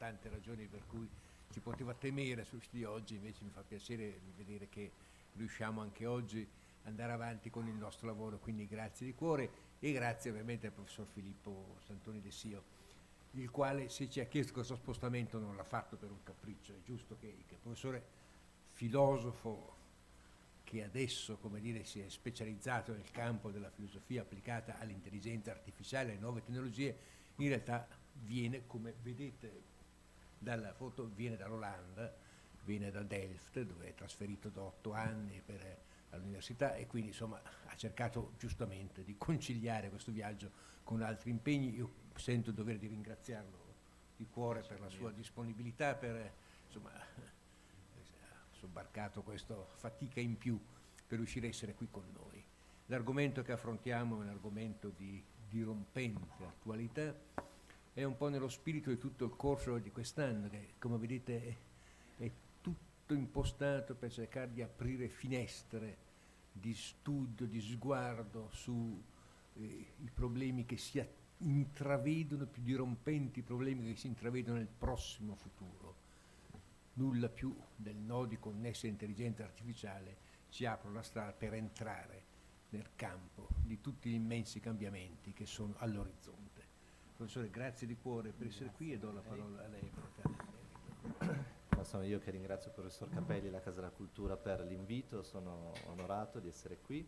tante ragioni per cui si poteva temere su sti oggi, invece mi fa piacere vedere che riusciamo anche oggi ad andare avanti con il nostro lavoro, quindi grazie di cuore e grazie ovviamente al professor Filippo Santoni De Sio, il quale se ci ha chiesto questo spostamento non l'ha fatto per un capriccio, è giusto che il professore filosofo che adesso, come dire, si è specializzato nel campo della filosofia applicata all'intelligenza artificiale e alle nuove tecnologie, in realtà viene, come vedete dalla foto, viene dall'Olanda, viene da Delft, dove è trasferito da 8 anni all'università e quindi insomma ha cercato giustamente di conciliare questo viaggio con altri impegni. Io sento il dovere di ringraziarlo di cuore per la sua disponibilità, per insomma sobbarcato questa fatica in più per riuscire a essere qui con noi. L'argomento che affrontiamo è un argomento di dirompente attualità, è un po' nello spirito di tutto il corso di quest'anno, che come vedete è tutto impostato per cercare di aprire finestre di studio, di sguardo su i problemi che si intravedono, più dirompenti problemi che si intravedono nel prossimo futuro. Nulla più del nodi connessi all'intelligenza artificiale ci apre la strada per entrare nel campo di tutti gli immensi cambiamenti che sono all'orizzonte. Professore, grazie di cuore per essere qui e do la parola a lei per sono io che ringrazio il professor Capelli e la Casa della Cultura per l'invito, sono onorato di essere qui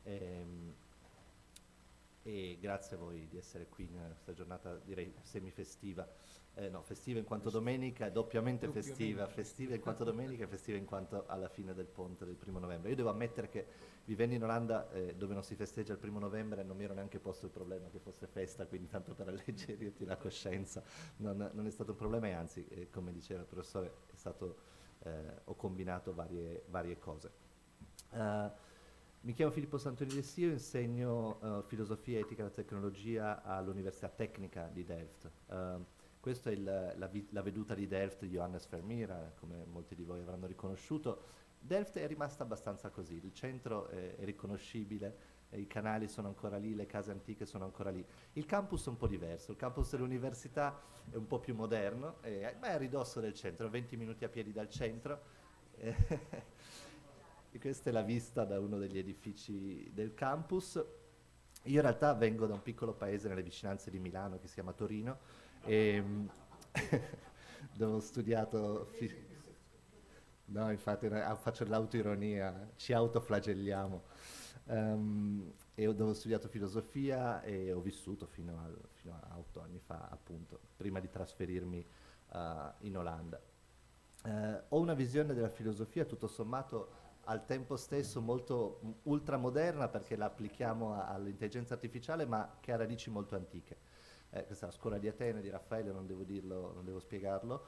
e grazie a voi di essere qui in questa giornata direi semifestiva. No, festiva in quanto domenica, doppiamente festiva in quanto domenica e festiva in quanto alla fine del ponte del 1° novembre. Io devo ammettere che vivendo in Olanda dove non si festeggia il 1° novembre non mi ero neanche posto il problema che fosse festa, quindi tanto per alleggerirti la coscienza non è stato un problema e anzi come diceva il professore è stato, ho combinato varie cose. Mi chiamo Filippo Santoni De Sio, insegno filosofia, etica e tecnologia all'Università Tecnica di Delft. Questa è la veduta di Delft di Johannes Vermeer, come molti di voi avranno riconosciuto. Delft è rimasta abbastanza così, il centro è riconoscibile, i canali sono ancora lì, le case antiche sono ancora lì. Il campus è un po' diverso, il campus dell'università è un po' più moderno, ma è a ridosso del centro, 20 minuti a piedi dal centro. E questa è la vista da uno degli edifici del campus. Io in realtà vengo da un piccolo paese nelle vicinanze di Milano che si chiama Torino, dove ho studiato no, infatti faccio l'autoironia, ci autoflagelliamo, e dove ho studiato filosofia e ho vissuto fino a 8 anni fa, appunto, prima di trasferirmi in Olanda. Ho una visione della filosofia tutto sommato al tempo stesso molto ultramoderna perché la applichiamo all'intelligenza artificiale ma che ha radici molto antiche. Questa è la scuola di Atene, di Raffaele, non devo dirlo, non devo spiegarlo,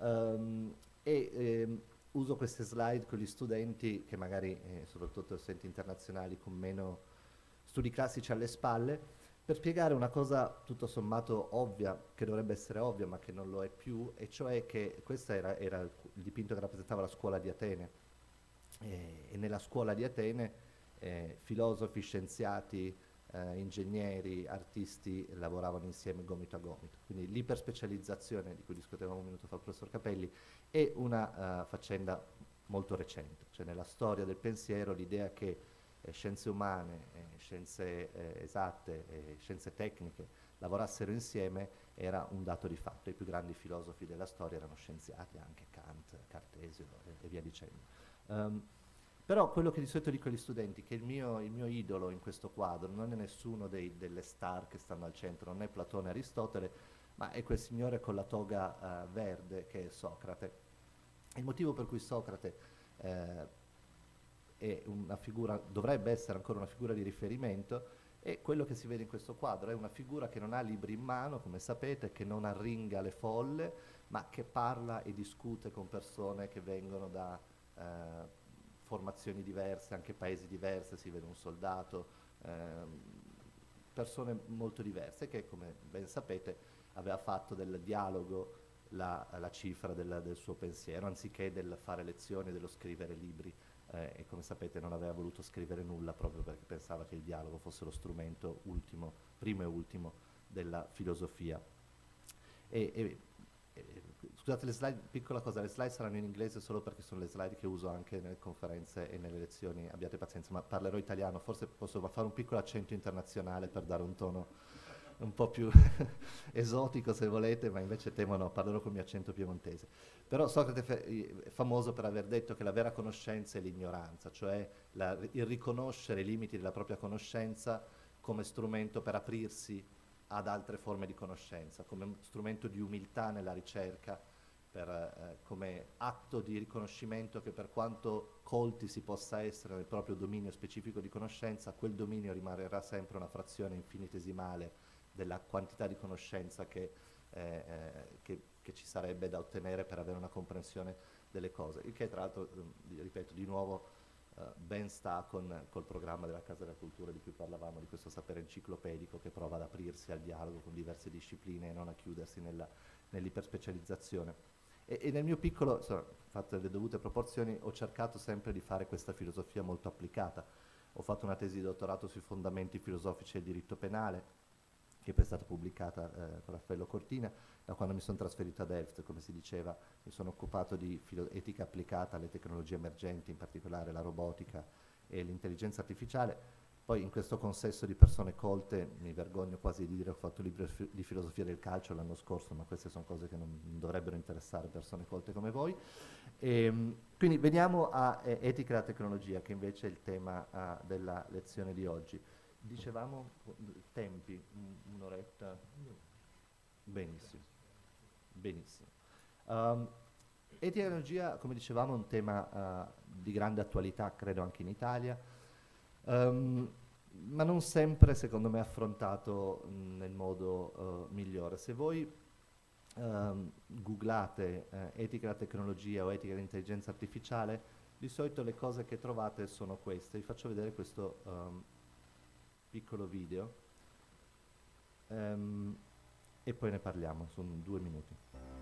uso queste slide con gli studenti che magari, soprattutto studenti internazionali con meno studi classici alle spalle, per spiegare una cosa tutto sommato ovvia, che dovrebbe essere ovvia ma che non lo è più, e cioè che questo era il dipinto che rappresentava la scuola di Atene, e nella scuola di Atene filosofi, scienziati, ingegneri, artisti lavoravano insieme gomito a gomito. Quindi l'iperspecializzazione di cui discutevamo un minuto fa il professor Capelli è una faccenda molto recente, cioè nella storia del pensiero l'idea che scienze umane, scienze esatte e scienze tecniche lavorassero insieme era un dato di fatto. I più grandi filosofi della storia erano scienziati, anche Kant, Cartesio e via dicendo. Però quello che di solito dico agli studenti, che il mio idolo in questo quadro non è nessuno delle star che stanno al centro, non è Platone e Aristotele, ma è quel signore con la toga verde che è Socrate. Il motivo per cui Socrate è una figura, dovrebbe essere ancora una figura di riferimento, è quello che si vede in questo quadro. È una figura che non ha libri in mano, come sapete, che non arringa le folle, ma che parla e discute con persone che vengono da formazioni diverse, anche paesi diversi, si vede un soldato, persone molto diverse, che come ben sapete aveva fatto del dialogo la cifra del suo pensiero, anziché del fare lezioni, dello scrivere libri, e come sapete non aveva voluto scrivere nulla proprio perché pensava che il dialogo fosse lo strumento ultimo, primo e ultimo della filosofia. Scusate Scusate, le slide, piccola cosa, le slide saranno in inglese solo perché sono le slide che uso anche nelle conferenze e nelle lezioni, abbiate pazienza, ma parlerò italiano, forse posso fare un piccolo accento internazionale per dare un tono un po' più esotico se volete, ma invece temo no, parlerò col mio accento piemontese. Però Socrate è famoso per aver detto che la vera conoscenza è l'ignoranza, cioè il riconoscere i limiti della propria conoscenza come strumento per aprirsi ad altre forme di conoscenza, come strumento di umiltà nella ricerca, come atto di riconoscimento che per quanto colti si possa essere nel proprio dominio specifico di conoscenza, quel dominio rimarrà sempre una frazione infinitesimale della quantità di conoscenza che ci sarebbe da ottenere per avere una comprensione delle cose, il che tra l'altro, ripeto di nuovo, ben sta col programma della Casa della Cultura di cui parlavamo, di questo sapere enciclopedico che prova ad aprirsi al dialogo con diverse discipline e non a chiudersi nell'iperspecializzazione. E nel mio piccolo, insomma, fatte le dovute proporzioni, ho cercato sempre di fare questa filosofia molto applicata. Ho fatto una tesi di dottorato sui fondamenti filosofici del diritto penale, che poi è stata pubblicata con Raffaello Cortina. Da quando mi sono trasferito ad Delft, come si diceva, mi sono occupato di etica applicata alle tecnologie emergenti, in particolare la robotica e l'intelligenza artificiale. Poi in questo consesso di persone colte, mi vergogno quasi di dire, ho fatto un libro di filosofia del calcio l'anno scorso, ma queste sono cose che non dovrebbero interessare persone colte come voi. Quindi veniamo a etica e la tecnologia, che invece è il tema della lezione di oggi. Dicevamo tempi, un'oretta? Benissimo, benissimo. Etica e tecnologia, come dicevamo, è un tema di grande attualità, credo anche in Italia, ma non sempre, secondo me, affrontato nel modo migliore. Se voi googlate etica della tecnologia o etica dell'intelligenza artificiale, di solito le cose che trovate sono queste. Vi faccio vedere questo piccolo video e poi ne parliamo, sono 2 minuti.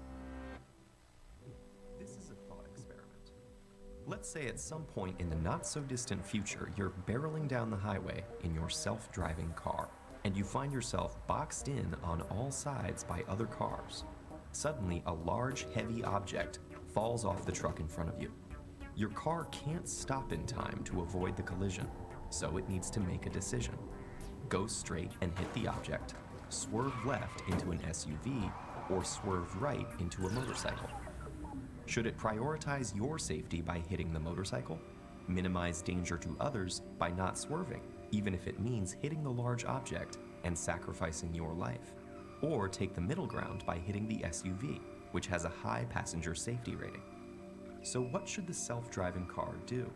This is a thought experiment. Let's say at some point in the not so distant future, you're barreling down the highway in your self-driving car, and you find yourself boxed in on all sides by other cars. Suddenly, a large, heavy object falls off the truck in front of you. Your car can't stop in time to avoid the collision, so it needs to make a decision. Go straight and hit the object, swerve left into an SUV, or swerve right into a motorcycle. Should it prioritize your safety by hitting the motorcycle, minimize danger to others by not swerving, even if it means hitting the large object and sacrificing your life, or take the middle ground by hitting the SUV, which has a high passenger safety rating? So what should the self-driving car do?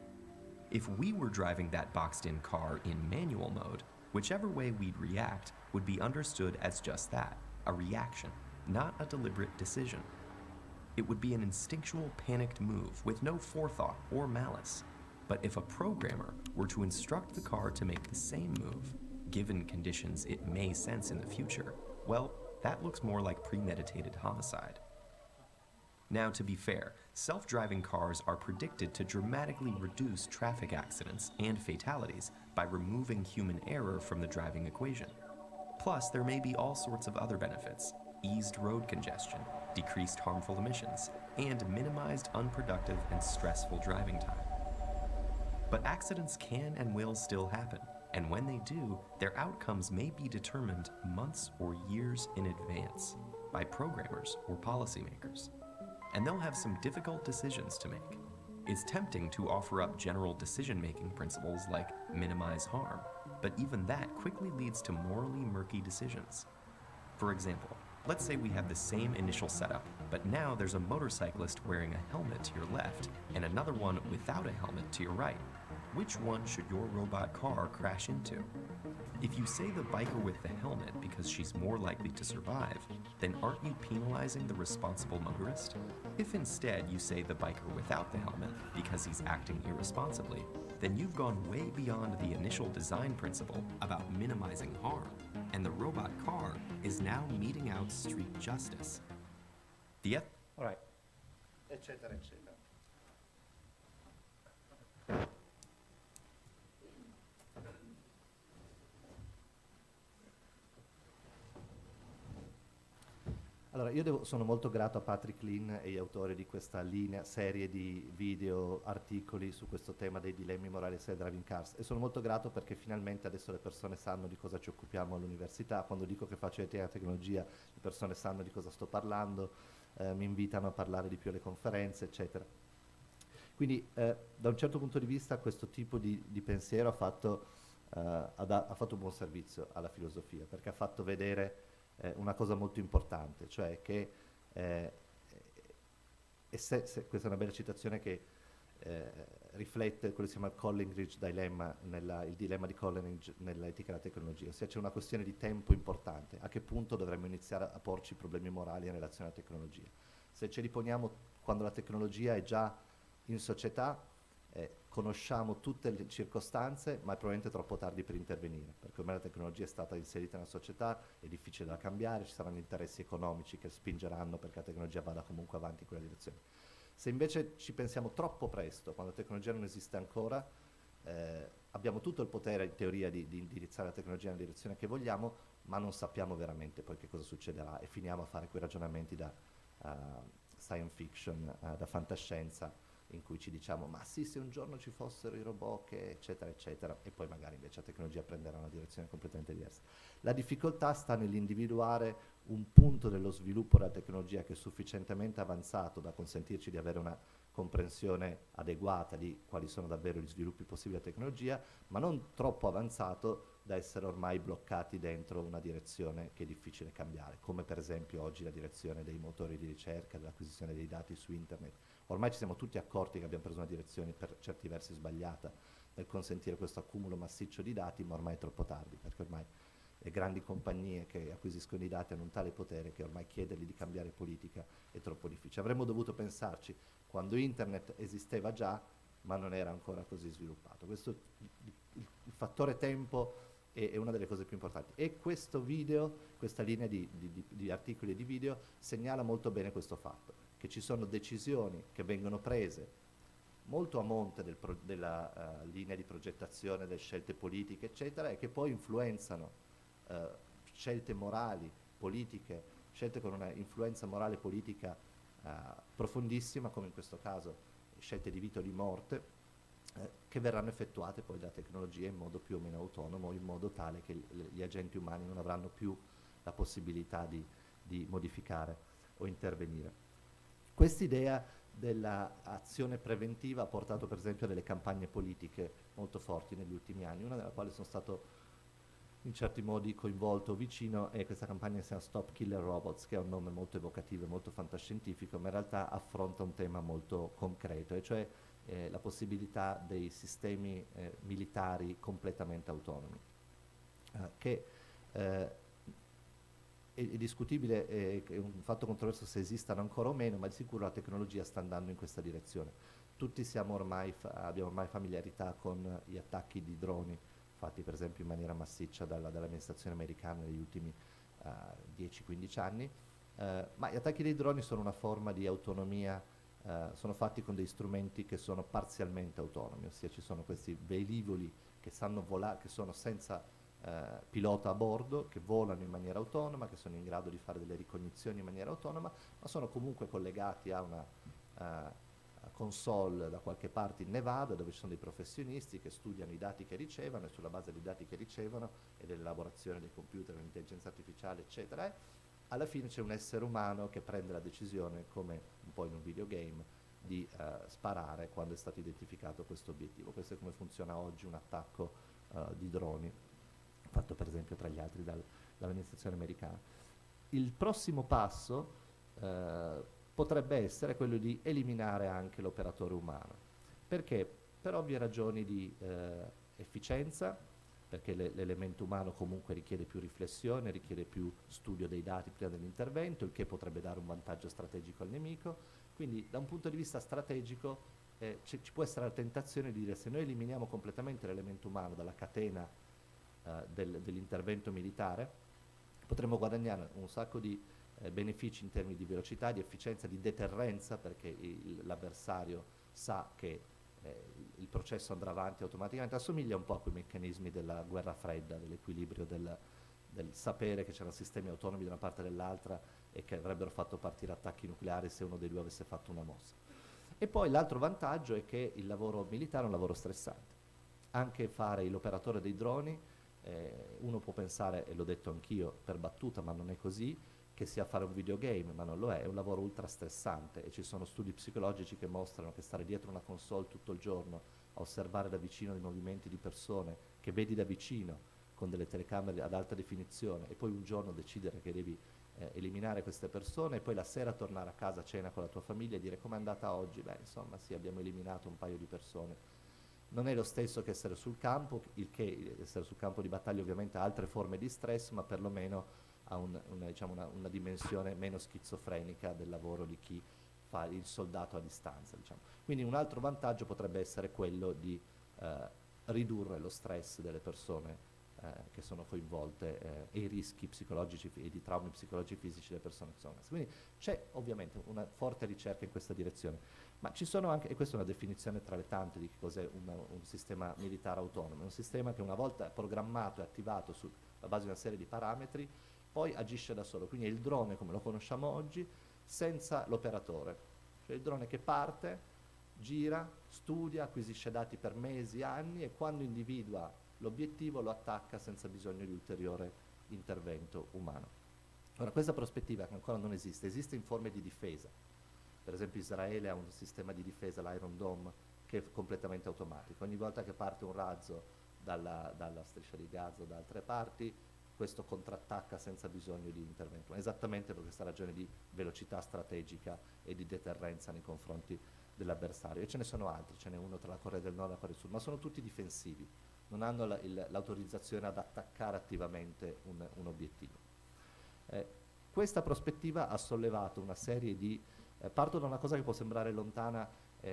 If we were driving that boxed-in car in manual mode, whichever way we'd react would be understood as just that, a reaction, not a deliberate decision. It would be an instinctual, panicked move with no forethought or malice. But if a programmer were to instruct the car to make the same move, given conditions it may sense in the future, well, that looks more like premeditated homicide. Now, to be fair, self-driving cars are predicted to dramatically reduce traffic accidents and fatalities by removing human error from the driving equation. Plus, there may be all sorts of other benefits: eased road congestion, decreased harmful emissions, and minimized unproductive and stressful driving time. But accidents can and will still happen, and when they do, their outcomes may be determined months or years in advance by programmers or policymakers. And they'll have some difficult decisions to make. It's tempting to offer up general decision-making principles like minimize harm, but even that quickly leads to morally murky decisions. For example, let's say we have the same initial setup, but now there's a motorcyclist wearing a helmet to your left and another one without a helmet to your right. Which one should your robot car crash into? If you say the biker with the helmet because she's more likely to survive, then aren't you penalizing the responsible motorist? If instead you say the biker without the helmet because he's acting irresponsibly, then you've gone way beyond the initial design principle about minimizing harm, and the robot car is now meting out street justice. All right, eccetera, eccetera. Allora, sono molto grato a Patrick Lean e gli autori di questa serie di video, articoli su questo tema dei dilemmi morali e driving cars, e sono molto grato perché finalmente adesso le persone sanno di cosa ci occupiamo all'università. Quando dico che faccio etica della tecnologia, le persone sanno di cosa sto parlando, mi invitano a parlare di più alle conferenze, eccetera. Quindi da un certo punto di vista questo tipo di pensiero ha fatto un buon servizio alla filosofia, perché ha fatto vedere una cosa molto importante, cioè che, questa è una bella citazione che riflette quello che si chiama il Coleridge dilemma, il dilemma di Coleridge nell'etica della tecnologia, ossia c'è una questione di tempo importante, a che punto dovremmo iniziare a porci problemi morali in relazione alla tecnologia. Se ce li poniamo quando la tecnologia è già in società, conosciamo tutte le circostanze, ma è probabilmente troppo tardi per intervenire, perché ormai la tecnologia è stata inserita nella società, è difficile da cambiare, ci saranno interessi economici che spingeranno perché la tecnologia vada comunque avanti in quella direzione. Se invece ci pensiamo troppo presto, quando la tecnologia non esiste ancora, abbiamo tutto il potere in teoria di indirizzare la tecnologia nella direzione che vogliamo, ma non sappiamo veramente poi che cosa succederà e finiamo a fare quei ragionamenti da science fiction, da fantascienza, in cui ci diciamo ma sì, se un giorno ci fossero i robot che eccetera eccetera, e poi magari invece la tecnologia prenderà una direzione completamente diversa. La difficoltà sta nell'individuare un punto dello sviluppo della tecnologia che è sufficientemente avanzato da consentirci di avere una comprensione adeguata di quali sono davvero gli sviluppi possibili della tecnologia, ma non troppo avanzato da essere ormai bloccati dentro una direzione che è difficile cambiare, come per esempio oggi la direzione dei motori di ricerca, dell'acquisizione dei dati su internet. Ormai ci siamo tutti accorti che abbiamo preso una direzione per certi versi sbagliata nel consentire questo accumulo massiccio di dati, ma ormai è troppo tardi, perché ormai le grandi compagnie che acquisiscono i dati hanno un tale potere che ormai chiedergli di cambiare politica è troppo difficile. Avremmo dovuto pensarci quando internet esisteva già, ma non era ancora così sviluppato. Questo, il fattore tempo è una delle cose più importanti. E questo video, questa linea di articoli e di video segnala molto bene questo fatto, che ci sono decisioni che vengono prese molto a monte della linea di progettazione, delle scelte politiche, eccetera, e che poi influenzano scelte morali, politiche, scelte con una influenza morale politica profondissima, come in questo caso scelte di vita o di morte, che verranno effettuate poi dalla tecnologia in modo più o meno autonomo, in modo tale che gli agenti umani non avranno più la possibilità di modificare o intervenire. Quest'idea dell'azione preventiva ha portato per esempio a delle campagne politiche molto forti negli ultimi anni, una della quale sono stato in certi modi coinvolto vicino, è questa campagna che si chiama Stop Killer Robots, che ha un nome molto evocativo e molto fantascientifico, ma in realtà affronta un tema molto concreto, e cioè la possibilità dei sistemi militari completamente autonomi, che è discutibile, è un fatto controverso se esistano ancora o meno, ma di sicuro la tecnologia sta andando in questa direzione. Tutti abbiamo ormai familiarità con gli attacchi di droni fatti per esempio in maniera massiccia dall'amministrazione americana negli ultimi 10-15 anni, ma gli attacchi dei droni sono una forma di autonomia, sono fatti con dei strumenti che sono parzialmente autonomi, ossia ci sono questi velivoli che sanno volare, che sono senza pilota a bordo, che volano in maniera autonoma, che sono in grado di fare delle ricognizioni in maniera autonoma, ma sono comunque collegati a una console da qualche parte in Nevada, dove ci sono dei professionisti che studiano i dati che ricevono, e sulla base dei dati che ricevono e dell'elaborazione dei computer, dell'intelligenza artificiale, eccetera, alla fine c'è un essere umano che prende la decisione, come un po' in un videogame, di sparare quando è stato identificato questo obiettivo. Questo è come funziona oggi un attacco di droni, fatto per esempio tra gli altri dall'amministrazione americana. Il prossimo passo potrebbe essere quello di eliminare anche l'operatore umano. Perché? Per ovvie ragioni di efficienza, perché l'elemento umano comunque richiede più riflessione, richiede più studio dei dati prima dell'intervento, il che potrebbe dare un vantaggio strategico al nemico. Quindi da un punto di vista strategico ci può essere la tentazione di dire: se noi eliminiamo completamente l'elemento umano dalla catena dell'intervento militare, potremmo guadagnare un sacco di benefici in termini di velocità, di efficienza, di deterrenza, perché l'avversario sa che il processo andrà avanti automaticamente. Assomiglia un po' a quei meccanismi della guerra fredda, dell'equilibrio del sapere che c'erano sistemi autonomi da una parte e dall'altra, e che avrebbero fatto partire attacchi nucleari se uno dei due avesse fatto una mossa. E poi l'altro vantaggio è che il lavoro militare è un lavoro stressante. Anche fare l'operatore dei droni, uno può pensare, e l'ho detto anch'io per battuta, ma non è così, che sia fare un videogame, ma non lo è un lavoro ultra stressante, e ci sono studi psicologici che mostrano che stare dietro una console tutto il giorno, a osservare da vicino i movimenti di persone che vedi da vicino con delle telecamere ad alta definizione, e poi un giorno decidere che devi eliminare queste persone, e poi la sera tornare a casa a cena con la tua famiglia e dire com'è andata oggi, beh insomma sì, abbiamo eliminato un paio di persone. Non è lo stesso che essere sul campo, il che essere sul campo di battaglia ovviamente ha altre forme di stress, ma perlomeno ha una dimensione meno schizofrenica del lavoro di chi fa il soldato a distanza. Diciamo. Quindi un altro vantaggio potrebbe essere quello di ridurre lo stress delle persone che sono coinvolte e i rischi psicologici e di traumi psicologici fisici delle persone che sono messe. Quindi c'è ovviamente una forte ricerca in questa direzione, ma ci sono anche, e questa è una definizione tra le tante di che cos'è un sistema militare autonomo, è un sistema che una volta programmato e attivato sulla base di una serie di parametri, poi agisce da solo, quindi è il drone come lo conosciamo oggi, senza l'operatore, cioè il drone che parte, gira, studia, acquisisce dati per mesi, anni, e quando individua l'obiettivo lo attacca senza bisogno di ulteriore intervento umano. Ora, questa prospettiva che ancora non esiste, esiste in forme di difesa. Per esempio Israele ha un sistema di difesa, l'Iron Dome, che è completamente automatico. Ogni volta che parte un razzo dalla striscia di Gaza o da altre parti, questo contrattacca senza bisogno di intervento, esattamente per questa ragione di velocità strategica e di deterrenza nei confronti dell'avversario. E ce ne sono altri, ce n'è uno tra la Corea del Nord e la Corea del Sud, ma sono tutti difensivi, non hanno l'autorizzazione ad attaccare attivamente un obiettivo. Questa prospettiva ha sollevato una serie di... parto da una cosa che può sembrare lontana,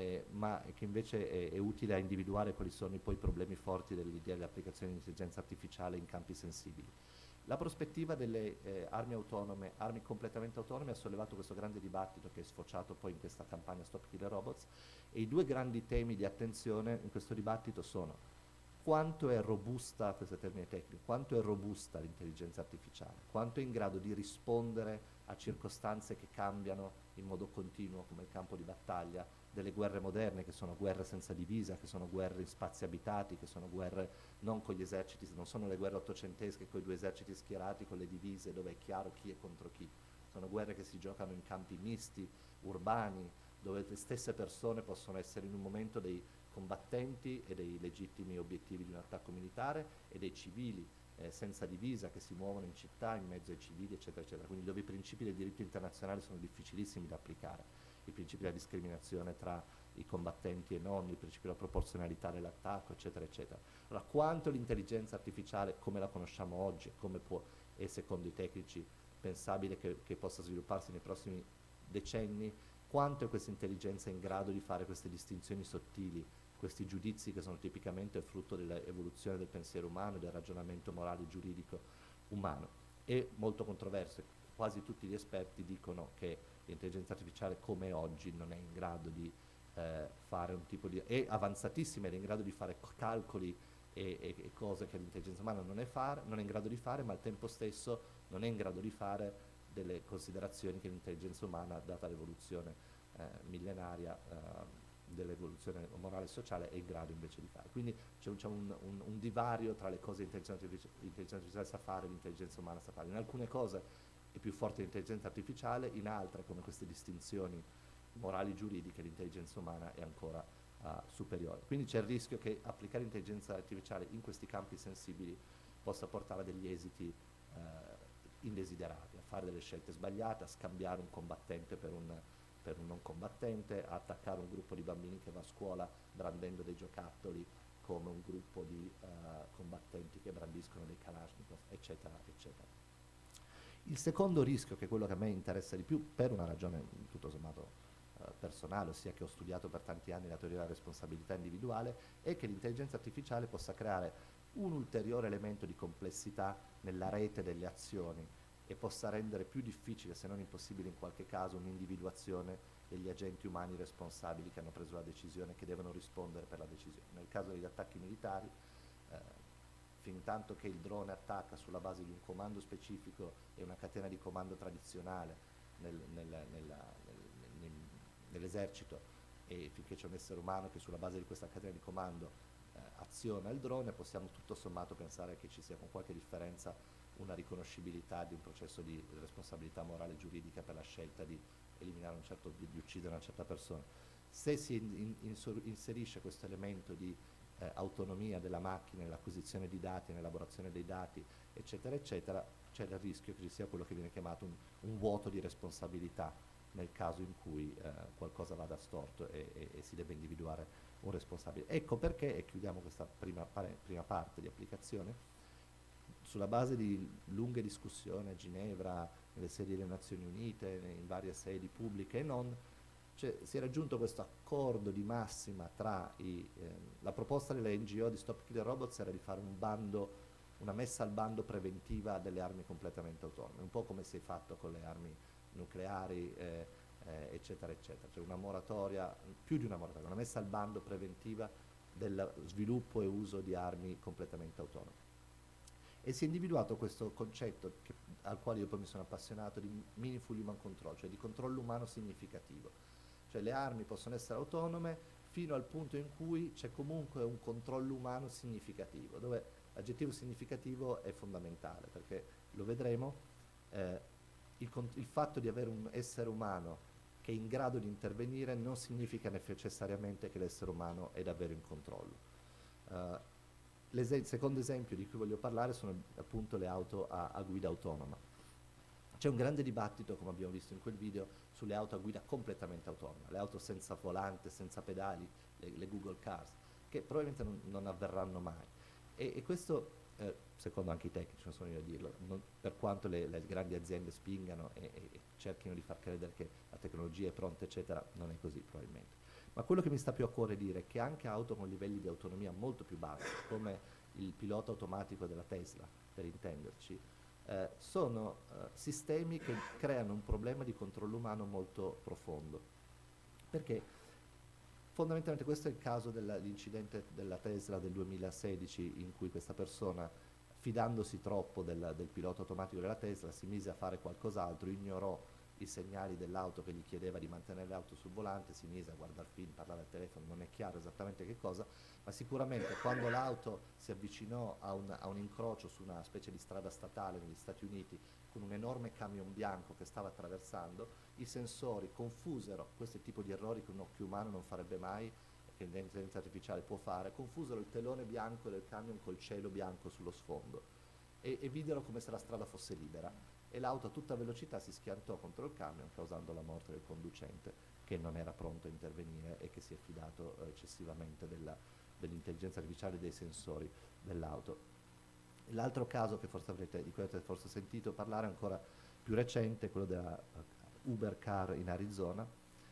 ma che invece è utile a individuare quali sono poi i problemi forti delle applicazioni di intelligenza artificiale in campi sensibili. La prospettiva delle armi autonome, armi completamente autonome, ha sollevato questo grande dibattito che è sfociato poi in questa campagna Stop Killer Robots, e i due grandi temi di attenzione in questo dibattito sono quanto è robusta, questo è il termine tecnico, quanto è robusta l'intelligenza artificiale, quanto è in grado di rispondere a circostanze che cambiano in modo continuo, come il campo di battaglia, delle guerre moderne, che sono guerre senza divisa, che sono guerre in spazi abitati, che sono guerre non con gli eserciti, non sono le guerre ottocentesche con i due eserciti schierati con le divise dove è chiaro chi è contro chi, sono guerre che si giocano in campi misti, urbani, dove le stesse persone possono essere in un momento dei combattenti e dei legittimi obiettivi di un attacco militare, e dei civili senza divisa che si muovono in città in mezzo ai civili, eccetera, eccetera. Quindi dove i principi del diritto internazionale sono difficilissimi da applicare, i principi della discriminazione tra i combattenti e non, il principio della proporzionalità dell'attacco, eccetera, eccetera. Allora, quanto l'intelligenza artificiale, come la conosciamo oggi, come può, e secondo i tecnici pensabile che possa svilupparsi nei prossimi decenni, quanto è questa intelligenza in grado di fare queste distinzioni sottili, questi giudizi che sono tipicamente frutto dell'evoluzione del pensiero umano e del ragionamento morale e giuridico umano. È molto controverso, quasi tutti gli esperti dicono che l'intelligenza artificiale come oggi non è in grado di fare un tipo di... è avanzatissima ed è in grado di fare calcoli e cose che l'intelligenza umana non è in grado di fare, ma al tempo stesso non è in grado di fare delle considerazioni che l'intelligenza umana, data l'evoluzione millenaria dell'evoluzione morale e sociale, è in grado invece di fare. Quindi c'è un divario tra le cose che l'intelligenza artificiale sa fare e l'intelligenza umana sa fare. In alcune cose è più forte l'intelligenza artificiale, in altre, come queste distinzioni morali giuridiche, l'intelligenza umana è ancora superiore. Quindi c'è il rischio che applicare l'intelligenza artificiale in questi campi sensibili possa portare a degli esiti indesiderati, a fare delle scelte sbagliate, a scambiare un combattente per un non combattente, a attaccare un gruppo di bambini che va a scuola brandendo dei giocattoli come un gruppo di combattenti che brandiscono dei Kalashnikov, eccetera, eccetera. Il secondo rischio, che è quello che a me interessa di più, per una ragione tutto sommato personale, ossia che ho studiato per tanti anni la teoria della responsabilità individuale, è che l'intelligenza artificiale possa creare un ulteriore elemento di complessità nella rete delle azioni e possa rendere più difficile, se non impossibile in qualche caso, un'individuazione degli agenti umani responsabili che hanno preso la decisione, che devono rispondere per la decisione. Nel caso degli attacchi militari, fin tanto che il drone attacca sulla base di un comando specifico e una catena di comando tradizionale nell'esercito, e finché c'è un essere umano che sulla base di questa catena di comando aziona il drone, possiamo tutto sommato pensare che ci sia con qualche differenza una riconoscibilità di un processo di responsabilità morale e giuridica per la scelta di eliminare di uccidere una certa persona. Se si inserisce questo elemento di autonomia della macchina nell'acquisizione di dati, nell'elaborazione dei dati, eccetera, eccetera, c'è il rischio che ci sia quello che viene chiamato un vuoto di responsabilità nel caso in cui qualcosa vada storto e si debba individuare un responsabile. Ecco perché, e chiudiamo questa prima parte di applicazione, sulla base di lunghe discussioni a Ginevra, nelle sedi delle Nazioni Unite, in varie sedi pubbliche e non, si è raggiunto questo accordo di massima tra la proposta delle NGO di Stop Killer Robots era di fare una messa al bando preventiva delle armi completamente autonome, un po' come si è fatto con le armi nucleari, eccetera, eccetera, cioè una moratoria, più di una moratoria, una messa al bando preventiva del sviluppo e uso di armi completamente autonome. E si è individuato questo concetto al quale io poi mi sono appassionato di meaningful human control, cioè di controllo umano significativo. Cioè le armi possono essere autonome fino al punto in cui c'è comunque un controllo umano significativo, dove l'aggettivo significativo è fondamentale, perché lo vedremo, il fatto di avere un essere umano che è in grado di intervenire non significa necessariamente che l'essere umano è davvero in controllo. Il secondo esempio di cui voglio parlare sono appunto le auto a guida autonoma. C'è un grande dibattito, come abbiamo visto in quel video, sulle auto a guida completamente autonoma, le auto senza volante, senza pedali, le Google Cars, che probabilmente non avverranno mai. E questo, secondo anche i tecnici, non sono io a dirlo, per quanto le grandi aziende spingano e cerchino di far credere che la tecnologia è pronta, eccetera, non è così probabilmente. Ma quello che mi sta più a cuore dire è che anche auto con livelli di autonomia molto più bassi, come il pilota automatico della Tesla, per intenderci, sono sistemi che creano un problema di controllo umano molto profondo. Perché fondamentalmente questo è il caso dell'incidente della Tesla del 2016, in cui questa persona, fidandosi troppo del pilota automatico della Tesla, si mise a fare qualcos'altro, ignorò i segnali dell'auto che gli chiedeva di mantenere l'auto sul volante, si mise a guardare film, parlare al telefono, non è chiaro esattamente che cosa, ma sicuramente quando l'auto si avvicinò a un incrocio su una specie di strada statale negli Stati Uniti con un enorme camion bianco che stava attraversando, i sensori confusero, questo è il tipo di errori che un occhio umano non farebbe mai, che l'intelligenza artificiale può fare, confusero il telone bianco del camion col cielo bianco sullo sfondo e videro come se la strada fosse libera. E l'auto a tutta velocità si schiantò contro il camion, causando la morte del conducente, che non era pronto a intervenire e che si è fidato eccessivamente dell'intelligenza artificiale e dei sensori dell'auto. L'altro caso che di cui avete forse sentito parlare, ancora più recente, è quello della Uber Car in Arizona,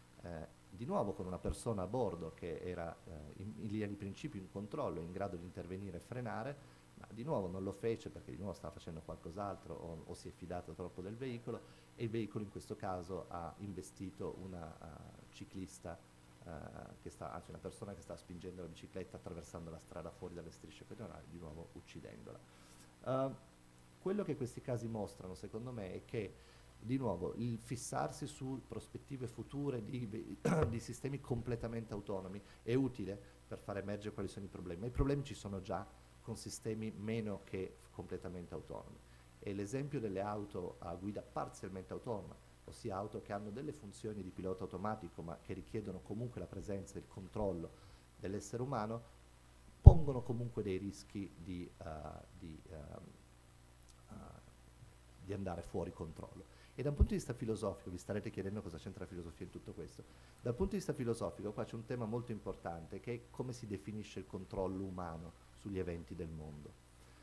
di nuovo con una persona a bordo che era in linea di principio in controllo, in grado di intervenire e frenare, ma di nuovo non lo fece perché di nuovo stava facendo qualcos'altro o si è fidato troppo del veicolo, e il veicolo in questo caso ha investito una ciclista, anzi una persona che stava spingendo la bicicletta attraversando la strada fuori dalle strisce pedonali, di nuovo uccidendola. Quello che questi casi mostrano, secondo me, è che di nuovo il fissarsi su prospettive future di sistemi completamente autonomi è utile per far emergere quali sono i problemi, ma i problemi ci sono già con sistemi meno che completamente autonomi. E l'esempio delle auto a guida parzialmente autonoma, ossia auto che hanno delle funzioni di pilota automatico ma che richiedono comunque la presenza e il controllo dell'essere umano, pongono comunque dei rischi di andare fuori controllo. E da un punto di vista filosofico, vi starete chiedendo cosa c'entra la filosofia in tutto questo, dal punto di vista filosofico qua c'è un tema molto importante, che è come si definisce il controllo umano sugli eventi del mondo.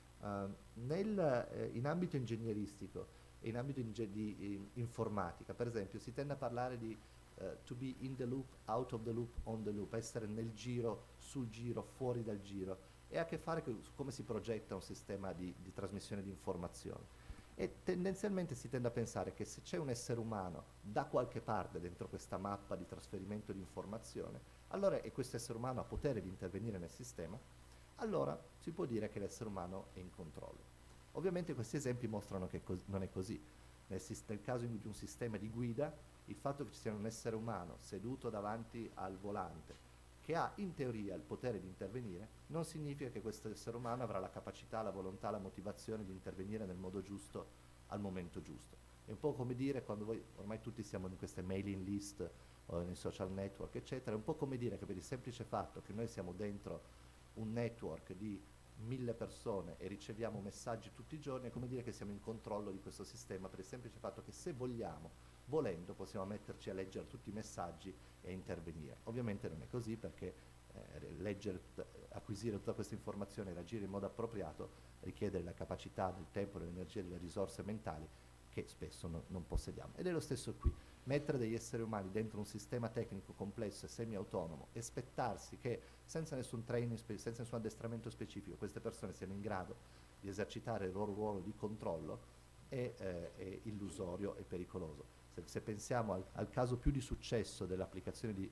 In ambito ingegneristico e in ambito di informatica, per esempio, si tende a parlare di to be in the loop, out of the loop, on the loop, essere nel giro, sul giro, fuori dal giro, e ha a che fare con come si progetta un sistema di trasmissione di informazioni. E tendenzialmente si tende a pensare che se c'è un essere umano da qualche parte dentro questa mappa di trasferimento di informazione, allora è questo essere umano a potere di intervenire nel sistema, allora si può dire che l'essere umano è in controllo. Ovviamente questi esempi mostrano che non è così. Nel caso di un sistema di guida, il fatto che ci sia un essere umano seduto davanti al volante che ha in teoria il potere di intervenire, non significa che questo essere umano avrà la capacità, la volontà, la motivazione di intervenire nel modo giusto al momento giusto. È un po' come dire, quando ormai tutti siamo in queste mailing list o nei social network, eccetera, è un po' come dire che per il semplice fatto che noi siamo dentro un network di 1000 persone e riceviamo messaggi tutti i giorni, è come dire che siamo in controllo di questo sistema per il semplice fatto che se vogliamo, volendo, possiamo metterci a leggere tutti i messaggi e intervenire. Ovviamente non è così, perché leggere, acquisire tutta questa informazione e reagire in modo appropriato richiede la capacità, del tempo, dell'energia e delle risorse mentali che spesso non possediamo. Ed è lo stesso qui. Mettere degli esseri umani dentro un sistema tecnico complesso e semi-autonomo e aspettarsi che senza nessun training, senza nessun addestramento specifico, queste persone siano in grado di esercitare il loro ruolo di controllo è illusorio e pericoloso. Se pensiamo al caso più di successo dell'applicazione di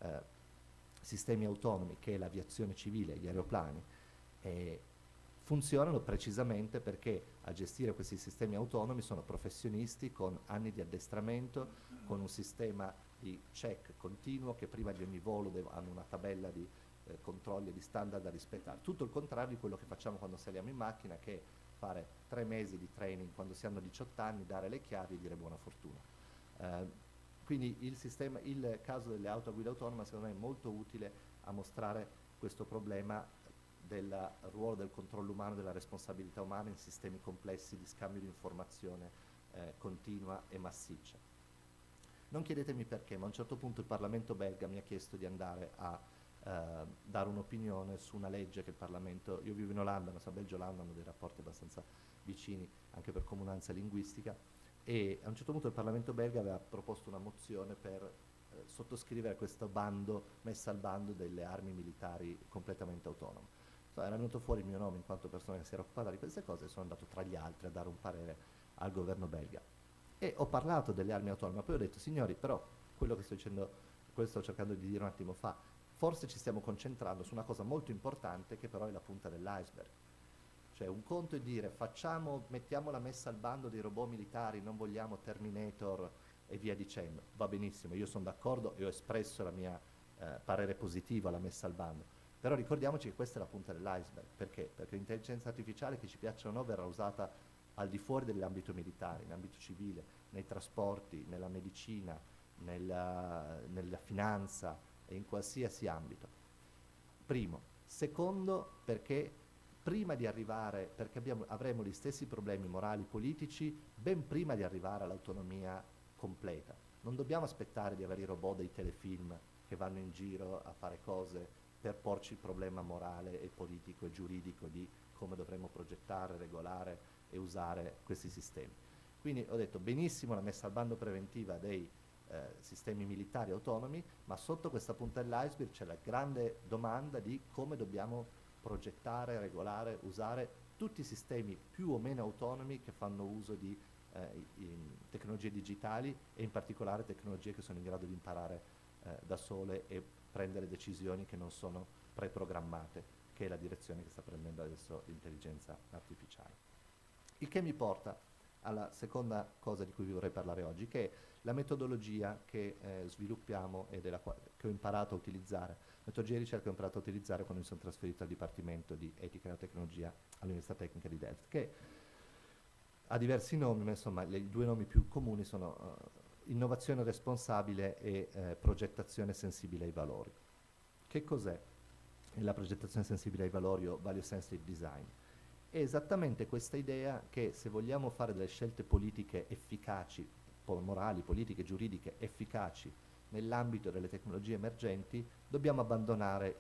sistemi autonomi, che è l'aviazione civile, gli aeroplani, funzionano precisamente perché a gestire questi sistemi autonomi sono professionisti con anni di addestramento, con un sistema di check continuo che prima di ogni volo hanno una tabella di controlli e di standard da rispettare. Tutto il contrario di quello che facciamo quando saliamo in macchina, che è fare 3 mesi di training quando si hanno 18 anni, dare le chiavi e dire buona fortuna. Quindi il caso delle auto a guida autonoma secondo me è molto utile a mostrare questo problema del ruolo del controllo umano, della responsabilità umana in sistemi complessi di scambio di informazione continua e massiccia. Non chiedetemi perché, ma a un certo punto il Parlamento belga mi ha chiesto di andare a dare un'opinione su una legge che il Parlamento, io vivo in Olanda, ma Belgio e Olanda hanno dei rapporti abbastanza vicini anche per comunanza linguistica, e a un certo punto il Parlamento belga aveva proposto una mozione per sottoscrivere questo bando, messa al bando delle armi militari completamente autonome. Era venuto fuori il mio nome in quanto persona che si era occupata di queste cose e sono andato tra gli altri a dare un parere al governo belga. E ho parlato delle armi autonome, poi ho detto, signori, però quello che sto dicendo, quello sto cercando di dire un attimo fa, forse ci stiamo concentrando su una cosa molto importante che però è la punta dell'iceberg. Cioè un conto è dire mettiamo la messa al bando dei robot militari, non vogliamo Terminator e via dicendo. Va benissimo, io sono d'accordo e ho espresso la mia parere positivo alla messa al bando. Però ricordiamoci che questa è la punta dell'iceberg. Perché? Perché l'intelligenza artificiale, che ci piaccia o no, verrà usata al di fuori dell'ambito militare, in ambito civile, nei trasporti, nella medicina, nella finanza e in qualsiasi ambito. Primo. Secondo, perché prima di arrivare, perché avremo gli stessi problemi morali politici ben prima di arrivare all'autonomia completa. Non dobbiamo aspettare di avere i robot dei telefilm che vanno in giro a fare cose per porci il problema morale e politico e giuridico di come dovremmo progettare, regolare e usare questi sistemi. Quindi ho detto benissimo la messa al bando preventiva dei sistemi militari autonomi, ma sotto questa punta dell'iceberg c'è la grande domanda di come dobbiamo progettare, regolare, usare tutti i sistemi più o meno autonomi che fanno uso di tecnologie digitali e in particolare tecnologie che sono in grado di imparare da sole e prendere decisioni che non sono preprogrammate, che è la direzione che sta prendendo adesso l'intelligenza artificiale. Il che mi porta alla seconda cosa di cui vi vorrei parlare oggi, che è la metodologia che sviluppiamo e che ho imparato a utilizzare, metodologia di ricerca che ho imparato a utilizzare quando mi sono trasferito al Dipartimento di Etica e Tecnologia all'Università Tecnica di Delft, che ha diversi nomi, ma insomma i 2 nomi più comuni sono innovazione responsabile e progettazione sensibile ai valori. Che cos'è la progettazione sensibile ai valori o value sensitive design? È esattamente questa idea che se vogliamo fare delle scelte politiche efficaci, morali, politiche, giuridiche efficaci nell'ambito delle tecnologie emergenti, dobbiamo abbandonare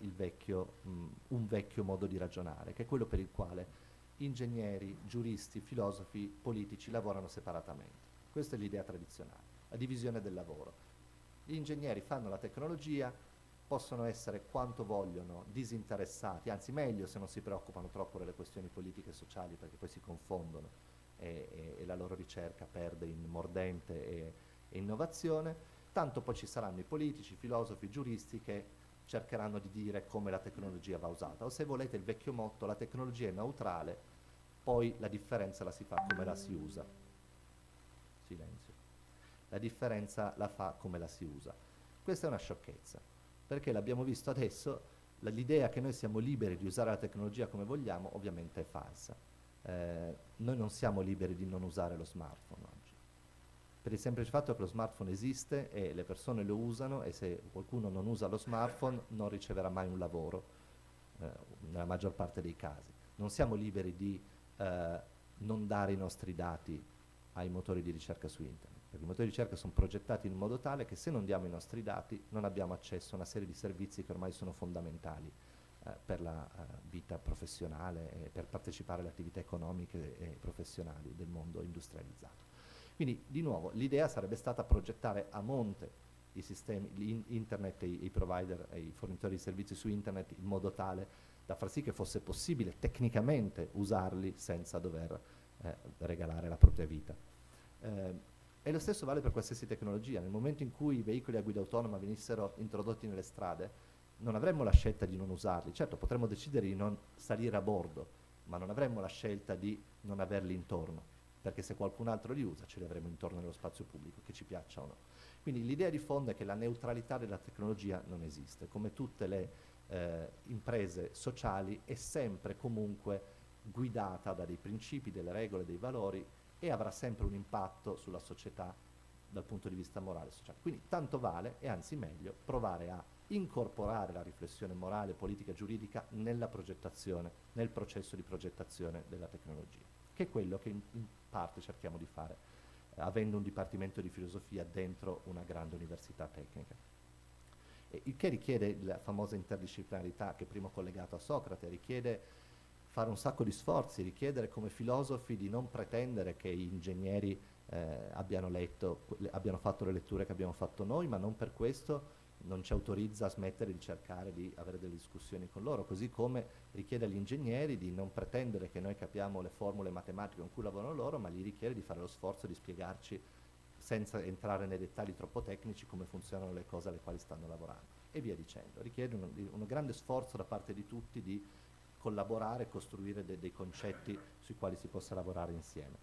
un vecchio modo di ragionare, che è quello per il quale ingegneri, giuristi, filosofi, politici lavorano separatamente. Questa è l'idea tradizionale, la divisione del lavoro. Gli ingegneri fanno la tecnologia, possono essere quanto vogliono disinteressati, anzi meglio se non si preoccupano troppo delle questioni politiche e sociali, perché poi si confondono e la loro ricerca perde in mordente e innovazione. Tanto poi ci saranno i politici, i filosofi, i giuristi che cercheranno di dire come la tecnologia va usata. O se volete il vecchio motto, la tecnologia è neutrale, poi la differenza la si fa come la si usa. Silenzio. La differenza la fa come la si usa. Questa è una sciocchezza, perché l'abbiamo visto adesso, l'idea che noi siamo liberi di usare la tecnologia come vogliamo ovviamente è falsa. Noi non siamo liberi di non usare lo smartphone oggi, per il semplice fatto che lo smartphone esiste e le persone lo usano, e se qualcuno non usa lo smartphone non riceverà mai un lavoro, nella maggior parte dei casi. Non siamo liberi di non dare i nostri dati ai motori di ricerca su internet, perché i motori di ricerca sono progettati in modo tale che se non diamo i nostri dati non abbiamo accesso a una serie di servizi che ormai sono fondamentali per la vita professionale e per partecipare alle attività economiche e professionali del mondo industrializzato. Quindi, di nuovo, l'idea sarebbe stata progettare a monte i sistemi, internet, i provider e i fornitori di servizi su internet in modo tale da far sì che fosse possibile tecnicamente usarli senza dover regalare la propria vita. E lo stesso vale per qualsiasi tecnologia. Nel momento in cui i veicoli a guida autonoma venissero introdotti nelle strade, non avremmo la scelta di non usarli. Certo, potremmo decidere di non salire a bordo, ma non avremmo la scelta di non averli intorno, perché se qualcun altro li usa ce li avremo intorno nello spazio pubblico, che ci piaccia o no. Quindi l'idea di fondo è che la neutralità della tecnologia non esiste. Come tutte le imprese sociali è sempre comunque guidata da dei principi, delle regole, dei valori, e avrà sempre un impatto sulla società dal punto di vista morale e sociale. Quindi tanto vale, e anzi meglio, provare a incorporare la riflessione morale, politica e giuridica nella progettazione, nel processo di progettazione della tecnologia, che è quello che in parte cerchiamo di fare, avendo un dipartimento di filosofia dentro una grande università tecnica. Il che richiede la famosa interdisciplinarità che prima ho collegato a Socrate, richiede fare un sacco di sforzi, richiedere come filosofi di non pretendere che gli ingegneri abbiano fatto le letture che abbiamo fatto noi, ma non per questo non ci autorizza a smettere di cercare di avere delle discussioni con loro, così come richiede agli ingegneri di non pretendere che noi capiamo le formule matematiche con cui lavorano loro, ma gli richiede di fare lo sforzo di spiegarci, senza entrare nei dettagli troppo tecnici, come funzionano le cose alle quali stanno lavorando, e via dicendo. Richiede un grande sforzo da parte di tutti di collaborare e costruire dei concetti sui quali si possa lavorare insieme.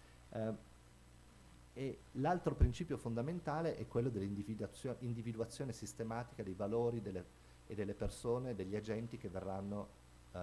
E l'altro principio fondamentale è quello dell'individuazione sistematica dei valori e delle persone, degli agenti che verranno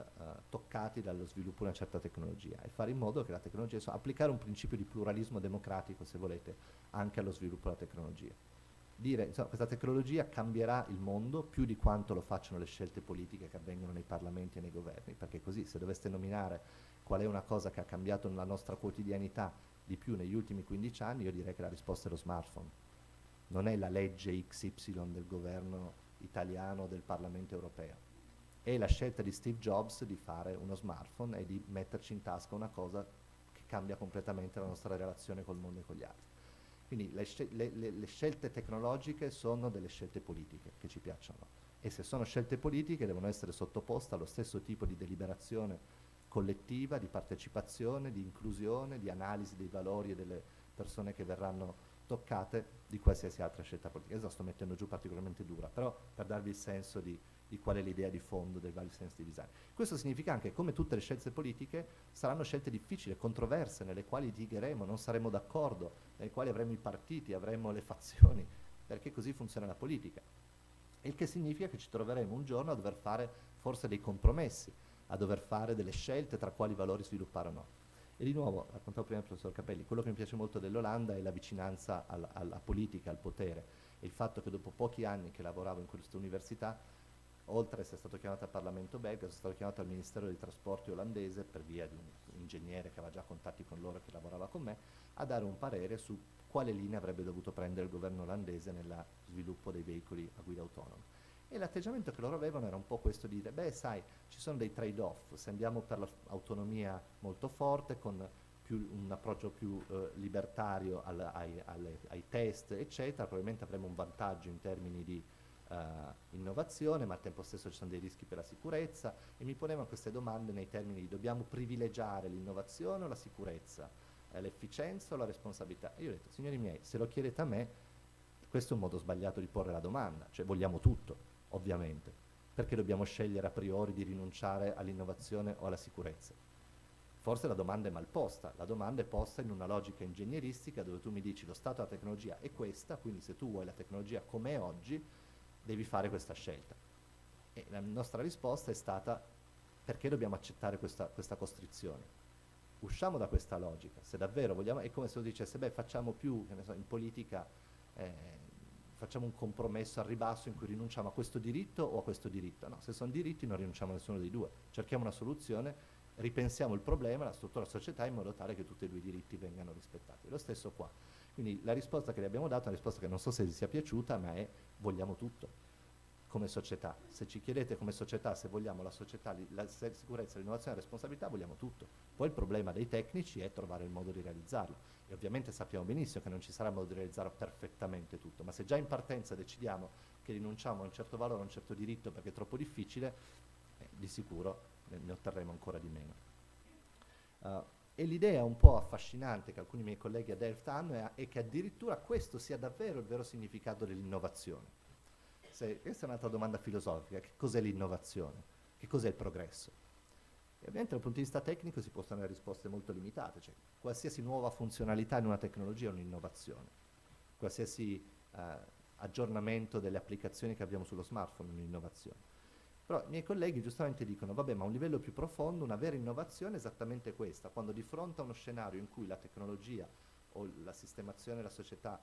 toccati dallo sviluppo di una certa tecnologia, e fare in modo che la tecnologia, applicare un principio di pluralismo democratico, se volete, anche allo sviluppo della tecnologia. Dire, insomma, questa tecnologia cambierà il mondo più di quanto lo facciano le scelte politiche che avvengono nei parlamenti e nei governi, perché così, se doveste nominare qual è una cosa che ha cambiato nella nostra quotidianità di più negli ultimi 15 anni, io direi che la risposta è lo smartphone. Non è la legge XY del governo italiano o del Parlamento europeo. È la scelta di Steve Jobs di fare uno smartphone e di metterci in tasca una cosa che cambia completamente la nostra relazione col mondo e con gli altri. Quindi le scelte tecnologiche sono delle scelte politiche, che ci piacciono. E se sono scelte politiche devono essere sottoposte allo stesso tipo di deliberazione collettiva, di partecipazione, di inclusione, di analisi dei valori e delle persone che verranno toccate di qualsiasi altra scelta politica. Adesso la sto mettendo giù particolarmente dura, però per darvi il senso di qual è l'idea di fondo del value sense di design. Questo significa anche che, come tutte le scelte politiche, saranno scelte difficili, controverse, nelle quali litigheremo, non saremo d'accordo, nelle quali avremo i partiti, avremo le fazioni, perché così funziona la politica. Il che significa che ci troveremo un giorno a dover fare forse dei compromessi, a dover fare delle scelte tra quali valori sviluppare o no. E di nuovo, raccontavo prima il professor Capelli, quello che mi piace molto dell'Olanda è la vicinanza alla politica, al potere, e il fatto che dopo pochi anni che lavoravo in questa università, oltre ad essere stato chiamato al Parlamento belga, sono stato chiamato al Ministero dei Trasporti olandese, per via di un ingegnere che aveva già contatti con loro e che lavorava con me, a dare un parere su quale linea avrebbe dovuto prendere il governo olandese nel sviluppo dei veicoli a guida autonoma. E l'atteggiamento che loro avevano era un po' questo di dire, beh sai, ci sono dei trade-off, se andiamo per l'autonomia molto forte, con un approccio più libertario ai test, eccetera, probabilmente avremo un vantaggio in termini di innovazione, ma al tempo stesso ci sono dei rischi per la sicurezza, e mi ponevano queste domande nei termini di dobbiamo privilegiare l'innovazione o la sicurezza, l'efficienza o la responsabilità. E io ho detto, signori miei, se lo chiedete a me, questo è un modo sbagliato di porre la domanda, cioè vogliamo tutto, ovviamente. Perché dobbiamo scegliere a priori di rinunciare all'innovazione o alla sicurezza? Forse la domanda è mal posta, la domanda è posta in una logica ingegneristica dove tu mi dici lo stato della tecnologia è questa, quindi se tu vuoi la tecnologia come è oggi, devi fare questa scelta. E la nostra risposta è stata: perché dobbiamo accettare questa costrizione? Usciamo da questa logica, se davvero vogliamo, è come se uno dicesse, beh, facciamo più, che ne so, in politica, facciamo un compromesso al ribasso in cui rinunciamo a questo diritto o a questo diritto. No, se sono diritti non rinunciamo a nessuno dei due, cerchiamo una soluzione, ripensiamo il problema, la struttura della società in modo tale che tutti e due i diritti vengano rispettati. Lo stesso qua. Quindi la risposta che le abbiamo dato è una risposta che non so se vi sia piaciuta, ma è: vogliamo tutto come società. Se ci chiedete come società se vogliamo la società, la sicurezza, l'innovazione e la responsabilità, vogliamo tutto. Poi il problema dei tecnici è trovare il modo di realizzarlo. E ovviamente sappiamo benissimo che non ci sarà modo di realizzare perfettamente tutto, ma se già in partenza decidiamo che rinunciamo a un certo valore, a un certo diritto perché è troppo difficile, di sicuro ne otterremo ancora di meno. E l'idea un po' affascinante che alcuni miei colleghi a Delft hanno è che addirittura questo sia davvero il vero significato dell'innovazione. Questa è un'altra domanda filosofica: che cos'è l'innovazione? Che cos'è il progresso? E ovviamente dal punto di vista tecnico si possono avere risposte molto limitate, cioè qualsiasi nuova funzionalità in una tecnologia è un'innovazione, qualsiasi aggiornamento delle applicazioni che abbiamo sullo smartphone è un'innovazione. Però i miei colleghi giustamente dicono: vabbè, ma a un livello più profondo una vera innovazione è esattamente questa, quando di fronte a uno scenario in cui la tecnologia o la sistemazione della società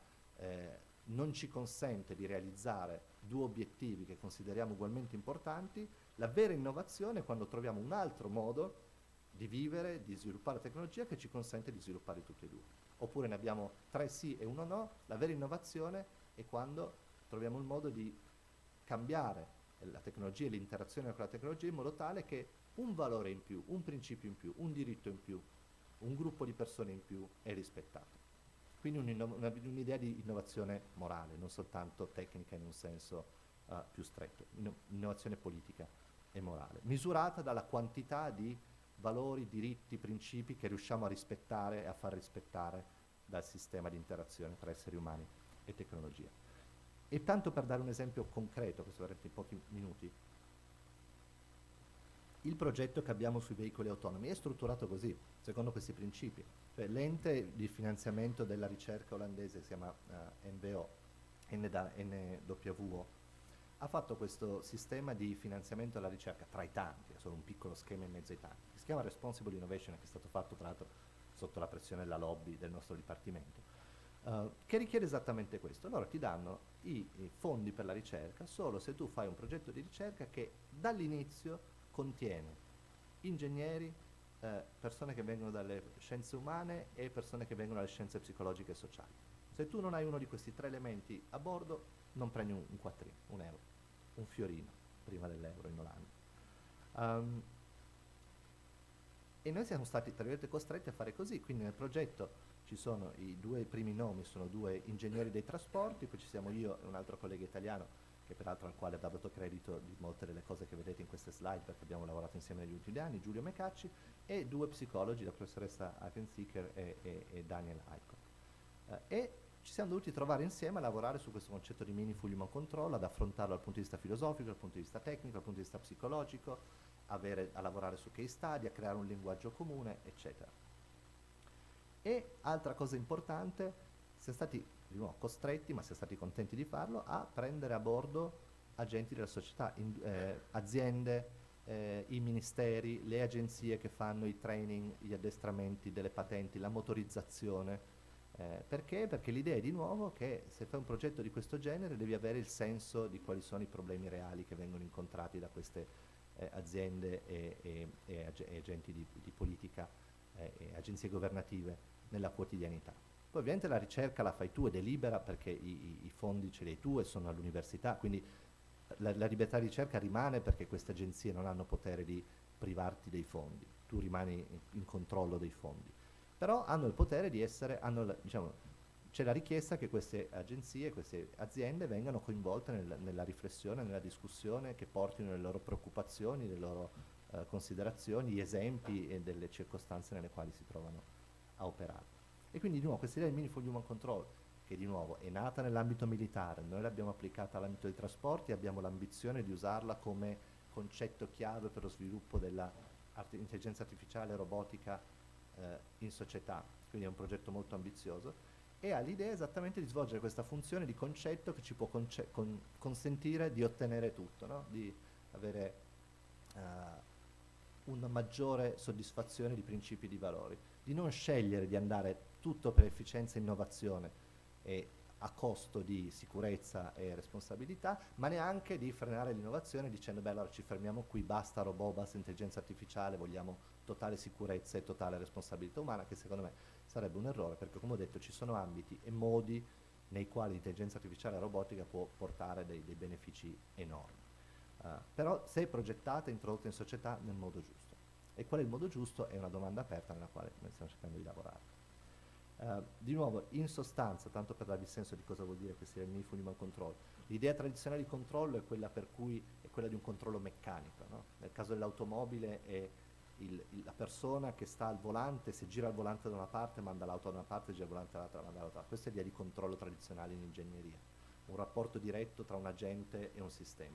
non ci consente di realizzare due obiettivi che consideriamo ugualmente importanti, la vera innovazione è quando troviamo un altro modo di vivere, di sviluppare la tecnologia che ci consente di sviluppare tutti e due. Oppure ne abbiamo 3 sì e 1 no. La vera innovazione è quando troviamo il modo di cambiare la tecnologia e l'interazione con la tecnologia in modo tale che un valore in più, un principio in più, un diritto in più, un gruppo di persone in più è rispettato. Quindi un'idea di innovazione morale, non soltanto tecnica in un senso più stretto, innovazione politica e morale, misurata dalla quantità di valori, diritti, principi che riusciamo a rispettare e a far rispettare dal sistema di interazione tra esseri umani e tecnologia. E tanto per dare un esempio concreto, questo veramente in pochi minuti, il progetto che abbiamo sui veicoli autonomi è strutturato così, secondo questi principi. Cioè, l'ente di finanziamento della ricerca olandese, si chiama NWO, ha fatto questo sistema di finanziamento della ricerca tra i tanti, è solo un piccolo schema in mezzo ai tanti, che si chiama Responsible Innovation, che è stato fatto tra l'altro sotto la pressione della lobby del nostro dipartimento, che richiede esattamente questo. Loro ti danno i fondi per la ricerca solo se tu fai un progetto di ricerca che dall'inizio contiene ingegneri, persone che vengono dalle scienze umane e persone che vengono dalle scienze psicologiche e sociali. Se tu non hai uno di questi 3 elementi a bordo, non prendi un quattrino, un euro, un fiorino, prima dell'euro in Olanda. E noi siamo stati, tra virgolette, costretti a fare così, quindi nel progetto ci sono i 2 primi nomi, sono 2 ingegneri dei trasporti, poi ci siamo io e un altro collega italiano, che peraltro al quale ha dato credito di molte delle cose che vedete in queste slide perché abbiamo lavorato insieme negli ultimi anni, Giulio Mecacci, e 2 psicologi, la professoressa Hagenseeker e Daniel Aycock. E ci siamo dovuti trovare insieme a lavorare su questo concetto di Meaningful Human Control, ad affrontarlo dal punto di vista filosofico, dal punto di vista tecnico, dal punto di vista psicologico, a lavorare su case study, a creare un linguaggio comune, eccetera. E altra cosa importante, siamo stati di nuovo costretti, ma siamo stati contenti di farlo, a prendere a bordo agenti della società, aziende, i ministeri, le agenzie che fanno i training, gli addestramenti delle patenti, la motorizzazione. Perché? Perché l'idea è di nuovo che se fai un progetto di questo genere devi avere il senso di quali sono i problemi reali che vengono incontrati da queste aziende e agenti di politica e agenzie governative nella quotidianità. Poi ovviamente la ricerca la fai tu ed è libera perché i fondi ce li hai tu e sono all'università, quindi la libertà di ricerca rimane perché queste agenzie non hanno potere di privarti dei fondi, tu rimani in controllo dei fondi. Però hanno il potere di essere, c'è la richiesta che queste agenzie, queste aziende vengano coinvolte nella riflessione, nella discussione, che portino le loro preoccupazioni, le loro considerazioni, gli esempi e delle circostanze nelle quali si trovano a operare. E quindi di nuovo questa idea di Meaningful Human Control, che di nuovo è nata nell'ambito militare, noi l'abbiamo applicata all'ambito dei trasporti e abbiamo l'ambizione di usarla come concetto chiave per lo sviluppo della intelligenza artificiale e robotica in società, quindi è un progetto molto ambizioso e ha l'idea esattamente di svolgere questa funzione di concetto che ci può consentire di ottenere tutto, no? Di avere una maggiore soddisfazione di principi e di valori, di non scegliere di andare tutto per efficienza e innovazione e a costo di sicurezza e responsabilità, ma neanche di frenare l'innovazione dicendo beh allora ci fermiamo qui, basta robot, basta intelligenza artificiale, vogliamo totale sicurezza e totale responsabilità umana, che secondo me sarebbe un errore, perché come ho detto ci sono ambiti e modi nei quali l'intelligenza artificiale e la robotica può portare dei benefici enormi. Però se è progettata e introdotta in società nel modo giusto. E qual è il modo giusto? È una domanda aperta nella quale noi stiamo cercando di lavorare. Di nuovo, in sostanza, tanto per darvi il senso di cosa vuol dire che sia il MIF Human Control, l'idea tradizionale di controllo è quella per cui è quella di un controllo meccanico, no? Nel caso dell'automobile è la persona che sta al volante, se gira il volante da una parte manda l'auto da una parte, gira il volante dall'altra manda l'auto. Questa è l'idea di controllo tradizionale in ingegneria, un rapporto diretto tra un agente e un sistema.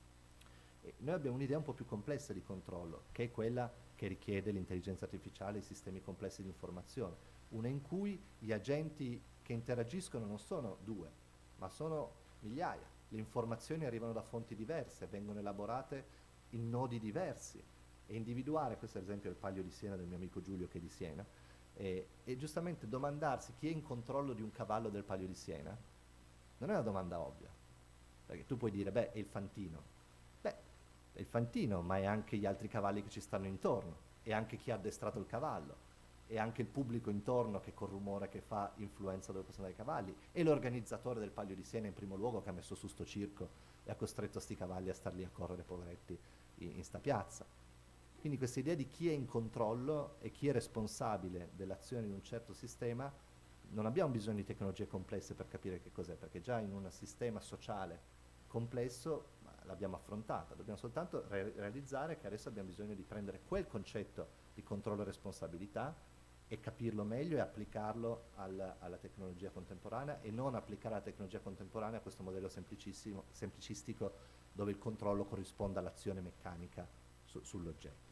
E noi abbiamo un'idea un po' più complessa di controllo, che è quella che richiede l'intelligenza artificiale e i sistemi complessi di informazione, una in cui gli agenti che interagiscono non sono due, ma sono migliaia. Le informazioni arrivano da fonti diverse, vengono elaborate in nodi diversi e individuare, questo è l'esempio del Palio di Siena del mio amico Giulio che è di Siena, e giustamente domandarsi chi è in controllo di un cavallo del Palio di Siena non è una domanda ovvia, perché tu puoi dire beh è il fantino. È il fantino, ma è anche gli altri cavalli che ci stanno intorno, è anche chi ha addestrato il cavallo, è anche il pubblico intorno che col rumore che fa influenza dove possono andare i cavalli, è l'organizzatore del Palio di Siena in primo luogo che ha messo su sto circo e ha costretto sti cavalli a star lì a correre poveretti in sta piazza. Quindi questa idea di chi è in controllo e chi è responsabile dell'azione di un certo sistema, non abbiamo bisogno di tecnologie complesse per capire che cos'è, perché già in un sistema sociale complesso l'abbiamo affrontata, dobbiamo soltanto realizzare che adesso abbiamo bisogno di prendere quel concetto di controllo e responsabilità e capirlo meglio e applicarlo alla tecnologia contemporanea e non applicare la tecnologia contemporanea a questo modello semplicistico dove il controllo corrisponde all'azione meccanica sull'oggetto.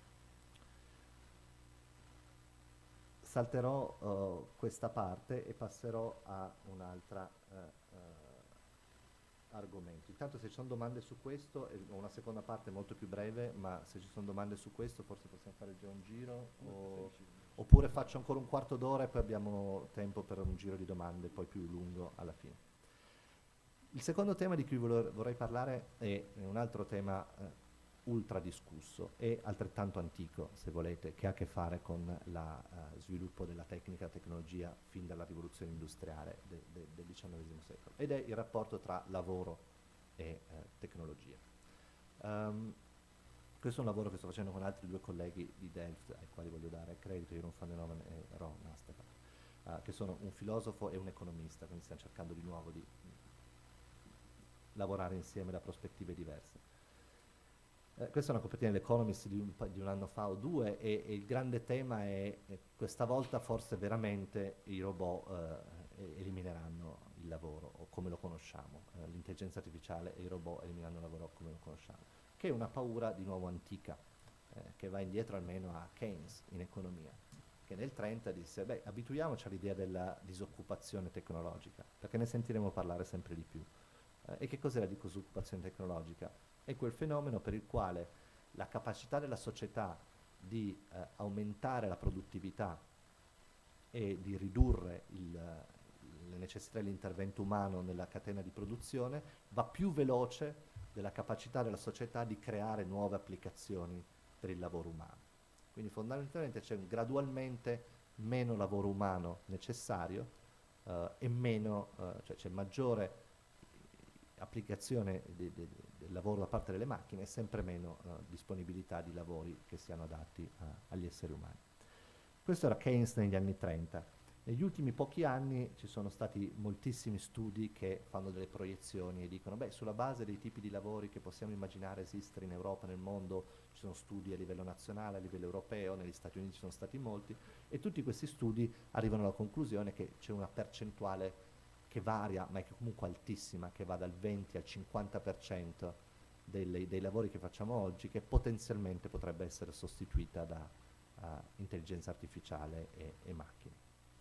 Salterò questa parte e passerò a un'altra argomento. Intanto se ci sono domande su questo, ho una seconda parte molto più breve, ma se ci sono domande su questo forse possiamo fare già un giro oppure faccio ancora un quarto d'ora e poi abbiamo tempo per un giro di domande poi più lungo alla fine. Il secondo tema di cui vorrei parlare è un altro tema ultra discusso e altrettanto antico, se volete, che ha a che fare con lo sviluppo della tecnica e tecnologia fin dalla rivoluzione industriale del XIX secolo, ed è il rapporto tra lavoro e tecnologia. Questo è un lavoro che sto facendo con altri due colleghi di Delft, ai quali voglio dare credito, Jeroen van den Hoven e Ron Nastepar, che sono un filosofo e un economista, quindi stiamo cercando di nuovo di lavorare insieme da prospettive diverse. Questa è una copertina dell'Economist di un anno fa o due e il grande tema è questa volta forse veramente i robot elimineranno il lavoro o come lo conosciamo, l'intelligenza artificiale e i robot elimineranno il lavoro come lo conosciamo, che è una paura di nuovo antica, che va indietro almeno a Keynes in economia, che nel 30 disse beh abituiamoci all'idea della disoccupazione tecnologica, perché ne sentiremo parlare sempre di più. E che cos'è la disoccupazione tecnologica? È quel fenomeno per il quale la capacità della società di aumentare la produttività e di ridurre le necessità dell'intervento umano nella catena di produzione va più veloce della capacità della società di creare nuove applicazioni per il lavoro umano. Quindi fondamentalmente c'è gradualmente meno lavoro umano necessario e meno, cioè c'è maggiore applicazione del lavoro da parte delle macchine e sempre meno disponibilità di lavori che siano adatti agli esseri umani. Questo era Keynes negli anni 30. Negli ultimi pochi anni ci sono stati moltissimi studi che fanno delle proiezioni e dicono beh, sulla base dei tipi di lavori che possiamo immaginare esistere in Europa, nel mondo, ci sono studi a livello nazionale, a livello europeo, negli Stati Uniti ci sono stati molti, e tutti questi studi arrivano alla conclusione che c'è una percentuale che varia, ma è comunque altissima, che va dal 20 al 50% dei lavori che facciamo oggi, che potenzialmente potrebbe essere sostituita da intelligenza artificiale e macchine.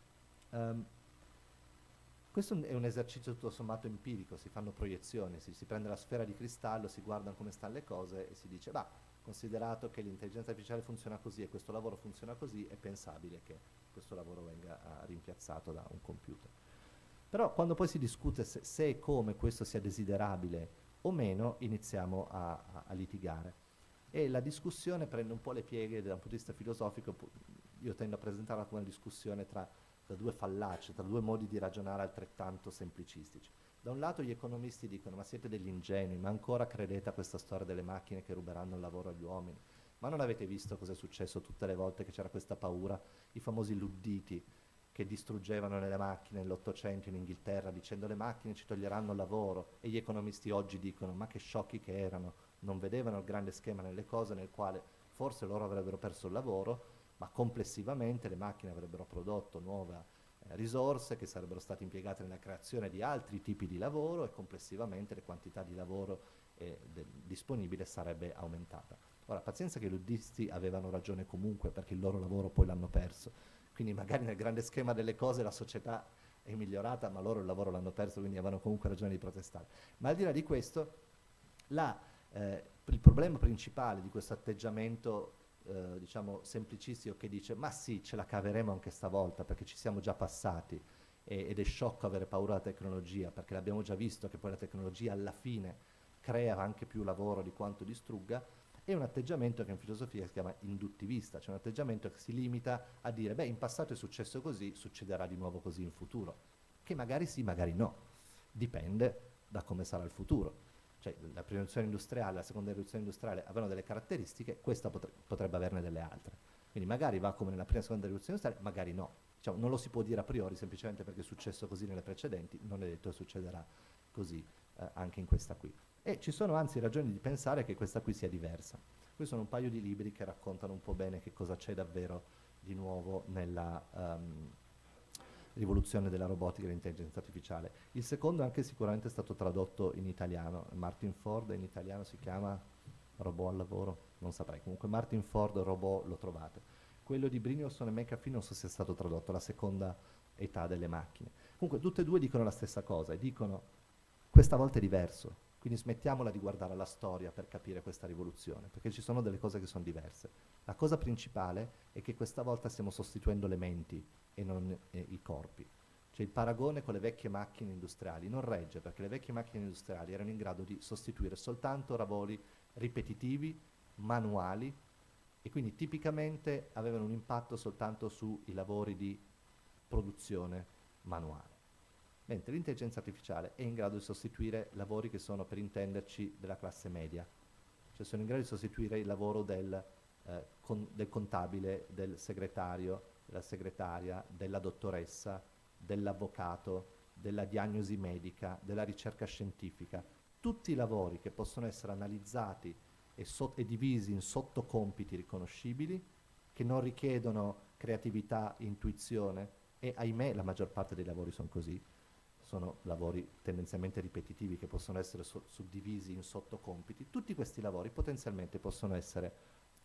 Questo è un esercizio tutto sommato empirico, si fanno proiezioni, si prende la sfera di cristallo, si guardano come stanno le cose e si dice, considerato che l'intelligenza artificiale funziona così e questo lavoro funziona così, è pensabile che questo lavoro venga rimpiazzato da un computer. Però quando poi si discute se e come questo sia desiderabile o meno, iniziamo a litigare. E la discussione prende un po' le pieghe da un punto di vista filosofico, io tendo a presentarla come una discussione tra due fallaci, tra due modi di ragionare altrettanto semplicistici. Da un lato gli economisti dicono, ma siete degli ingenui, ma ancora credete a questa storia delle macchine che ruberanno il lavoro agli uomini? Ma non avete visto cosa è successo tutte le volte che c'era questa paura? I famosi ludditi che distruggevano le macchine nell'Ottocento in Inghilterra dicendo le macchine ci toglieranno il lavoro, e gli economisti oggi dicono ma che sciocchi che erano, non vedevano il grande schema nelle cose nel quale forse loro avrebbero perso il lavoro, ma complessivamente le macchine avrebbero prodotto nuove risorse che sarebbero state impiegate nella creazione di altri tipi di lavoro e complessivamente le quantità di lavoro disponibile sarebbe aumentata. Ora, pazienza che i luddisti avevano ragione comunque, perché il loro lavoro poi l'hanno perso, quindi magari nel grande schema delle cose la società è migliorata, ma loro il lavoro l'hanno perso, quindi avevano comunque ragione di protestare. Ma al di là di questo, il problema principale di questo atteggiamento diciamo semplicistico che dice ma sì, ce la caveremo anche stavolta perché ci siamo già passati ed è sciocco avere paura della tecnologia, perché l'abbiamo già visto che poi la tecnologia alla fine crea anche più lavoro di quanto distrugga, è un atteggiamento che in filosofia si chiama induttivista, cioè un atteggiamento che si limita a dire in passato è successo così, succederà di nuovo così in futuro, che magari sì, magari no, dipende da come sarà il futuro. Cioè la prima rivoluzione industriale, la seconda rivoluzione industriale avevano delle caratteristiche, questa potrebbe averne delle altre. Quindi magari va come nella prima e seconda rivoluzione industriale, magari no. Diciamo, non lo si può dire a priori, semplicemente perché è successo così nelle precedenti, non è detto che succederà così anche in questa qui. E ci sono anzi ragioni di pensare che questa qui sia diversa. Qui sono un paio di libri che raccontano un po' bene che cosa c'è davvero di nuovo nella rivoluzione della robotica e dell'intelligenza artificiale. Il secondo anche sicuramente è stato tradotto in italiano, Martin Ford, in italiano si chiama Robot al lavoro, non saprei, comunque Martin Ford, Robot lo trovate. Quello di Brynjolfsson e McAfee non so se è stato tradotto, la seconda età delle macchine. Comunque tutte e due dicono la stessa cosa e dicono questa volta è diverso, quindi smettiamola di guardare alla storia per capire questa rivoluzione, perché ci sono delle cose che sono diverse. La cosa principale è che questa volta stiamo sostituendo le menti e non i corpi. Cioè il paragone con le vecchie macchine industriali non regge, perché le vecchie macchine industriali erano in grado di sostituire soltanto lavori ripetitivi, manuali, e quindi tipicamente avevano un impatto soltanto sui lavori di produzione manuale. Mentre l'intelligenza artificiale è in grado di sostituire lavori che sono, per intenderci, della classe media. Cioè sono in grado di sostituire il lavoro del contabile, del segretario, della segretaria, della dottoressa, dell'avvocato, della diagnosi medica, della ricerca scientifica. Tutti i lavori che possono essere analizzati e divisi in sottocompiti riconoscibili, che non richiedono creatività, intuizione, e ahimè la maggior parte dei lavori sono così, sono lavori tendenzialmente ripetitivi che possono essere suddivisi in sottocompiti. Tutti questi lavori potenzialmente possono essere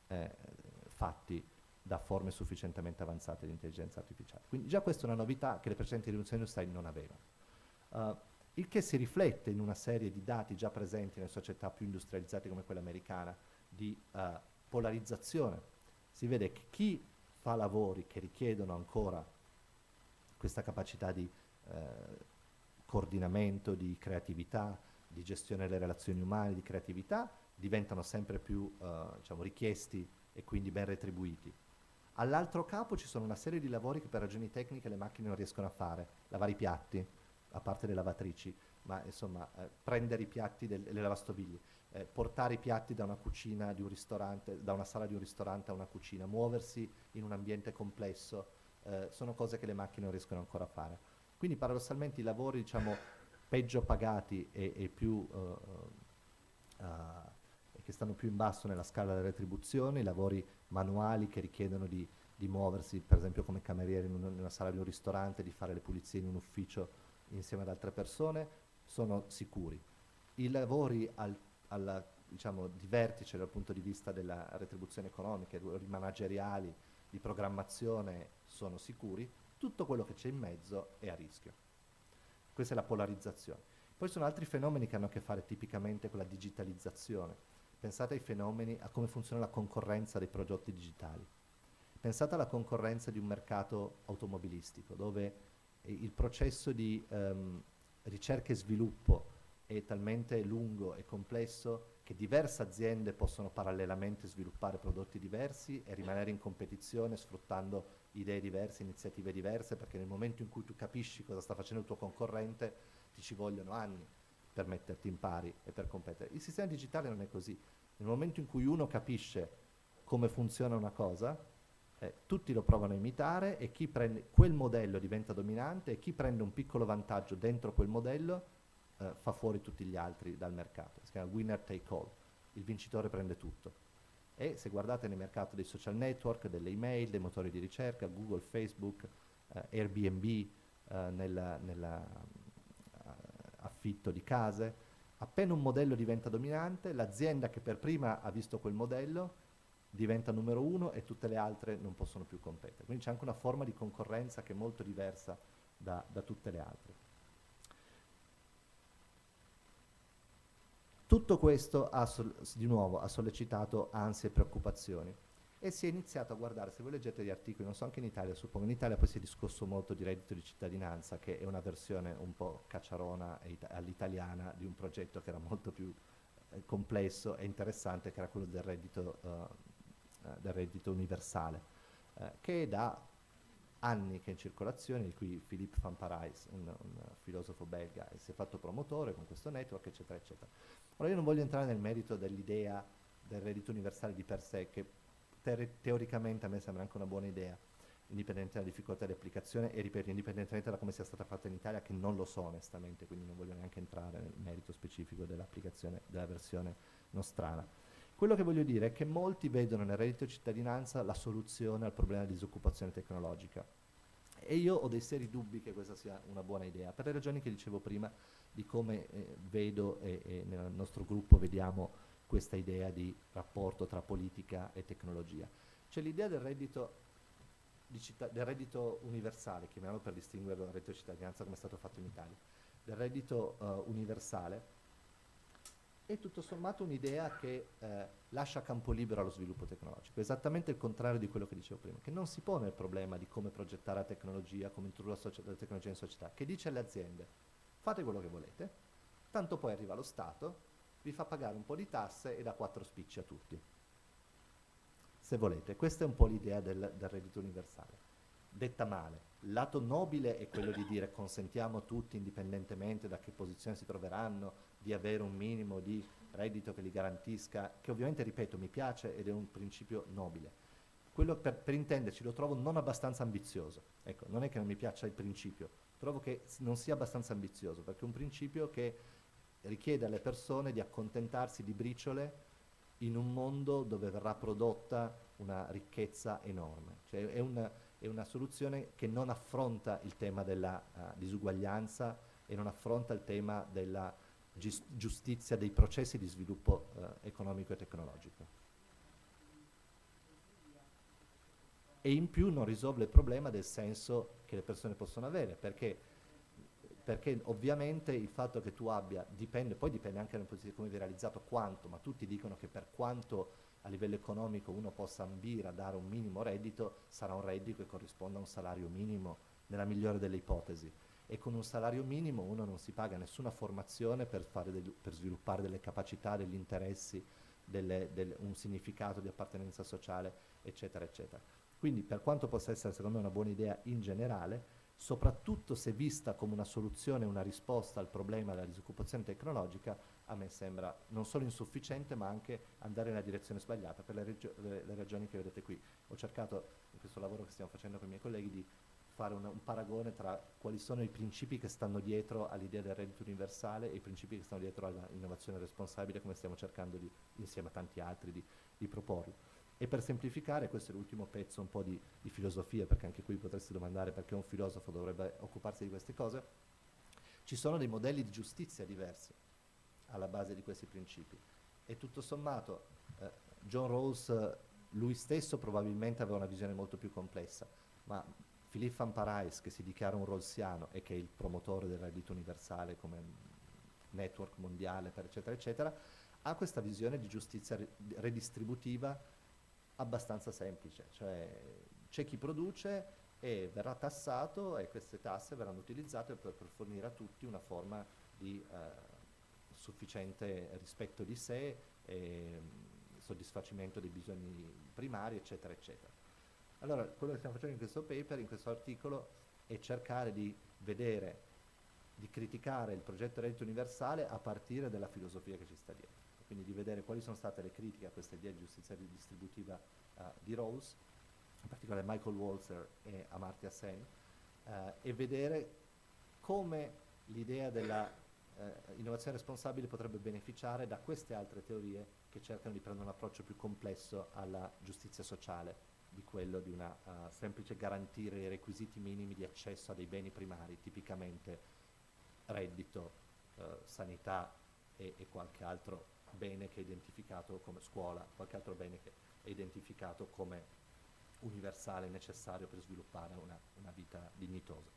fatti da forme sufficientemente avanzate di intelligenza artificiale. Quindi già questa è una novità che le precedenti rivoluzioni industriali non avevano. Il che si riflette in una serie di dati già presenti nelle società più industrializzate come quella americana, di polarizzazione. Si vede che chi fa lavori che richiedono ancora questa capacità di coordinamento, di creatività, di gestione delle relazioni umane, di creatività, diventano sempre più diciamo, richiesti e quindi ben retribuiti. All'altro capo ci sono una serie di lavori che per ragioni tecniche le macchine non riescono a fare, lavare i piatti, a parte le lavatrici, ma insomma prendere i piatti le lavastoviglie, portare i piatti da una cucina di un ristorante, da una sala di un ristorante a una cucina, muoversi in un ambiente complesso, sono cose che le macchine non riescono ancora a fare. Quindi paradossalmente i lavori diciamo peggio pagati e più che stanno più in basso nella scala delle retribuzioni, i lavori manuali che richiedono di muoversi, per esempio come cameriere in una sala di un ristorante, di fare le pulizie in un ufficio insieme ad altre persone, sono sicuri. I lavori diciamo, di vertice dal punto di vista della retribuzione economica, i lavori manageriali, di programmazione sono sicuri, tutto quello che c'è in mezzo è a rischio. Questa è la polarizzazione. Poi sono altri fenomeni che hanno a che fare tipicamente con la digitalizzazione. Pensate ai fenomeni, a come funziona la concorrenza dei prodotti digitali. Pensate alla concorrenza di un mercato automobilistico, dove il processo di ricerca e sviluppo è talmente lungo e complesso che diverse aziende possono parallelamente sviluppare prodotti diversi e rimanere in competizione sfruttando idee diverse, iniziative diverse, perché nel momento in cui tu capisci cosa sta facendo il tuo concorrente ti ci vogliono anni per metterti in pari e per competere. Il sistema digitale non è così. Nel momento in cui uno capisce come funziona una cosa, tutti lo provano a imitare e chi prende quel modello diventa dominante e chi prende un piccolo vantaggio dentro quel modello fa fuori tutti gli altri dal mercato. Si chiama winner take all, il vincitore prende tutto. E se guardate nel mercato dei social network, delle email, dei motori di ricerca, Google, Facebook, Airbnb, nell'affitto di case, appena un modello diventa dominante, l'azienda che per prima ha visto quel modello diventa numero uno e tutte le altre non possono più competere. Quindi c'è anche una forma di concorrenza che è molto diversa da tutte le altre. Tutto questo di nuovo ha sollecitato ansie e preoccupazioni e si è iniziato a guardare, se voi leggete gli articoli, non so anche in Italia, suppongo in Italia poi si è discusso molto di reddito di cittadinanza, che è una versione un po' cacciarona all'italiana di un progetto che era molto più complesso e interessante, che era quello del reddito universale, che è da anni che è in circolazione, di cui Philippe Van Parijs, un filosofo belga, si è fatto promotore con questo network, eccetera, eccetera. Ora io non voglio entrare nel merito dell'idea del reddito universale di per sé, che teoricamente a me sembra anche una buona idea, indipendentemente dalla difficoltà di applicazione e, ripeto, indipendentemente da come sia stata fatta in Italia, che non lo so onestamente, quindi non voglio neanche entrare nel merito specifico dell'applicazione della versione nostrana. Quello che voglio dire è che molti vedono nel reddito di cittadinanza la soluzione al problema di disoccupazione tecnologica. E io ho dei seri dubbi che questa sia una buona idea, per le ragioni che dicevo prima, di come vedo e nel nostro gruppo vediamo questa idea di rapporto tra politica e tecnologia. C'è l'idea del reddito universale, chiamiamolo per distinguere dal reddito di cittadinanza come è stato fatto in Italia, del reddito universale, è tutto sommato un'idea che lascia campo libero allo sviluppo tecnologico, esattamente il contrario di quello che dicevo prima, che non si pone il problema di come progettare la tecnologia, come introdurre la tecnologia in società, che dice alle aziende: fate quello che volete, tanto poi arriva lo Stato, vi fa pagare un po' di tasse e dà 4 spicci a tutti, se volete. Questa è un po' l'idea del reddito universale. Detta male, il lato nobile è quello di dire consentiamo a tutti, indipendentemente da che posizione si troveranno, di avere un minimo di reddito che li garantisca, che ovviamente, ripeto, mi piace ed è un principio nobile. Quello, per intenderci, lo trovo non abbastanza ambizioso. Ecco, non è che non mi piaccia il principio, trovo che non sia abbastanza ambizioso, perché è un principio che richiede alle persone di accontentarsi di briciole in un mondo dove verrà prodotta una ricchezza enorme. Cioè è una soluzione che non affronta il tema della disuguaglianza e non affronta il tema della giustizia dei processi di sviluppo economico e tecnologico. E in più non risolve il problema del senso che le persone possono avere, perché ovviamente il fatto che tu abbia, poi dipende anche da come viene realizzato quanto, ma tutti dicono che per quanto a livello economico uno possa ambire a dare un minimo reddito, sarà un reddito che corrisponda a un salario minimo, nella migliore delle ipotesi. E con un salario minimo uno non si paga nessuna formazione per sviluppare delle capacità, degli interessi, un significato di appartenenza sociale, eccetera, eccetera. Quindi, per quanto possa essere secondo me una buona idea in generale, soprattutto se vista come una soluzione, una risposta al problema della disoccupazione tecnologica, a me sembra non solo insufficiente ma anche andare nella direzione sbagliata, per le ragioni che vedete qui. Ho cercato, in questo lavoro che stiamo facendo con i miei colleghi, di fare un paragone tra quali sono i principi che stanno dietro all'idea del reddito universale e i principi che stanno dietro all'innovazione responsabile, come stiamo cercando insieme a tanti altri di proporlo. E per semplificare, questo è l'ultimo pezzo un po' di filosofia, perché anche qui potresti domandare perché un filosofo dovrebbe occuparsi di queste cose. ci sono dei modelli di giustizia diversi alla base di questi principi. E tutto sommato John Rawls, lui stesso probabilmente aveva una visione molto più complessa, ma Philippe Van Parijs, che si dichiara un Rawlsiano e che è il promotore del reddito universale come network mondiale, eccetera, eccetera, ha questa visione di giustizia redistributiva abbastanza semplice, cioè c'è chi produce e verrà tassato e queste tasse verranno utilizzate per fornire a tutti una forma di sufficiente rispetto di sé e soddisfacimento dei bisogni primari, eccetera, eccetera. Allora, quello che stiamo facendo in questo paper, in questo articolo, è cercare di vedere, di criticare il progetto reddito universale a partire dalla filosofia che ci sta dietro. Quindi di vedere quali sono state le critiche a questa idea di giustizia distributiva di Rawls, in particolare Michael Walzer e Amartya Sen, e vedere come l'idea della innovazione responsabile potrebbe beneficiare da queste altre teorie che cercano di prendere un approccio più complesso alla giustizia sociale di quello di una semplice garantire i requisiti minimi di accesso a dei beni primari, tipicamente reddito, sanità e qualche altro bene che è identificato come scuola, qualche altro bene che è identificato come universale, necessario per sviluppare una vita dignitosa.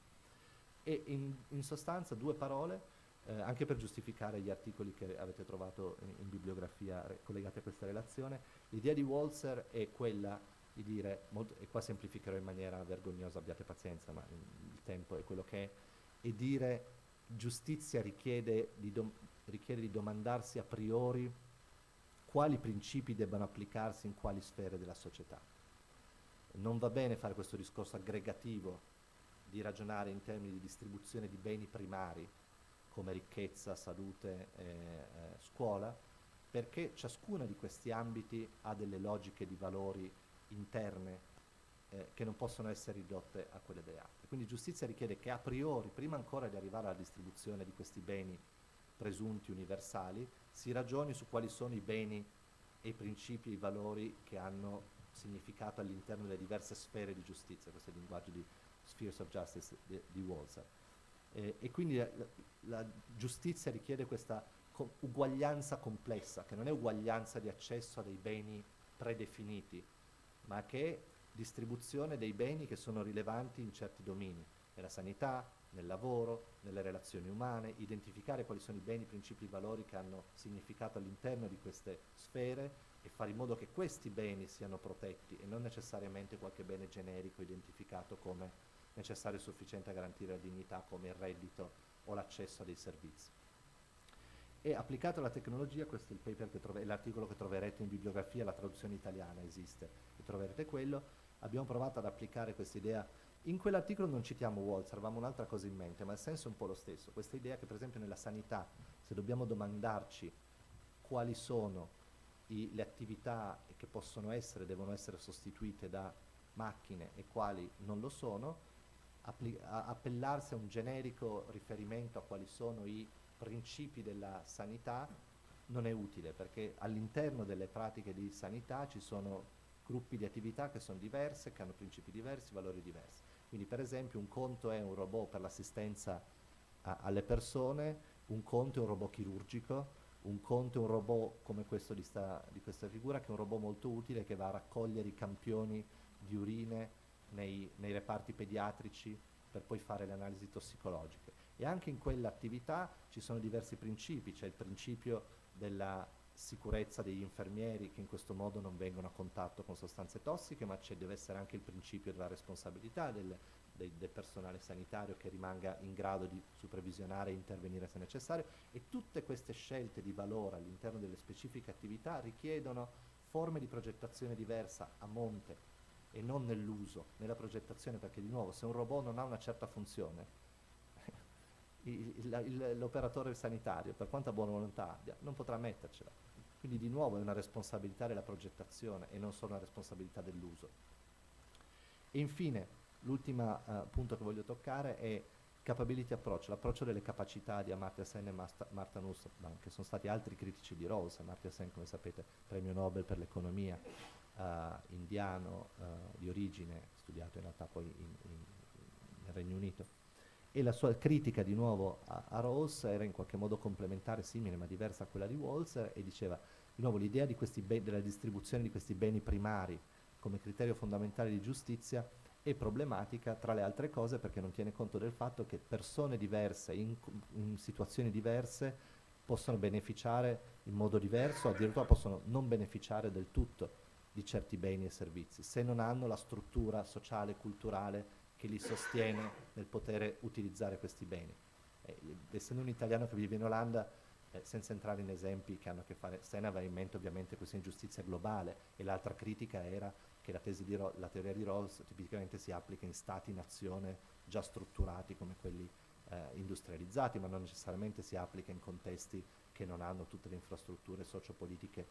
E in sostanza due parole, anche per giustificare gli articoli che avete trovato in bibliografia collegati a questa relazione. L'idea di Walzer è quella di dire, e qua semplificherò in maniera vergognosa, abbiate pazienza, ma il tempo è quello che è, e dire giustizia richiede di domandarsi a priori quali principi debbano applicarsi in quali sfere della società. Non va bene fare questo discorso aggregativo di ragionare in termini di distribuzione di beni primari come ricchezza, salute, scuola, perché ciascuna di questi ambiti ha delle logiche di valori interne che non possono essere ridotte a quelle delle altre. Quindi giustizia richiede che a priori, prima ancora di arrivare alla distribuzione di questi beni presunti universali, si ragioni su quali sono i beni e i principi e i valori che hanno significato all'interno delle diverse sfere di giustizia, questo è il linguaggio di Spheres of Justice di Walzer. E quindi la giustizia richiede questa uguaglianza complessa, che non è uguaglianza di accesso a dei beni predefiniti, ma che è distribuzione dei beni che sono rilevanti in certi domini, nella sanità, nel lavoro, nelle relazioni umane, identificare quali sono i beni, principi e valori che hanno significato all'interno di queste sfere e fare in modo che questi beni siano protetti e non necessariamente qualche bene generico identificato come necessario e sufficiente a garantire la dignità come il reddito o l'accesso a dei servizi. E applicato alla tecnologia, questo è il paper l'articolo che troverete in bibliografia, la traduzione italiana esiste, e troverete quello. Abbiamo provato ad applicare questa idea. In quell'articolo non citiamo Walzer, avevamo un'altra cosa in mente, ma il senso è un po' lo stesso. Questa idea che per esempio nella sanità, se dobbiamo domandarci quali sono le attività che possono essere, devono essere sostituite da macchine e quali non lo sono, appellarsi a un generico riferimento a quali sono i principi della sanità non è utile, perché all'interno delle pratiche di sanità ci sono gruppi di attività che sono diverse, che hanno principi diversi, valori diversi. Quindi per esempio un conto è un robot per l'assistenza alle persone, un conto è un robot chirurgico, un conto è un robot come questo di questa figura, che è un robot molto utile che va a raccogliere i campioni di urine nei reparti pediatrici per poi fare le analisi tossicologiche. E anche in quell'attività ci sono diversi principi, c'è il principio della sicurezza degli infermieri che in questo modo non vengono a contatto con sostanze tossiche, ma deve essere anche il principio della responsabilità del personale sanitario che rimanga in grado di supervisionare e intervenire se necessario, e tutte queste scelte di valore all'interno delle specifiche attività richiedono forme di progettazione diversa a monte e non nell'uso, nella progettazione, perché di nuovo se un robot non ha una certa funzione l'operatore sanitario, per quanta buona volontà abbia, non potrà mettercela. Quindi di nuovo è una responsabilità della progettazione e non solo una responsabilità dell'uso. E infine, l'ultimo punto che voglio toccare è capability approach, l'approccio delle capacità di Amartya Sen e Martha Nussbaum, che sono stati altri critici di Rawls. Amartya Sen, come sapete, premio Nobel per l'economia, indiano di origine, studiato in realtà poi nel Regno Unito. E la sua critica di nuovo a Rawls era in qualche modo complementare, simile ma diversa a quella di Walzer, e diceva di nuovo l'idea di della distribuzione di questi beni primari come criterio fondamentale di giustizia è problematica, tra le altre cose, perché non tiene conto del fatto che persone diverse, in situazioni diverse, possono beneficiare in modo diverso, addirittura possono non beneficiare del tutto di certi beni e servizi, se non hanno la struttura sociale e culturale che li sostiene nel poter utilizzare questi beni. Essendo un italiano che vive in Olanda, senza entrare in esempi che hanno a che fare, Stena aveva in mente ovviamente questa ingiustizia globale, e l'altra critica era che la teoria di Rawls tipicamente si applica in stati-nazione già strutturati come quelli industrializzati, ma non necessariamente si applica in contesti che non hanno tutte le infrastrutture sociopolitiche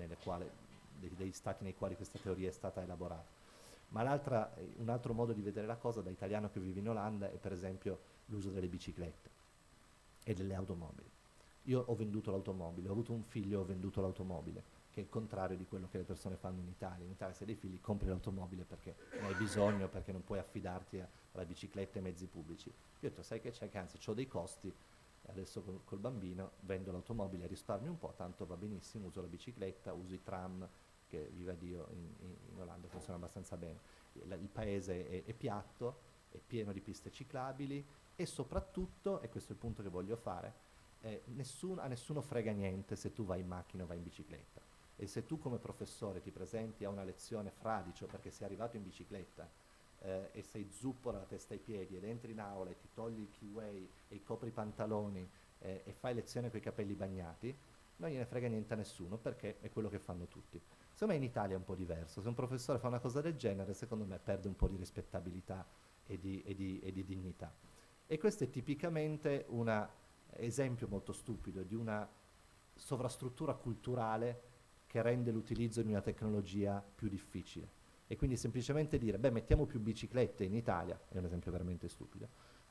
degli stati nei quali questa teoria è stata elaborata. Ma un altro modo di vedere la cosa da italiano che vive in Olanda è per esempio l'uso delle biciclette e delle automobili. Io ho venduto l'automobile, ho avuto un figlio, ho venduto l'automobile, che è il contrario di quello che le persone fanno in Italia. In Italia se hai dei figli compri l'automobile perché ne hai bisogno, perché non puoi affidarti alla bicicletta e ai mezzi pubblici. Io ho detto, sai che c'è, che anzi ho dei costi, adesso col bambino vendo l'automobile, risparmio un po', tanto va benissimo, uso la bicicletta, uso i tram, che viva Dio in Olanda funziona abbastanza bene. Il paese è piatto, è pieno di piste ciclabili, e soprattutto, e questo è il punto che voglio fare, a nessuno frega niente se tu vai in macchina o vai in bicicletta. E se tu come professore ti presenti a una lezione fradicio perché sei arrivato in bicicletta e sei zuppo dalla testa ai piedi ed entri in aula e ti togli il keyway e i copri i pantaloni e fai lezione con i capelli bagnati, non gliene frega niente a nessuno, perché è quello che fanno tutti. Secondo me in Italia è un po' diverso. Se un professore fa una cosa del genere, secondo me perde un po' di rispettabilità e di dignità. E questo è tipicamente un esempio molto stupido di una sovrastruttura culturale che rende l'utilizzo di una tecnologia più difficile. E quindi semplicemente dire, beh, mettiamo più biciclette in Italia, è un esempio veramente stupido,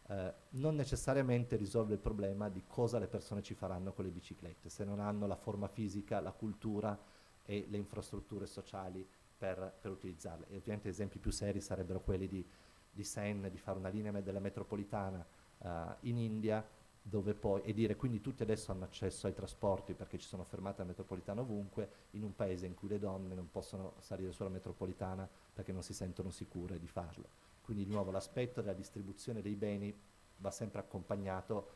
non necessariamente risolve il problema di cosa le persone ci faranno con le biciclette, se non hanno la forma fisica, la cultura e le infrastrutture sociali per utilizzarle. E ovviamente esempi più seri sarebbero quelli di Sen, di fare una linea della metropolitana in India, dove poi, e dire quindi tutti adesso hanno accesso ai trasporti perché ci sono fermate alla metropolitana ovunque, in un paese in cui le donne non possono salire sulla metropolitana perché non si sentono sicure di farlo. Quindi di nuovo l'aspetto della distribuzione dei beni va sempre accompagnato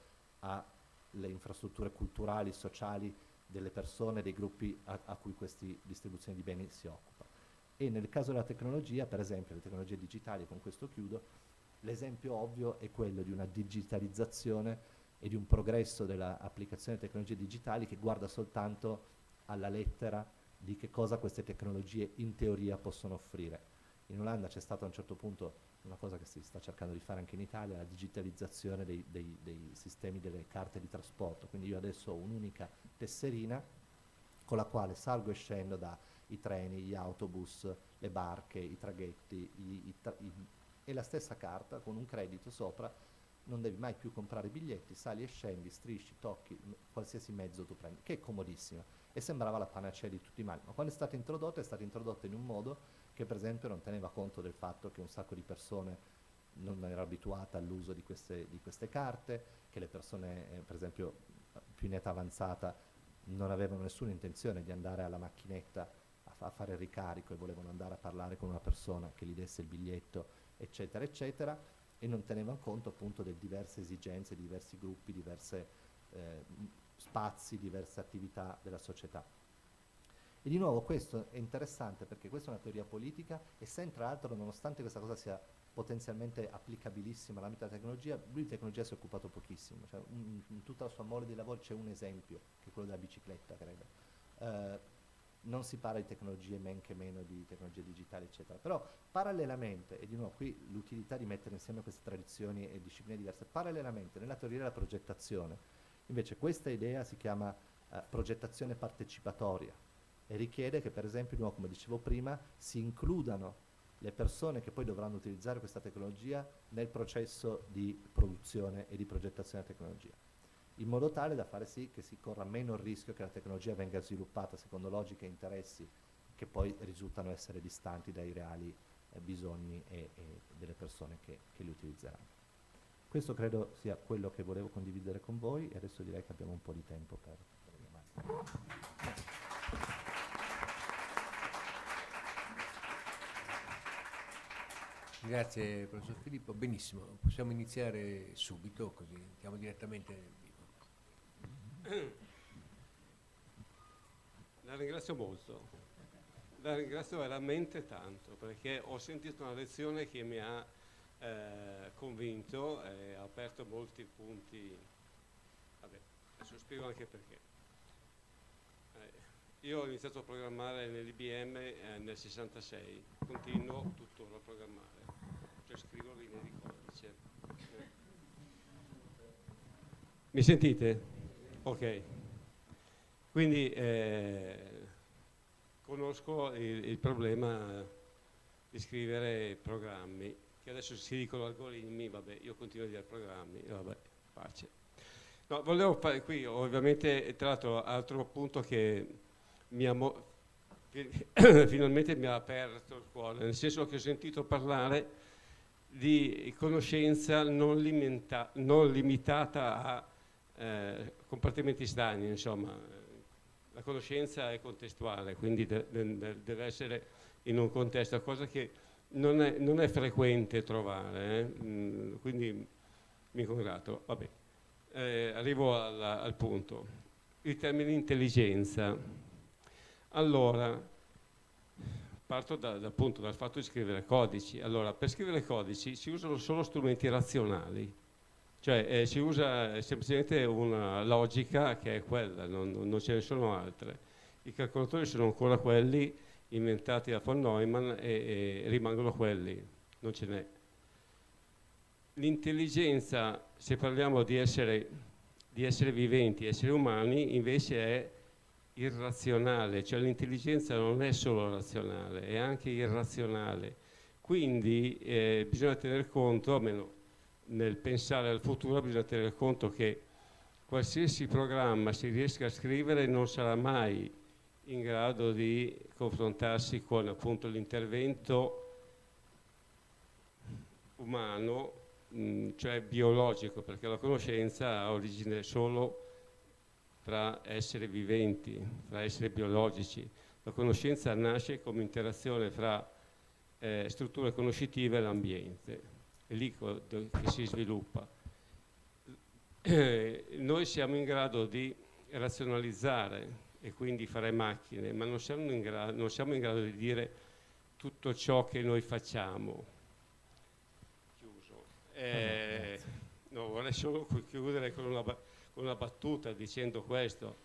alle infrastrutture culturali, sociali delle persone, dei gruppi a cui questa distribuzione di beni si occupa. E nel caso della tecnologia, per esempio le tecnologie digitali, con questo chiudo, l'esempio ovvio è quello di una digitalizzazione e di un progresso dell'applicazione delle tecnologie digitali che guarda soltanto alla lettera di che cosa queste tecnologie in teoria possono offrire. In Olanda c'è stata a un certo punto una cosa che si sta cercando di fare anche in Italia, la digitalizzazione dei sistemi delle carte di trasporto. Quindi io adesso ho un'unica tesserina con la quale salgo e scendo dai treni, gli autobus, le barche, i traghetti, e la stessa carta con un credito sopra. Non devi mai più comprare biglietti, sali e scendi, strisci, tocchi, qualsiasi mezzo tu prendi, che è comodissima, e sembrava la panacea di tutti i mali. Ma quando è stata introdotta in un modo che per esempio non teneva conto del fatto che un sacco di persone non era abituata all'uso di queste carte, che le persone per esempio più in età avanzata non avevano nessuna intenzione di andare alla macchinetta a fare il ricarico e volevano andare a parlare con una persona che gli desse il biglietto, eccetera, eccetera, e non tenevano conto appunto di diverse esigenze, diversi gruppi, diversi spazi, diverse attività della società. E di nuovo questo è interessante perché questa è una teoria politica e Sen, tra l'altro, nonostante questa cosa sia potenzialmente applicabilissima all'ambito della tecnologia, lui di tecnologia si è occupato pochissimo. Cioè, in tutta la sua mole di lavoro c'è un esempio, che è quello della bicicletta, credo. Non si parla di tecnologie, men che meno di tecnologie digitali, eccetera. Però parallelamente, e di nuovo qui l'utilità di mettere insieme queste tradizioni e discipline diverse, parallelamente nella teoria della progettazione, invece questa idea si chiama progettazione partecipatoria e richiede che, per esempio, di nuovo, come dicevo prima, si includano le persone che poi dovranno utilizzare questa tecnologia nel processo di produzione e di progettazione della tecnologia, in modo tale da fare sì che si corra meno il rischio che la tecnologia venga sviluppata secondo logiche e interessi che poi risultano essere distanti dai reali bisogni e delle persone che li utilizzeranno. Questo credo sia quello che volevo condividere con voi e adesso direi che abbiamo un po' di tempo per le domande. Grazie professor Filippo, benissimo, possiamo iniziare subito così entriamo direttamente nel vivo. La ringrazio molto, la ringrazio veramente tanto perché ho sentito una lezione che mi ha convinto e ha aperto molti punti. Vabbè, adesso spiego anche perché. Io ho iniziato a programmare nell'IBM nel 66, continuo tuttora a programmare, cioè scrivo linee di codice. Mi sentite? Ok. Quindi conosco il problema di scrivere programmi, che adesso si dicono algoritmi, vabbè, io continuo a dire programmi, vabbè, pace. No, volevo fare qui, ovviamente, tra l'altro, altro punto che finalmente mi ha aperto il cuore, nel senso che ho sentito parlare di conoscenza non limitata a compartimenti stagni, insomma. La conoscenza è contestuale, quindi deve essere in un contesto, cosa che non è frequente trovare, quindi mi congratulo. Vabbè. Arrivo al punto. Il termine intelligenza. Allora, parto appunto dal fatto di scrivere codici. Allora, per scrivere codici si usano solo strumenti razionali, cioè si usa semplicemente una logica che è quella, non ce ne sono altre. I calcolatori sono ancora quelli inventati da von Neumann e rimangono quelli, non ce n'è. L'intelligenza, se parliamo di essere viventi, esseri umani, invece è irrazionale, cioè l'intelligenza non è solo razionale, è anche irrazionale. Quindi bisogna tener conto, almeno nel pensare al futuro, bisogna tener conto che qualsiasi programma si riesca a scrivere non sarà mai in grado di confrontarsi con appunto l'intervento umano, cioè biologico, perché la conoscenza ha origine solo fra esseri viventi, fra esseri biologici. La conoscenza nasce come interazione fra strutture conoscitive e l'ambiente, è lì che si sviluppa. Noi siamo in grado di razionalizzare e quindi fare macchine, ma non siamo in grado di dire tutto ciò che noi facciamo. Chiuso. No, vorrei solo chiudere con una battuta dicendo questo.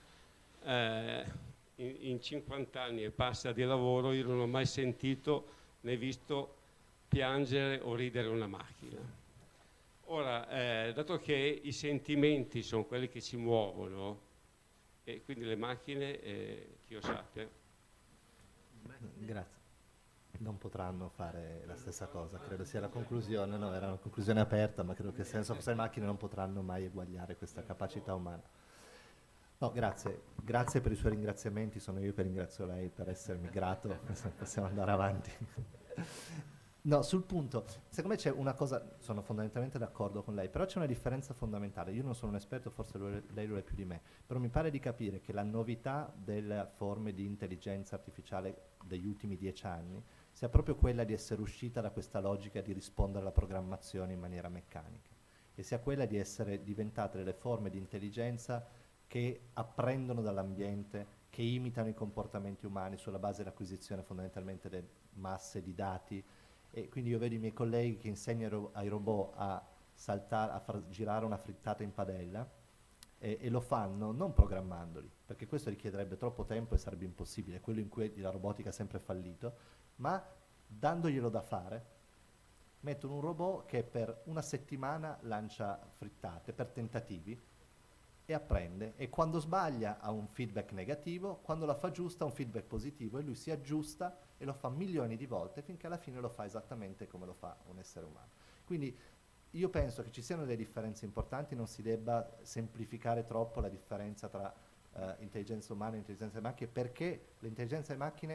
In 50 anni e passa di lavoro io non ho mai sentito né visto piangere o ridere una macchina. Ora, dato che i sentimenti sono quelli che ci muovono, e quindi le macchine, che io sappia. Grazie. Non potranno fare la stessa cosa, credo sia la conclusione, no, era una conclusione aperta, ma credo che le macchine non potranno mai eguagliare questa capacità umana. No, grazie per i suoi ringraziamenti, sono io che ringrazio lei per essermi grato, possiamo andare avanti. No, sul punto, secondo me c'è una cosa, sono fondamentalmente d'accordo con lei, però c'è una differenza fondamentale. Io non sono un esperto, forse lei lo è più di me, però mi pare di capire che la novità delle forme di intelligenza artificiale degli ultimi 10 anni sia proprio quella di essere uscita da questa logica di rispondere alla programmazione in maniera meccanica, e sia quella di essere diventate delle forme di intelligenza che apprendono dall'ambiente, che imitano i comportamenti umani sulla base dell'acquisizione fondamentalmente delle masse di dati. E quindi io vedo i miei colleghi che insegnano ai robot a saltare, a far girare una frittata in padella, e lo fanno non programmandoli, perché questo richiederebbe troppo tempo e sarebbe impossibile, quello in cui la robotica ha sempre fallito, ma dandoglielo da fare, mettono un robot che per una settimana lancia frittate per tentativi e apprende, e quando sbaglia ha un feedback negativo, quando la fa giusta ha un feedback positivo, e lui si aggiusta e lo fa milioni di volte finché alla fine lo fa esattamente come lo fa un essere umano. Quindi io penso che ci siano delle differenze importanti, non si debba semplificare troppo la differenza tra intelligenza umana e intelligenza delle macchine, perché l'intelligenza delle macchine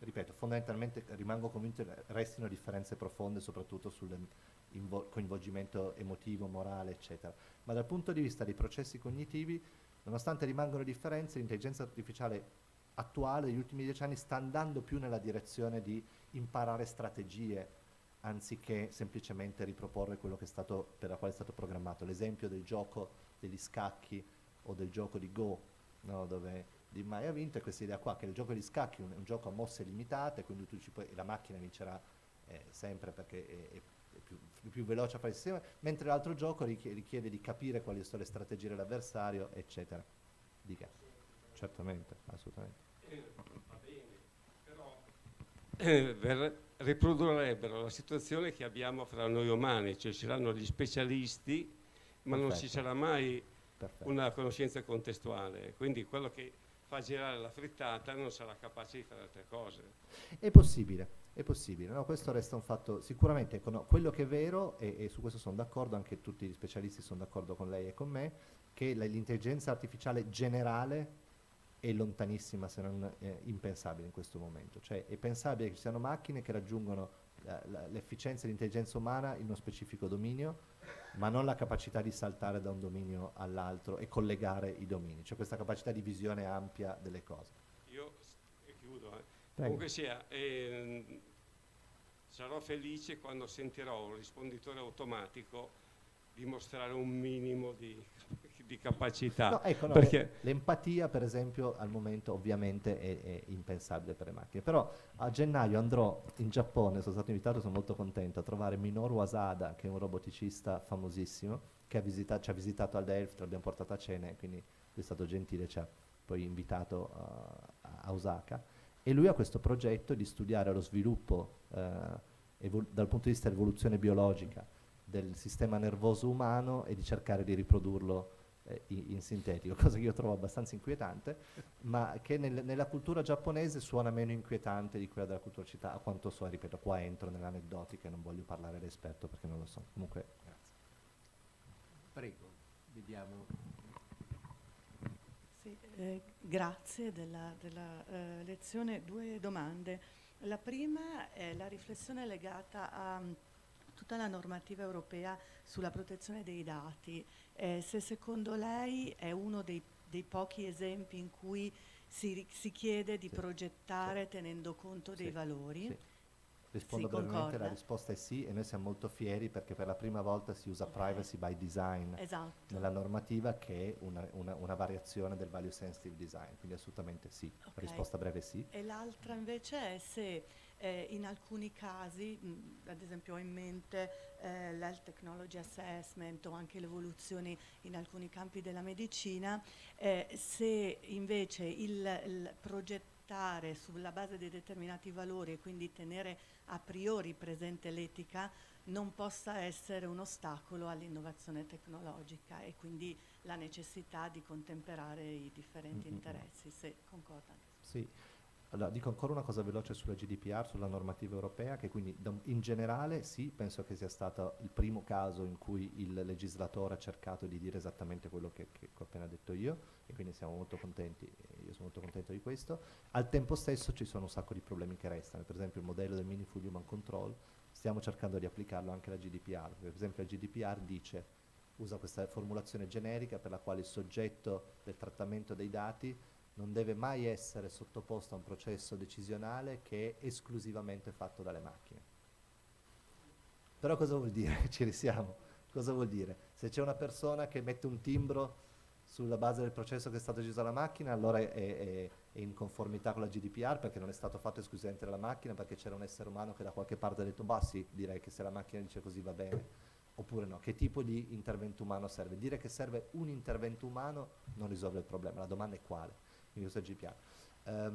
ripeto, fondamentalmente rimango convinto che restino differenze profonde, soprattutto sul coinvolgimento emotivo, morale, eccetera. Ma dal punto di vista dei processi cognitivi, nonostante rimangano differenze, l'intelligenza artificiale attuale degli ultimi 10 anni sta andando più nella direzione di imparare strategie anziché semplicemente riproporre quello che è stato, per la quale è stato programmato. L'esempio del gioco degli scacchi o del gioco di Go, no, dove Di Mai ha vinto, è questa idea qua, che il gioco di scacchi è un gioco a mosse limitate, quindi tu la macchina vincerà sempre perché è più veloce a fare il sistema, mentre l'altro gioco richiede di capire quali sono le strategie dell'avversario, eccetera. Dica. Certamente, assolutamente. Va bene, però riprodurrebbero la situazione che abbiamo fra noi umani, cioè ci saranno gli specialisti, ma non ci sarà mai una conoscenza contestuale, quindi quello che fa girare la frittata non sarà capace di fare altre cose. È possibile, no? Questo resta un fatto, sicuramente quello che è vero, e su questo sono d'accordo, anche tutti gli specialisti sono d'accordo con lei e con me, che l'intelligenza artificiale generale è lontanissima, se non impensabile in questo momento. Cioè è pensabile che ci siano macchine che raggiungono l'efficienza e l'intelligenza umana in uno specifico dominio, ma non la capacità di saltare da un dominio all'altro e collegare i domini, cioè questa capacità di visione ampia delle cose. Io chiudo. Comunque sia, sarò felice quando sentirò un risponditore automatico dimostrare un minimo di capacità. No, ecco, perché l'empatia, per esempio, al momento ovviamente è impensabile per le macchine. Però a gennaio andrò in Giappone, sono stato invitato, sono molto contento, a trovare Minoru Asada, che è un roboticista famosissimo, che ci ha visitato al Delft, l'abbiamo portato a cena, e quindi lui è stato gentile, ci ha poi invitato a Osaka. E lui ha questo progetto di studiare lo sviluppo dal punto di vista dell'evoluzione biologica del sistema nervoso umano e di cercare di riprodurlo in sintetico, cosa che io trovo abbastanza inquietante, ma che nella cultura giapponese suona meno inquietante di quella della cultura occidentale, a quanto so, ripeto, qua entro nell'aneddotica e non voglio parlare da esperto perché non lo so. Comunque, grazie. Prego, vediamo. Sì, grazie della lezione. Due domande. La prima è la riflessione legata a tutta la normativa europea sulla protezione dei dati. Se secondo lei è uno dei pochi esempi in cui si chiede di progettare tenendo conto dei valori? Sì. Rispondo brevemente, concorda? La risposta è sì, e noi siamo molto fieri perché per la prima volta si usa privacy by design nella normativa, che è una variazione del value sensitive design, quindi assolutamente sì. La risposta breve è sì. E l'altra invece è se in alcuni casi, ad esempio ho in mente l'health technology assessment o anche le evoluzioni in alcuni campi della medicina, se invece il progettare sulla base di determinati valori e quindi tenere a priori presente l'etica non possa essere un ostacolo all'innovazione tecnologica e quindi la necessità di contemperare i differenti interessi, se concorda. Sì. Allora, dico ancora una cosa veloce sulla GDPR, sulla normativa europea, che quindi in generale sì, penso che sia stato il primo caso in cui il legislatore ha cercato di dire esattamente quello che ho appena detto io, e quindi siamo molto contenti, io sono molto contento di questo. Al tempo stesso ci sono un sacco di problemi che restano, per esempio il modello del Meaningful Human Control, stiamo cercando di applicarlo anche alla GDPR, per esempio la GDPR usa questa formulazione generica per la quale il soggetto del trattamento dei dati non deve mai essere sottoposto a un processo decisionale che è esclusivamente fatto dalle macchine. Però cosa vuol dire? Ci risiamo. Cosa vuol dire? Se c'è una persona che mette un timbro sulla base del processo che è stato deciso dalla macchina, allora è in conformità con la GDPR perché non è stato fatto esclusivamente dalla macchina, perché c'era un essere umano che da qualche parte ha detto bah sì, direi che se la macchina dice così va bene. Oppure no, che tipo di intervento umano serve? Dire che serve un intervento umano non risolve il problema, la domanda è quale? Quindi questo è GDPR.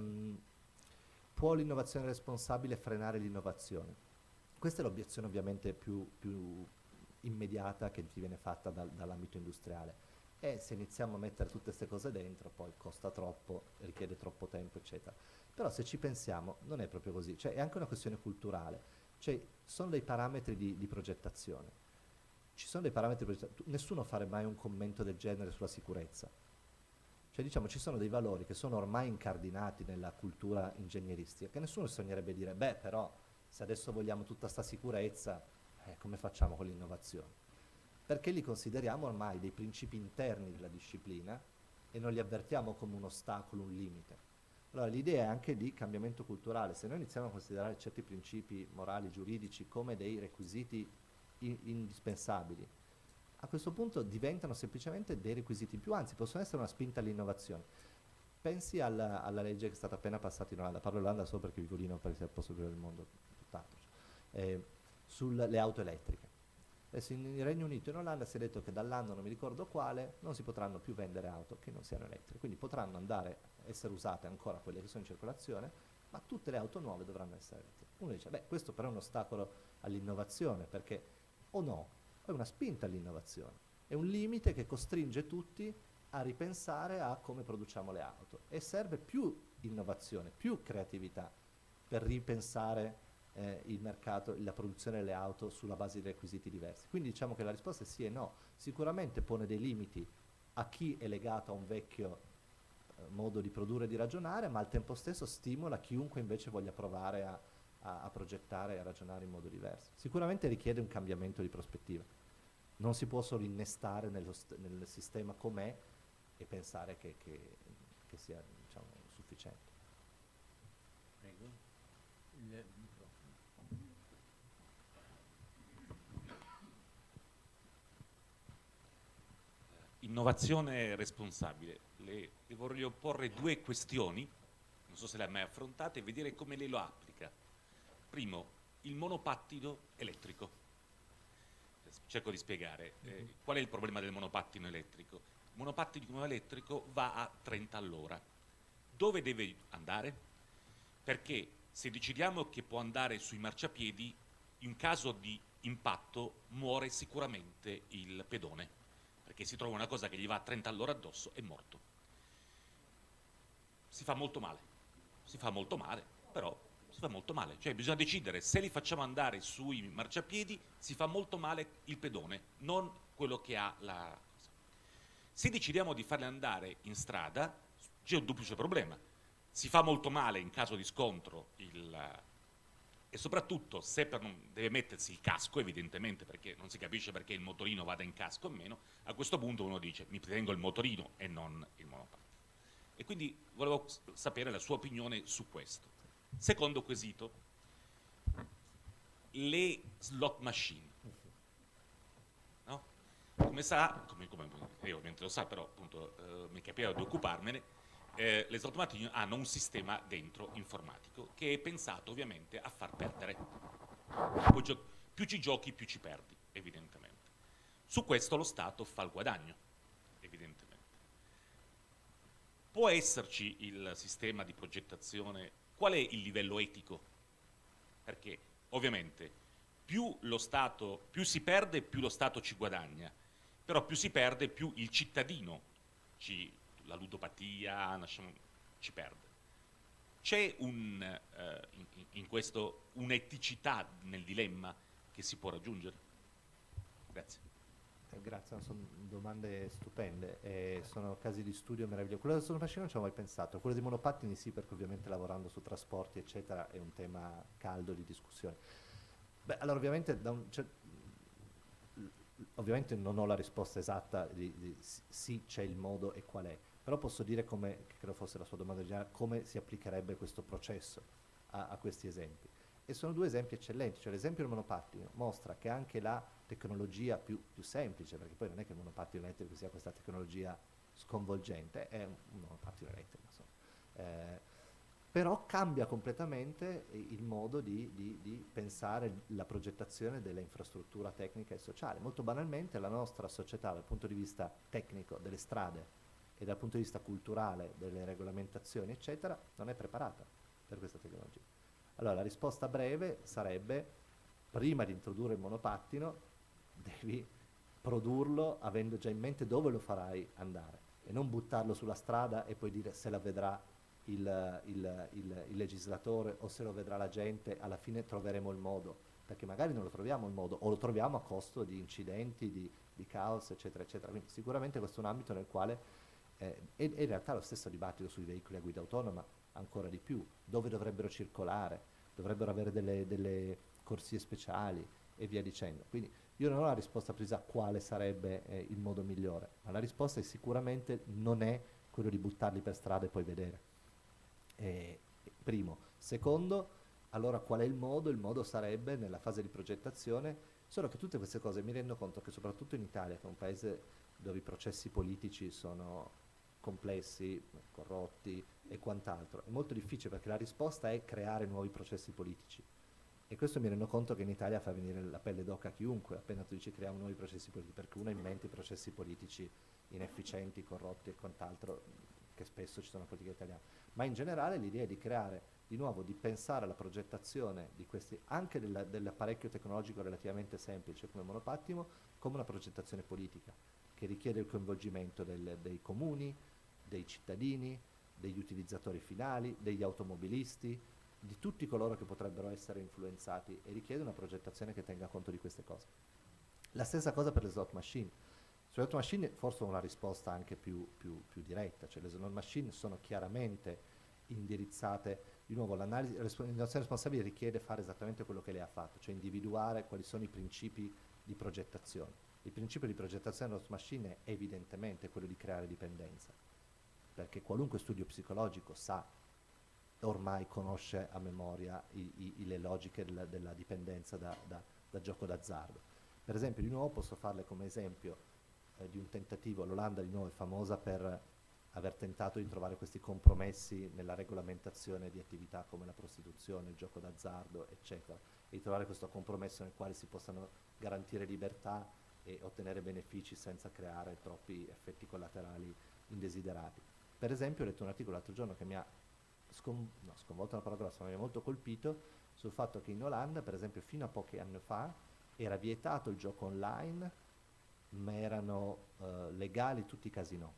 Può l'innovazione responsabile frenare l'innovazione? Questa è l'obiezione ovviamente più immediata che ti viene fatta dall'ambito industriale. E se iniziamo a mettere tutte queste cose dentro, poi costa troppo, richiede troppo tempo, eccetera. Però se ci pensiamo, non è proprio così. Cioè, è anche una questione culturale. Cioè, sono dei parametri di progettazione. Ci sono dei parametri di progettazione. Nessuno fare mai un commento del genere sulla sicurezza. Cioè, Cioè diciamo ci sono dei valori che sono ormai incardinati nella cultura ingegneristica, che nessuno sognerebbe dire, beh però se adesso vogliamo tutta sta sicurezza, come facciamo con l'innovazione? Perché li consideriamo ormai dei principi interni della disciplina e non li avvertiamo come un ostacolo, un limite. Allora l'idea è anche di cambiamento culturale. Se noi iniziamo a considerare certi principi morali, giuridici come dei requisiti indispensabili, a questo punto diventano semplicemente dei requisiti in più, anzi possono essere una spinta all'innovazione. Pensi alla legge che è stata appena passata in Olanda, parlo Olanda solo perché vivo lì, non perché sia il posto più del mondo, tutt'altro, sulle auto elettriche. Adesso in Regno Unito e in Olanda si è detto che dall'anno, non mi ricordo quale, non si potranno più vendere auto che non siano elettriche, quindi potranno andare a essere usate ancora quelle che sono in circolazione, ma tutte le auto nuove dovranno essere elettriche. Uno dice, beh, questo però è un ostacolo all'innovazione, perché o no, è una spinta all'innovazione, è un limite che costringe tutti a ripensare a come produciamo le auto e serve più innovazione, più creatività per ripensare il mercato, la produzione delle auto sulla base di requisiti diversi. Quindi diciamo che la risposta è sì e no. Sicuramente pone dei limiti a chi è legato a un vecchio modo di produrre e di ragionare, ma al tempo stesso stimola chiunque invece voglia provare a progettare e a ragionare in modo diverso. Sicuramente richiede un cambiamento di prospettiva. Non si può solo innestare nel sistema com'è e pensare che sia, diciamo, sufficiente. Prego. Il microfono. Innovazione responsabile. Le voglio porre due questioni, non so se le ha mai affrontate, e vedere come lei lo applica. Primo, il monopattino elettrico. Cerco di spiegare. Qual è il problema del monopattino elettrico? Il monopattino elettrico va a 30 all'ora. Dove deve andare? Perché se decidiamo che può andare sui marciapiedi, in caso di impatto muore sicuramente il pedone, perché si trova una cosa che gli va a 30 all'ora addosso, è morto. Si fa molto male, però si fa molto male. Cioè bisogna decidere se li facciamo andare sui marciapiedi, si fa molto male il pedone, non quello che ha la cosa. Se decidiamo di farli andare in strada, c'è un duplice problema. Si fa molto male in caso di scontro e soprattutto se deve mettersi il casco, evidentemente, perché non si capisce perché il motorino vada in casco o meno, a questo punto uno dice mi tengo il motorino e non il monopattino. E quindi volevo sapere la sua opinione su questo. Secondo quesito, le slot machine. No? Come sa, come lei ovviamente lo sa, però appunto mi capita di occuparmene, le slot machine hanno un sistema dentro informatico che è pensato ovviamente a far perdere. Più ci giochi, più ci perdi, evidentemente. Su questo lo Stato fa il guadagno, evidentemente. Può esserci il sistema di progettazione, qual è il livello etico? Perché ovviamente più si perde, più lo Stato ci guadagna, però più si perde, più il cittadino la ludopatia ci perde. C'è in questo un'eticità nel dilemma che si può raggiungere? Grazie. Grazie, sono domande stupende, sono casi di studio meravigliosi. Quello del sono fascino non ci avevo mai pensato, quello dei monopattini sì, perché ovviamente lavorando su trasporti eccetera è un tema caldo di discussione. Beh, allora ovviamente non ho la risposta esatta di sì c'è il modo e qual è, però posso dire come, che credo fosse la sua domanda originale, come si applicherebbe questo processo a questi esempi. E sono due esempi eccellenti, cioè l'esempio del monopattino mostra che anche la tecnologia più semplice, perché poi non è che il monopattino elettrico sia questa tecnologia sconvolgente, è un monopattino elettrico, insomma. Però cambia completamente il modo di pensare la progettazione dell'infrastruttura tecnica e sociale. Molto banalmente la nostra società dal punto di vista tecnico delle strade e dal punto di vista culturale delle regolamentazioni eccetera non è preparata per questa tecnologia. Allora la risposta breve sarebbe: prima di introdurre il monopattino devi produrlo avendo già in mente dove lo farai andare e non buttarlo sulla strada e poi dire se la vedrà il legislatore o se lo vedrà la gente, alla fine troveremo il modo, perché magari non lo troviamo il modo o lo troviamo a costo di incidenti, di caos eccetera eccetera. Quindi sicuramente questo è un ambito nel quale e in realtà lo stesso dibattito sui veicoli a guida autonoma, ancora di più, dove dovrebbero circolare, dovrebbero avere delle corsie speciali e via dicendo. Quindi io non ho la risposta precisa a quale sarebbe il modo migliore, ma la risposta è sicuramente non è quello di buttarli per strada e poi vedere. Primo. Secondo, allora qual è il modo? Il modo sarebbe nella fase di progettazione, solo che tutte queste cose mi rendo conto che soprattutto in Italia, che è un paese dove i processi politici sono complessi, corrotti e quant'altro, è molto difficile perché la risposta è creare nuovi processi politici. E questo mi rendo conto che in Italia fa venire la pelle d'oca a chiunque, appena tu dici creiamo nuovi processi politici, perché uno ha in mente i processi politici inefficienti, corrotti e quant'altro, che spesso ci sono nella politica italiana. Ma in generale l'idea è di creare, di nuovo, di pensare alla progettazione di questi, anche dell'apparecchio tecnologico relativamente semplice come il monopattino, come una progettazione politica, che richiede il coinvolgimento dei comuni, dei cittadini, degli utilizzatori finali, degli automobilisti, di tutti coloro che potrebbero essere influenzati, e richiede una progettazione che tenga conto di queste cose. La stessa cosa per le slot machine. Sulle slot machine forse ho una risposta anche più diretta, cioè le slot machine sono chiaramente indirizzate, di nuovo l'individuazione responsabile richiede fare esattamente quello che lei ha fatto, cioè individuare quali sono i principi di progettazione. Il principio di progettazione della slot machine è evidentemente quello di creare dipendenza, perché qualunque studio psicologico ormai conosce a memoria le logiche della dipendenza da gioco d'azzardo. Per esempio, di nuovo posso farle come esempio di un tentativo. L'Olanda di nuovo è famosa per aver tentato di trovare questi compromessi nella regolamentazione di attività come la prostituzione, il gioco d'azzardo, eccetera, e di trovare questo compromesso nel quale si possano garantire libertà e ottenere benefici senza creare troppi effetti collaterali indesiderati. Per esempio, ho letto un articolo l'altro giorno che mi ha sconvolto una parola grossa, ma mi ha molto colpito sul fatto che in Olanda, per esempio, fino a pochi anni fa era vietato il gioco online, ma erano legali tutti i casinò.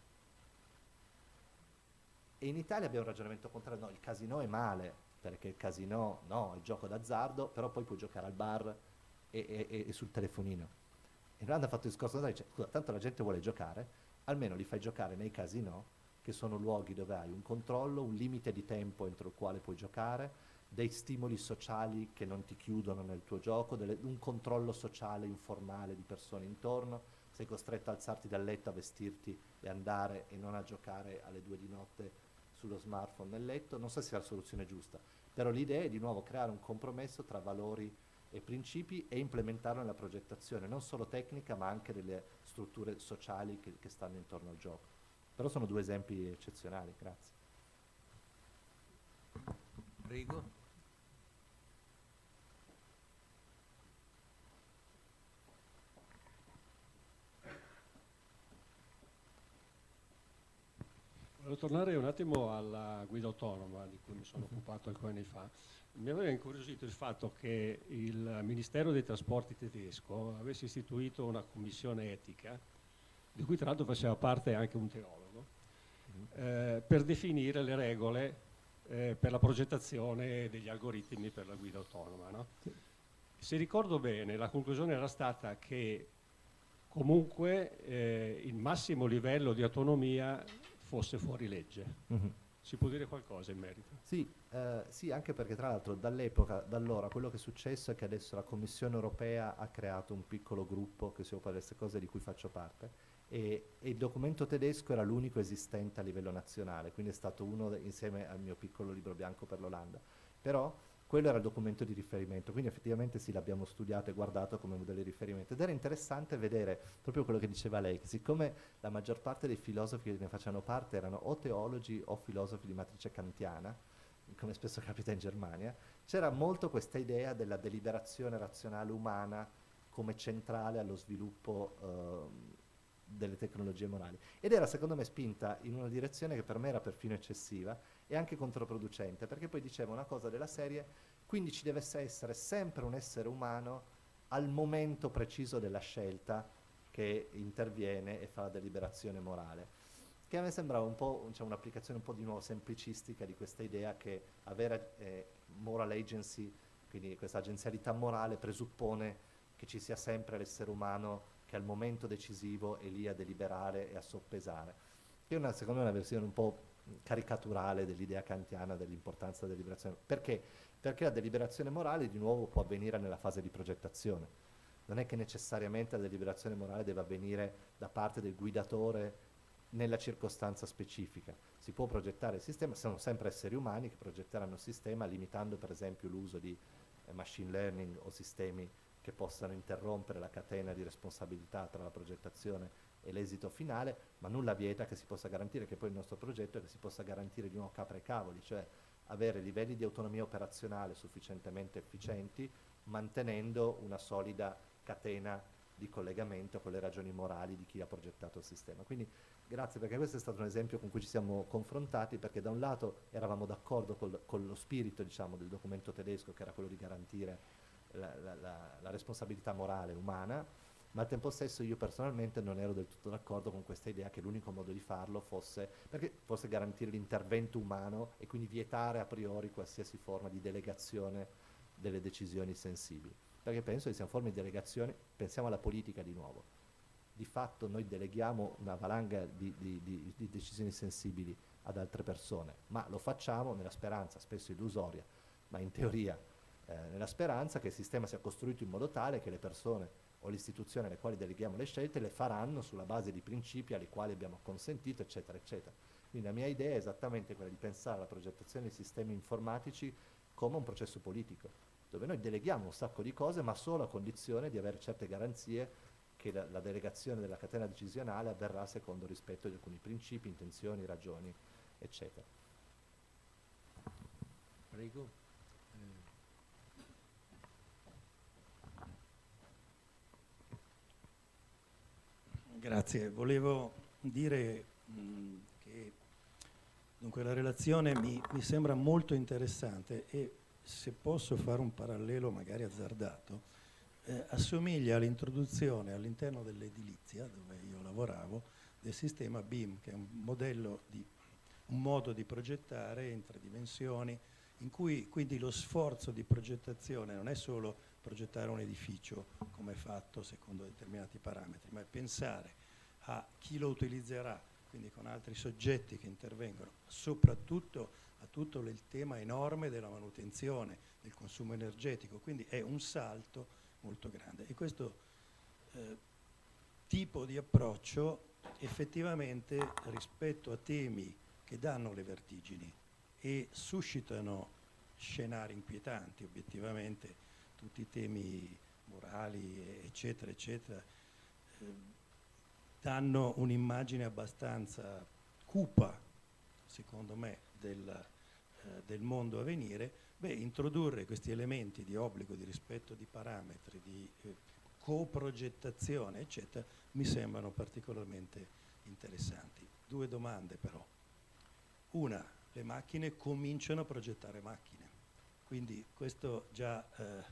E in Italia abbiamo un ragionamento contrario: no, il casinò è male, perché il casinò, no, è il gioco d'azzardo, però poi puoi giocare al bar e sul telefonino. In Olanda ha fatto il discorso, dice, scusa, tanto la gente vuole giocare, almeno li fai giocare nei casinò, che sono luoghi dove hai un controllo, un limite di tempo entro il quale puoi giocare, dei stimoli sociali che non ti chiudono nel tuo gioco, un controllo sociale informale di persone intorno, sei costretto a alzarti dal letto, a vestirti e andare e non a giocare alle 2 di notte sullo smartphone nel letto. Non so se sia la soluzione giusta, però l'idea è di nuovo creare un compromesso tra valori e principi e implementarlo nella progettazione, non solo tecnica ma anche delle strutture sociali che stanno intorno al gioco. Però sono due esempi eccezionali, grazie. Prego. Volevo tornare un attimo alla guida autonoma di cui mi sono occupato alcuni anni fa. Mi aveva incuriosito il fatto che il Ministero dei Trasporti tedesco avesse istituito una commissione etica, di cui tra l'altro faceva parte anche un teologo, per definire le regole per la progettazione degli algoritmi per la guida autonoma. No? Sì. Se ricordo bene, la conclusione era stata che comunque il massimo livello di autonomia fosse fuori legge. Si può dire qualcosa in merito? Sì, sì, anche perché tra l'altro da allora, quello che è successo è che adesso la Commissione europea ha creato un piccolo gruppo che si occupa di queste cose, di cui faccio parte, e il documento tedesco era l'unico esistente a livello nazionale, quindi è stato uno insieme al mio piccolo libro bianco per l'Olanda. Però quello era il documento di riferimento, quindi effettivamente sì, l'abbiamo studiato e guardato come modello di riferimento, ed era interessante vedere proprio quello che diceva lei, che siccome la maggior parte dei filosofi che ne facevano parte erano o teologi o filosofi di matrice kantiana, come spesso capita in Germania, c'era molto questa idea della deliberazione razionale umana come centrale allo sviluppo delle tecnologie morali, ed era secondo me spinta in una direzione che per me era perfino eccessiva e anche controproducente, perché poi diceva una cosa della serie: quindi ci deve essere sempre un essere umano al momento preciso della scelta che interviene e fa la deliberazione morale, che a me sembrava un po', cioè, un'applicazione un po' di nuovo semplicistica di questa idea che avere moral agency, quindi questa agenzialità morale, presuppone che ci sia sempre l'essere umano che al momento decisivo è lì a deliberare e a soppesare. che è secondo me una versione un po' caricaturale dell'idea kantiana dell'importanza della deliberazione. Perché? Perché la deliberazione morale di nuovo può avvenire nella fase di progettazione. Non è che necessariamente la deliberazione morale deve avvenire da parte del guidatore nella circostanza specifica. Si può progettare il sistema, sono sempre esseri umani che progetteranno il sistema limitando per esempio l'uso di machine learning o sistemi che possano interrompere la catena di responsabilità tra la progettazione e l'esito finale, ma nulla vieta che si possa garantire, che poi il nostro progetto è che si possa garantire di nuovo capra e cavoli, cioè avere livelli di autonomia operazionale sufficientemente efficienti, mantenendo una solida catena di collegamento con le ragioni morali di chi ha progettato il sistema. Quindi grazie, perché questo è stato un esempio con cui ci siamo confrontati, perché da un lato eravamo d'accordo con lo spirito, diciamo, del documento tedesco, che era quello di garantire la responsabilità morale umana, ma al tempo stesso io personalmente non ero del tutto d'accordo con questa idea che l'unico modo di farlo fosse garantire l'intervento umano e quindi vietare a priori qualsiasi forma di delegazione delle decisioni sensibili. Perché penso che siano forme di delegazione, pensiamo alla politica di nuovo. Di fatto noi deleghiamo una valanga di decisioni sensibili ad altre persone, ma lo facciamo nella speranza, spesso illusoria, ma in teoria nella speranza che il sistema sia costruito in modo tale che le persone o le istituzioni alle quali deleghiamo le scelte le faranno sulla base di principi ai quali abbiamo consentito, eccetera, eccetera. Quindi la mia idea è esattamente quella di pensare alla progettazione dei sistemi informatici come un processo politico, dove noi deleghiamo un sacco di cose, ma solo a condizione di avere certe garanzie che la delegazione della catena decisionale avverrà secondo il rispetto di alcuni principi, intenzioni, ragioni, eccetera. Prego. Grazie, volevo dire che dunque, la relazione mi sembra molto interessante e se posso fare un parallelo magari azzardato, assomiglia all'introduzione all'interno dell'edilizia, dove io lavoravo, del sistema BIM, che è un modo di progettare in 3 dimensioni, in cui quindi lo sforzo di progettazione non è solo progettare un edificio come è fatto secondo determinati parametri, ma è pensare a chi lo utilizzerà, quindi con altri soggetti che intervengono, soprattutto a tutto il tema enorme della manutenzione, del consumo energetico, quindi è un salto molto grande. E questo tipo di approccio effettivamente rispetto a temi che danno le vertigini e suscitano scenari inquietanti, obiettivamente tutti i temi morali, eccetera, eccetera, danno un'immagine abbastanza cupa, secondo me, del mondo a venire. Introdurre questi elementi di obbligo, di rispetto di parametri, di coprogettazione, eccetera, mi sembrano particolarmente interessanti. 2 domande però. Una, le macchine cominciano a progettare macchine, quindi questo già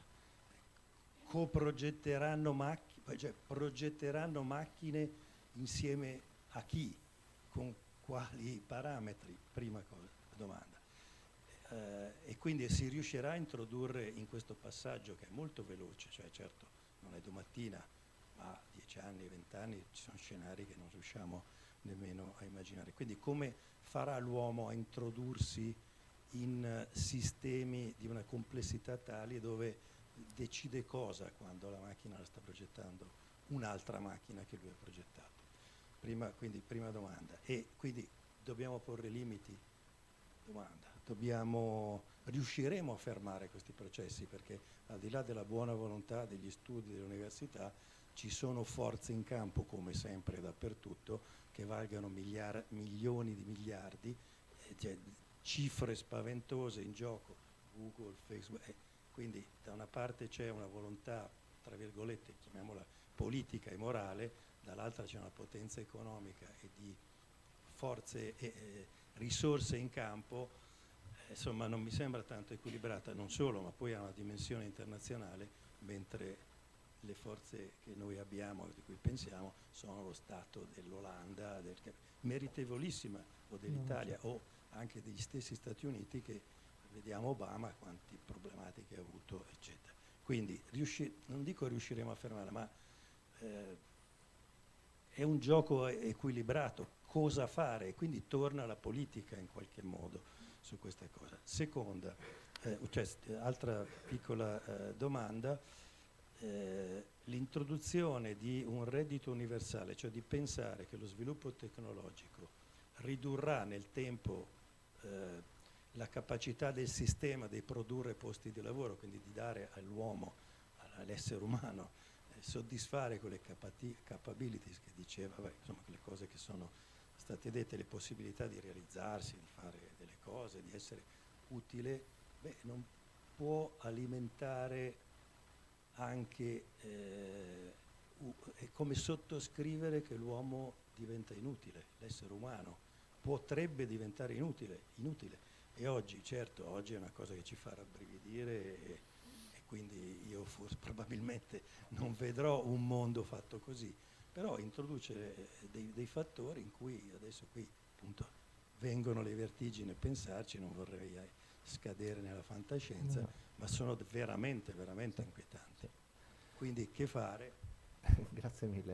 coprogetteranno macchine, cioè progetteranno macchine insieme a chi, con quali parametri, prima domanda. E quindi si riuscirà a introdurre in questo passaggio che è molto veloce, cioè certo non è domattina, ma 10 anni, 20 anni ci sono scenari che non riusciamo nemmeno a immaginare. Quindi come farà l'uomo a introdursi in sistemi di una complessità tale dove decide cosa quando la macchina la sta progettando un'altra macchina che lui ha progettato? Quindi prima domanda. E quindi dobbiamo porre limiti? Domanda. Riusciremo a fermare questi processi, perché al di là della buona volontà degli studi dell'università ci sono forze in campo, come sempre dappertutto, che valgano milioni di miliardi, cioè cifre spaventose in gioco, Google, Facebook, quindi da una parte c'è una volontà, tra virgolette, chiamiamola politica e morale, dall'altra c'è una potenza economica e di forze e risorse in campo. Insomma, non mi sembra tanto equilibrata, non solo, ma poi ha una dimensione internazionale, mentre le forze che noi abbiamo, di cui pensiamo, sono lo Stato dell'Olanda, meritevolissima, o dell'Italia, o anche degli stessi Stati Uniti, che vediamo Obama, quante problematiche ha avuto, eccetera. Quindi, non dico riusciremo a fermarla, ma è un gioco equilibrato, cosa fare, e quindi torna la politica in qualche modo su questa cosa. Seconda, altra piccola domanda, l'introduzione di un reddito universale, cioè di pensare che lo sviluppo tecnologico ridurrà nel tempo la capacità del sistema di produrre posti di lavoro, quindi di dare all'uomo, all'essere umano, soddisfare quelle capabilities che diceva, insomma quelle cose che sono state dette, le possibilità di realizzarsi, di fare delle cose, di essere utile, non può alimentare anche, è come sottoscrivere che l'uomo diventa inutile, l'essere umano potrebbe diventare inutile. E oggi, certo, oggi è una cosa che ci fa rabbrividire e quindi io probabilmente non vedrò un mondo fatto così, però introduce dei fattori in cui adesso qui appunto vengono le vertigini a pensarci, non vorrei scadere nella fantascienza, ma sono veramente, veramente inquietanti. Quindi che fare? Grazie mille.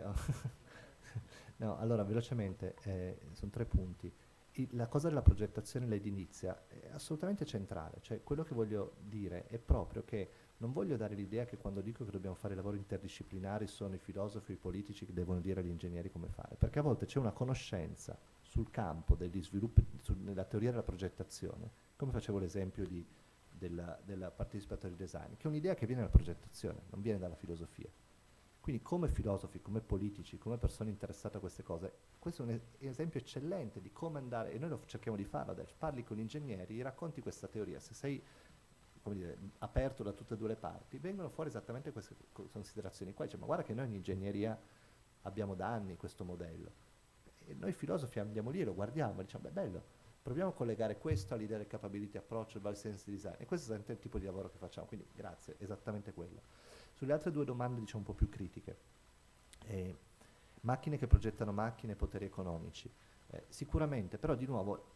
No, allora velocemente, sono 3 punti. La cosa della progettazione l'edilizia è assolutamente centrale, cioè quello che voglio dire è proprio che non voglio dare l'idea che quando dico che dobbiamo fare lavori interdisciplinari sono i filosofi, i politici che devono dire agli ingegneri come fare, perché a volte c'è una conoscenza sul campo degli sviluppi, nella teoria della progettazione, come facevo l'esempio della participatory design, che è un'idea che viene dalla progettazione, non viene dalla filosofia. Quindi come filosofi, come politici, come persone interessate a queste cose, questo è un esempio eccellente di come andare, e noi lo cerchiamo di farlo adesso, parli con gli ingegneri, racconti questa teoria, se sei, come dire, aperto da tutte e 2 le parti, vengono fuori esattamente queste considerazioni qua, dice, ma guarda che noi in ingegneria abbiamo da anni questo modello, e noi filosofi andiamo lì e lo guardiamo, e diciamo, beh, bello, proviamo a collegare questo all'idea del capability approach, al value sense design, e questo è esattamente il tipo di lavoro che facciamo, quindi grazie, esattamente quello. Sulle altre 2 domande, diciamo, un po' più critiche, macchine che progettano macchine, poteri economici, sicuramente, però di nuovo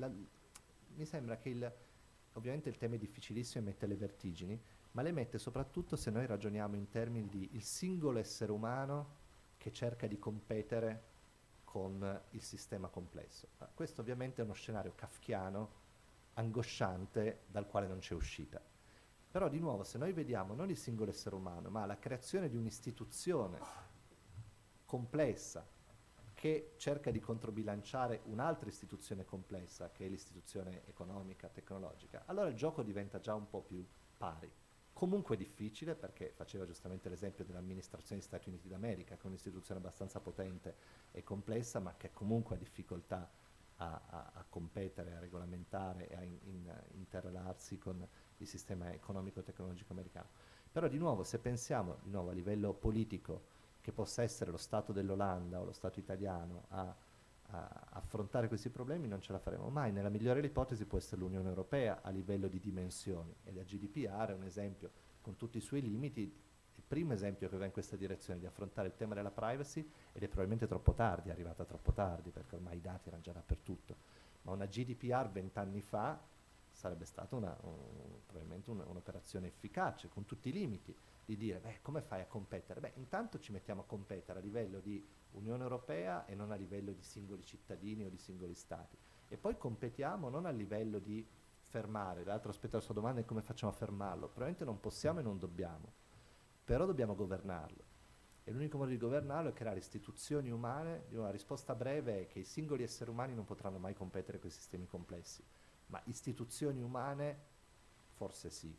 mi sembra che ovviamente il tema è difficilissimo e mette le vertigini, ma le mette soprattutto se noi ragioniamo in termini di il singolo essere umano che cerca di competere con il sistema complesso. Questo ovviamente è uno scenario kafkiano, angosciante, dal quale non c'è uscita. Però di nuovo, se noi vediamo non il singolo essere umano, ma la creazione di un'istituzione complessa che cerca di controbilanciare un'altra istituzione complessa, che è l'istituzione economica, tecnologica, allora il gioco diventa già un po' più pari. Comunque difficile, perché faceva giustamente l'esempio dell'amministrazione degli Stati Uniti d'America, che è un'istituzione abbastanza potente e complessa, ma che comunque ha difficoltà a competere, a regolamentare e a interrelarsi con il sistema economico-tecnologico americano. Però di nuovo, se pensiamo di nuovo a livello politico che possa essere lo Stato dell'Olanda o lo Stato italiano a affrontare questi problemi, non ce la faremo mai. Nella migliore delle ipotesi può essere l'Unione Europea a livello di dimensioni, e la GDPR è un esempio con tutti i suoi limiti, il primo esempio che va in questa direzione di affrontare il tema della privacy, ed è probabilmente troppo tardi, è arrivata troppo tardi perché ormai i dati erano già dappertutto, ma una GDPR 20 anni fa sarebbe stata probabilmente un'operazione efficace, con tutti i limiti, di dire, beh, come fai a competere? Beh, intanto ci mettiamo a competere a livello di Unione Europea e non a livello di singoli cittadini o di singoli stati. E poi competiamo non a livello di fermare, l'altro aspetto della sua domanda è come facciamo a fermarlo. Probabilmente non possiamo e non dobbiamo, però dobbiamo governarlo. E l'unico modo di governarlo è creare istituzioni umane. La risposta breve è che i singoli esseri umani non potranno mai competere con i sistemi complessi, ma istituzioni umane forse sì.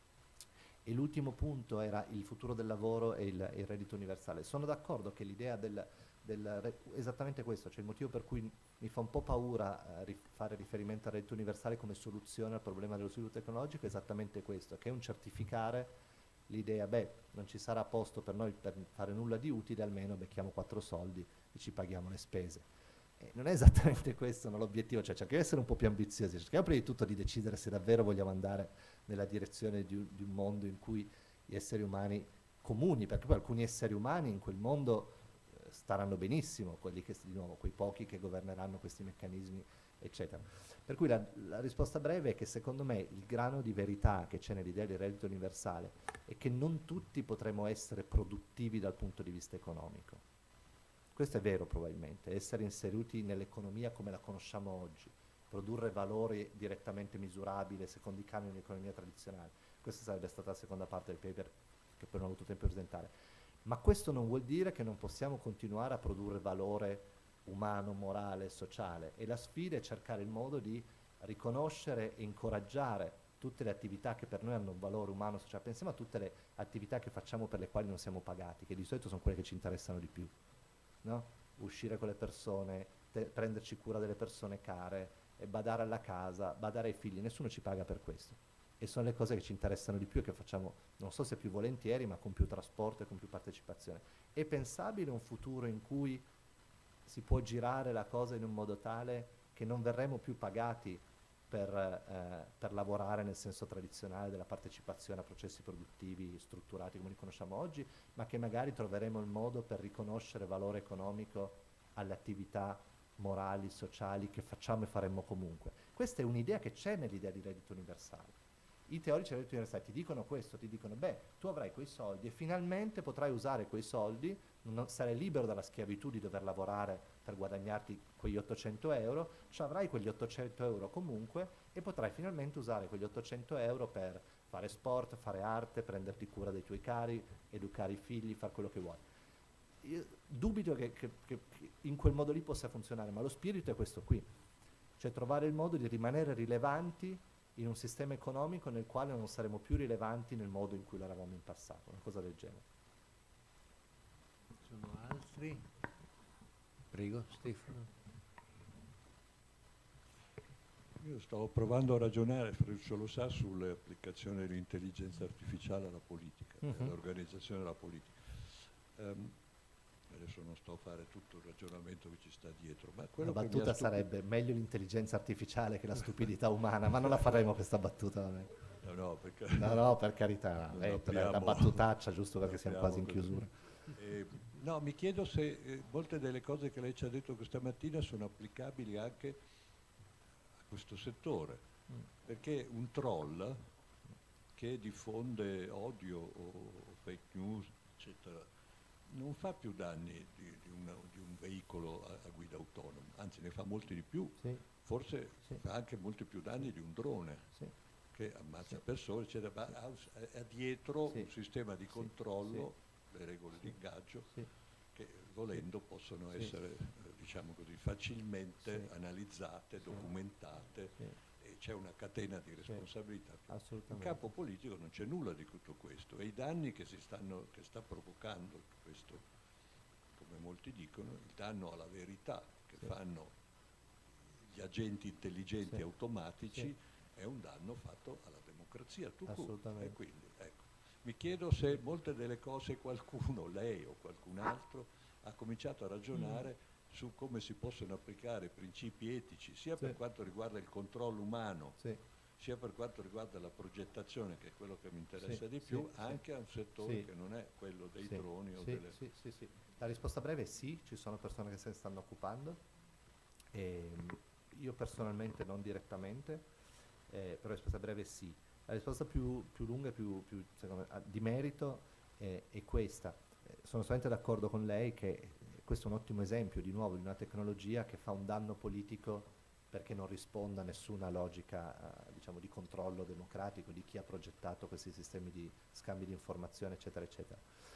E l'ultimo punto era il futuro del lavoro e il reddito universale. Sono d'accordo che l'idea esattamente questo, cioè il motivo per cui mi fa un po' paura fare riferimento al reddito universale come soluzione al problema dello sviluppo tecnologico, è esattamente questo, che è un certificare l'idea, beh, non ci sarà posto per noi per fare nulla di utile, almeno becchiamo 4 soldi e ci paghiamo le spese. Non è esattamente questo l'obiettivo, cioè cerchiamo di essere un po' più ambiziosi, cerchiamo prima di tutto di decidere se davvero vogliamo andare nella direzione di un mondo in cui gli esseri umani comuni, perché poi alcuni esseri umani in quel mondo staranno benissimo, quelli che, di nuovo, quei pochi che governeranno questi meccanismi, eccetera. Per cui la risposta breve è che secondo me il grano di verità che c'è nell'idea di reddito universale è che non tutti potremo essere produttivi dal punto di vista economico. Questo è vero probabilmente, essere inseriti nell'economia come la conosciamo oggi, produrre valori direttamente misurabili secondo i canoni dell'economia tradizionale. Questa sarebbe stata la seconda parte del paper che poi non ho avuto tempo di presentare. Ma questo non vuol dire che non possiamo continuare a produrre valore umano, morale, sociale, e la sfida è cercare il modo di riconoscere e incoraggiare tutte le attività che per noi hanno un valore umano, sociale. Pensiamo a tutte le attività che facciamo per le quali non siamo pagati, che di solito sono quelle che ci interessano di più, no? Uscire con le persone, prenderci cura delle persone care, badare alla casa, badare ai figli, nessuno ci paga per questo. E sono le cose che ci interessano di più e che facciamo, non so se più volentieri, ma con più trasporto e con più partecipazione. È pensabile un futuro in cui si può girare la cosa in un modo tale che non verremo più pagati per lavorare nel senso tradizionale della partecipazione a processi produttivi strutturati come li conosciamo oggi, ma che magari troveremo il modo per riconoscere valore economico alle attività morali, sociali che facciamo e faremmo comunque. Questa è un'idea che c'è nell'idea di reddito universale. I teorici del reddito universale ti dicono questo, ti dicono tu avrai quei soldi e finalmente potrai usare quei soldi, sarai libero dalla schiavitù di dover lavorare per guadagnarti quegli 800 euro, cioè avrai quegli 800 euro comunque e potrai finalmente usare quegli 800 euro per fare sport, fare arte, prenderti cura dei tuoi cari, educare i figli, fare quello che vuoi. Io dubito che in quel modo lì possa funzionare, ma lo spirito è questo qui, cioè trovare il modo di rimanere rilevanti in un sistema economico nel quale non saremo più rilevanti nel modo in cui lo eravamo in passato, una cosa del genere. Sono altri? Prego, Stefano. Io stavo provando a ragionare, Ferruccio lo sa, sull'applicazione dell'intelligenza artificiale alla politica, all'organizzazione della politica. Adesso non sto a fare tutto il ragionamento che ci sta dietro, ma quello la che battuta sarebbe meglio l'intelligenza artificiale che la stupidità umana, ma non la faremo questa battuta. No, per carità, la battutaccia, giusto perché siamo quasi in chiusura. No, mi chiedo se molte delle cose che lei ci ha detto questa mattina sono applicabili anche a questo settore, perché un troll che diffonde odio o fake news, eccetera, non fa più danni di un veicolo a guida autonoma, anzi ne fa molti di più, forse fa anche molti più danni di un drone che ammazza persone, eccetera, ma ha dietro un sistema di controllo, le regole di ingaggio, che volendo possono essere diciamo così, facilmente analizzate, documentate, e c'è una catena di responsabilità. In campo politico non c'è nulla di tutto questo, e i danni che sta provocando questo, come molti dicono, il danno alla verità che fanno gli agenti intelligenti automatici è un danno fatto alla democrazia e quindi ecco, mi chiedo se molte delle cose qualcuno, lei o qualcun altro, ha cominciato a ragionare su come si possono applicare principi etici sia per quanto riguarda il controllo umano sia per quanto riguarda la progettazione, che è quello che mi interessa di più, anche a un settore che non è quello dei droni o delle... Sì. La risposta breve è sì, ci sono persone che se ne stanno occupando, io personalmente non direttamente, però la risposta breve è sì. La risposta più lunga e più secondo me, di merito è questa. Sono assolutamente d'accordo con lei che questo è un ottimo esempio di nuovo di una tecnologia che fa un danno politico perché non risponde a nessuna logica diciamo, di controllo democratico di chi ha progettato questi sistemi di scambi di informazione, eccetera, eccetera.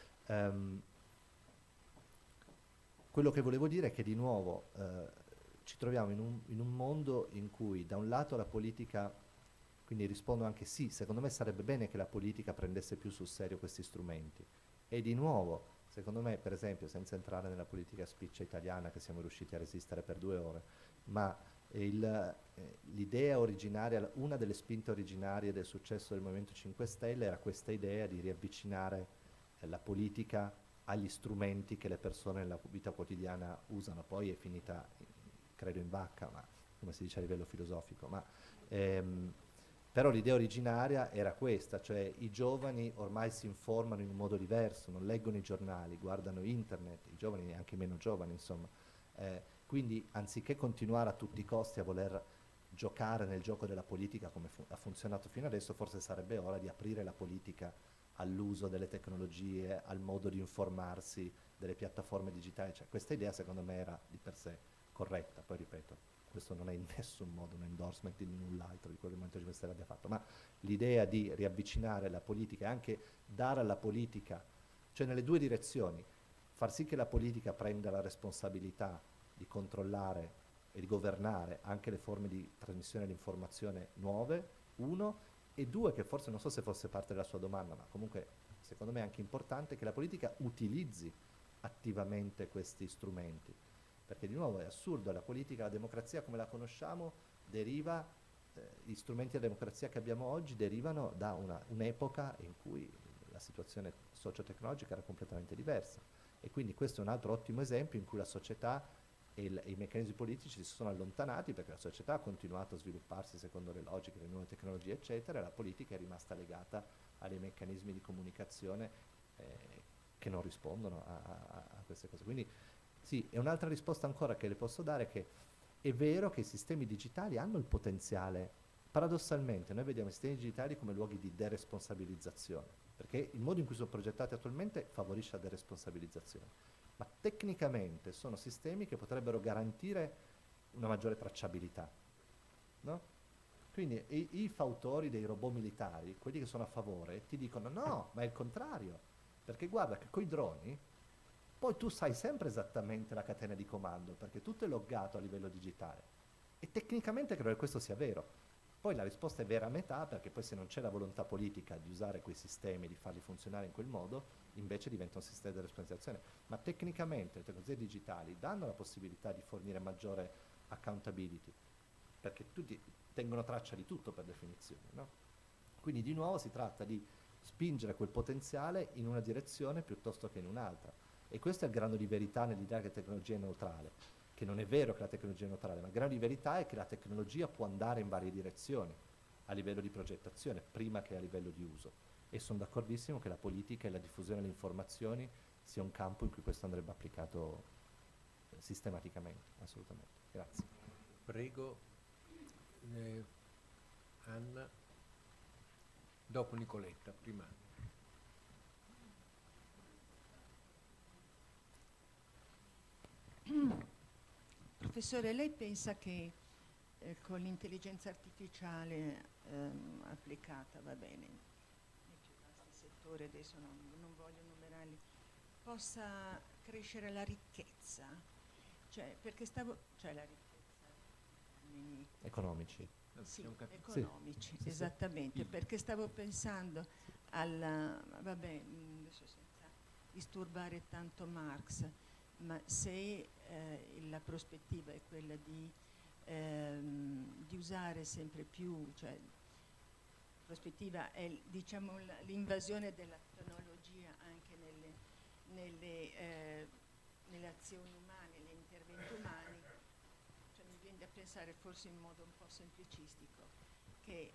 Quello che volevo dire è che di nuovo ci troviamo in un mondo in cui da un lato la politica, quindi rispondo anche sì, secondo me sarebbe bene che la politica prendesse più sul serio questi strumenti, e di nuovo secondo me, per esempio, senza entrare nella politica spiccia italiana che siamo riusciti a resistere per 2 ore, ma l'idea originaria, una delle spinte originarie del successo del Movimento 5 Stelle era questa idea di riavvicinare la politica agli strumenti che le persone nella vita quotidiana usano. Poi è finita, credo, in vacca, ma come si dice a livello filosofico. Però l'idea originaria era questa, cioè i giovani ormai si informano in un modo diverso, non leggono i giornali, guardano internet, i giovani e anche meno giovani, insomma. Quindi anziché continuare a tutti i costi a voler giocare nel gioco della politica come ha funzionato fino adesso, forse sarebbe ora di aprire la politica all'uso delle tecnologie, al modo di informarsi, delle piattaforme digitali. Cioè, questa idea secondo me era di per sé corretta, poi ripeto, questo non è in nessun modo un endorsement di null'altro di quello che il Movimento 5 Stelle abbia fatto, ma l'idea di riavvicinare la politica e anche dare alla politica, cioè nelle due direzioni, far sì che la politica prenda la responsabilità di controllare e di governare anche le forme di trasmissione dell'informazione nuove, uno, e due, che forse non so se fosse parte della sua domanda, ma comunque secondo me è anche importante che la politica utilizzi attivamente questi strumenti, perché di nuovo è assurdo, la politica, la democrazia come la conosciamo deriva, gli strumenti della democrazia che abbiamo oggi derivano da un'epoca in cui la situazione socio-tecnologica era completamente diversa, e quindi questo è un altro ottimo esempio in cui la società e i meccanismi politici si sono allontanati, perché la società ha continuato a svilupparsi secondo le logiche, le nuove tecnologie eccetera, e la politica è rimasta legata ai meccanismi di comunicazione che non rispondono a queste cose. Quindi sì, è un'altra risposta ancora che le posso dare, che è vero che i sistemi digitali hanno il potenziale, paradossalmente noi vediamo i sistemi digitali come luoghi di deresponsabilizzazione, perché il modo in cui sono progettati attualmente favorisce la deresponsabilizzazione, ma tecnicamente sono sistemi che potrebbero garantire una maggiore tracciabilità, no? Quindi i fautori dei robot militari, quelli che sono a favore, ti dicono no, ma è il contrario, perché guarda che coi droni poi tu sai sempre esattamente la catena di comando, perché tutto è loggato a livello digitale, e tecnicamente credo che questo sia vero. Poi la risposta è vera a metà, perché poi se non c'è la volontà politica di usare quei sistemi, di farli funzionare in quel modo, invece diventa un sistema di responsabilizzazione. Ma tecnicamente le tecnologie digitali danno la possibilità di fornire maggiore accountability, perché tutti tengono traccia di tutto per definizione, no? Quindi di nuovo si tratta di spingere quel potenziale in una direzione piuttosto che in un'altra. E questo è il grado di verità nell'idea che la tecnologia è neutrale, che non è vero che la tecnologia è neutrale, ma il grado di verità è che la tecnologia può andare in varie direzioni, a livello di progettazione, prima che a livello di uso. E sono d'accordissimo che la politica e la diffusione delle informazioni sia un campo in cui questo andrebbe applicato sistematicamente, assolutamente. Grazie. Prego, Anna, dopo Nicoletta, prima. Professore, lei pensa che con l'intelligenza artificiale applicata, va bene, nei più vasti settori, adesso non voglio numerarli, possa crescere la ricchezza? Cioè, perché cioè la ricchezza economici. Sì, economici, sì, esattamente, sì. Perché stavo pensando vabbè, adesso senza disturbare tanto Marx, ma se la prospettiva è quella di usare sempre più, cioè la prospettiva è, diciamo, l'invasione della tecnologia anche nelle azioni umane, negli interventi umani, cioè mi viene da pensare forse in modo un po' semplicistico che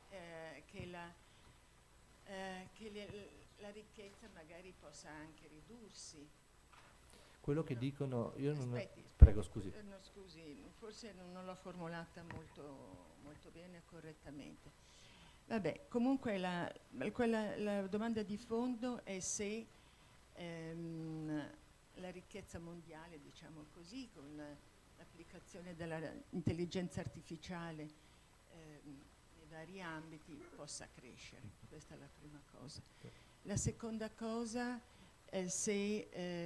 la ricchezza magari possa anche ridursi. Quello che dicono, io non... Aspetti, prego, scusi. No, scusi, forse non l'ho formulata molto bene e correttamente. Vabbè, comunque la domanda di fondo è se la ricchezza mondiale, diciamo così, con l'applicazione dell'intelligenza artificiale nei vari ambiti possa crescere. Questa è la prima cosa. La seconda cosa è se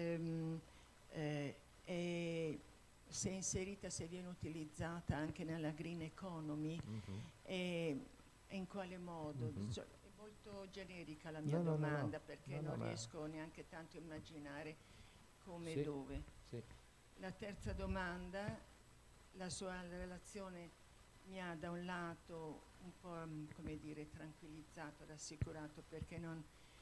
se inserita, se viene utilizzata anche nella green economy, e in quale modo? Cioè, è molto generica la mia domanda, perché non riesco neanche tanto a immaginare come e dove. Sì. La terza domanda, la sua relazione mi ha da un lato un po', come dire, tranquillizzato, rassicurato, perché non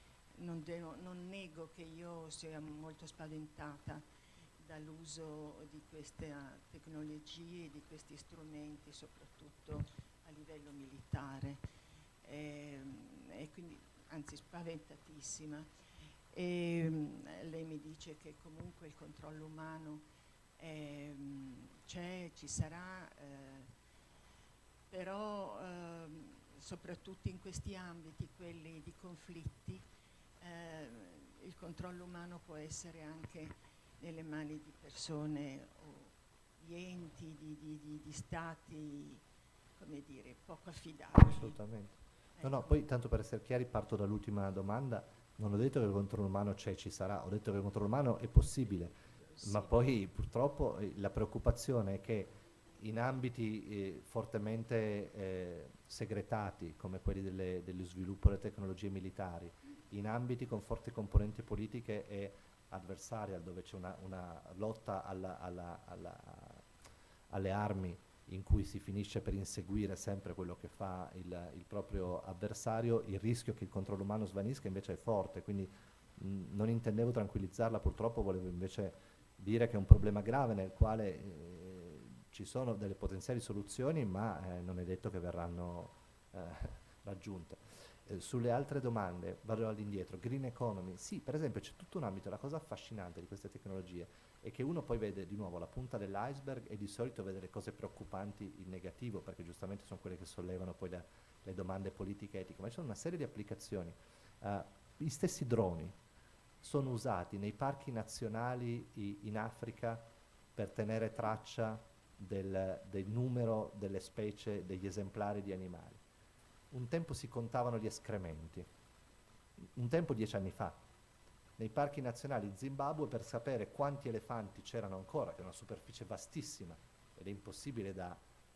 nego che io sia molto spaventata dall'uso di queste tecnologie, di questi strumenti, soprattutto a livello militare, e quindi, anzi, spaventatissima. Lei mi dice che comunque il controllo umano ci sarà, però soprattutto in questi ambiti, quelli di conflitti, il controllo umano può essere anche nelle mani di persone o di enti, di stati, come dire, poco affidabili. Assolutamente. No, no, poi tanto per essere chiari parto dall'ultima domanda. Non ho detto che il controllo umano c'è, ci sarà, ho detto che il controllo umano è possibile, ma poi purtroppo la preoccupazione è che in ambiti fortemente segretati come quelli dello sviluppo delle tecnologie militari, in ambiti con forti componenti politiche e adversarial, dove c'è una lotta alle armi in cui si finisce per inseguire sempre quello che fa il proprio avversario, il rischio che il controllo umano svanisca invece è forte, quindi non intendevo tranquillizzarla, purtroppo volevo invece dire che è un problema grave nel quale ci sono delle potenziali soluzioni, ma non è detto che verranno raggiunte. Sulle altre domande, vado all'indietro, green economy, sì, per esempio c'è tutto un ambito, la cosa affascinante di queste tecnologie è che uno poi vede di nuovo la punta dell'iceberg e di solito vede le cose preoccupanti in negativo, perché giustamente sono quelle che sollevano poi le domande politiche e etiche, ma ci sono una serie di applicazioni. Gli stessi droni sono usati nei parchi nazionali in Africa per tenere traccia del numero delle specie, degli esemplari di animali. Un tempo si contavano gli escrementi, un tempo 10 anni fa. Nei parchi nazionali in Zimbabwe, per sapere quanti elefanti c'erano ancora, che è una superficie vastissima ed è impossibile da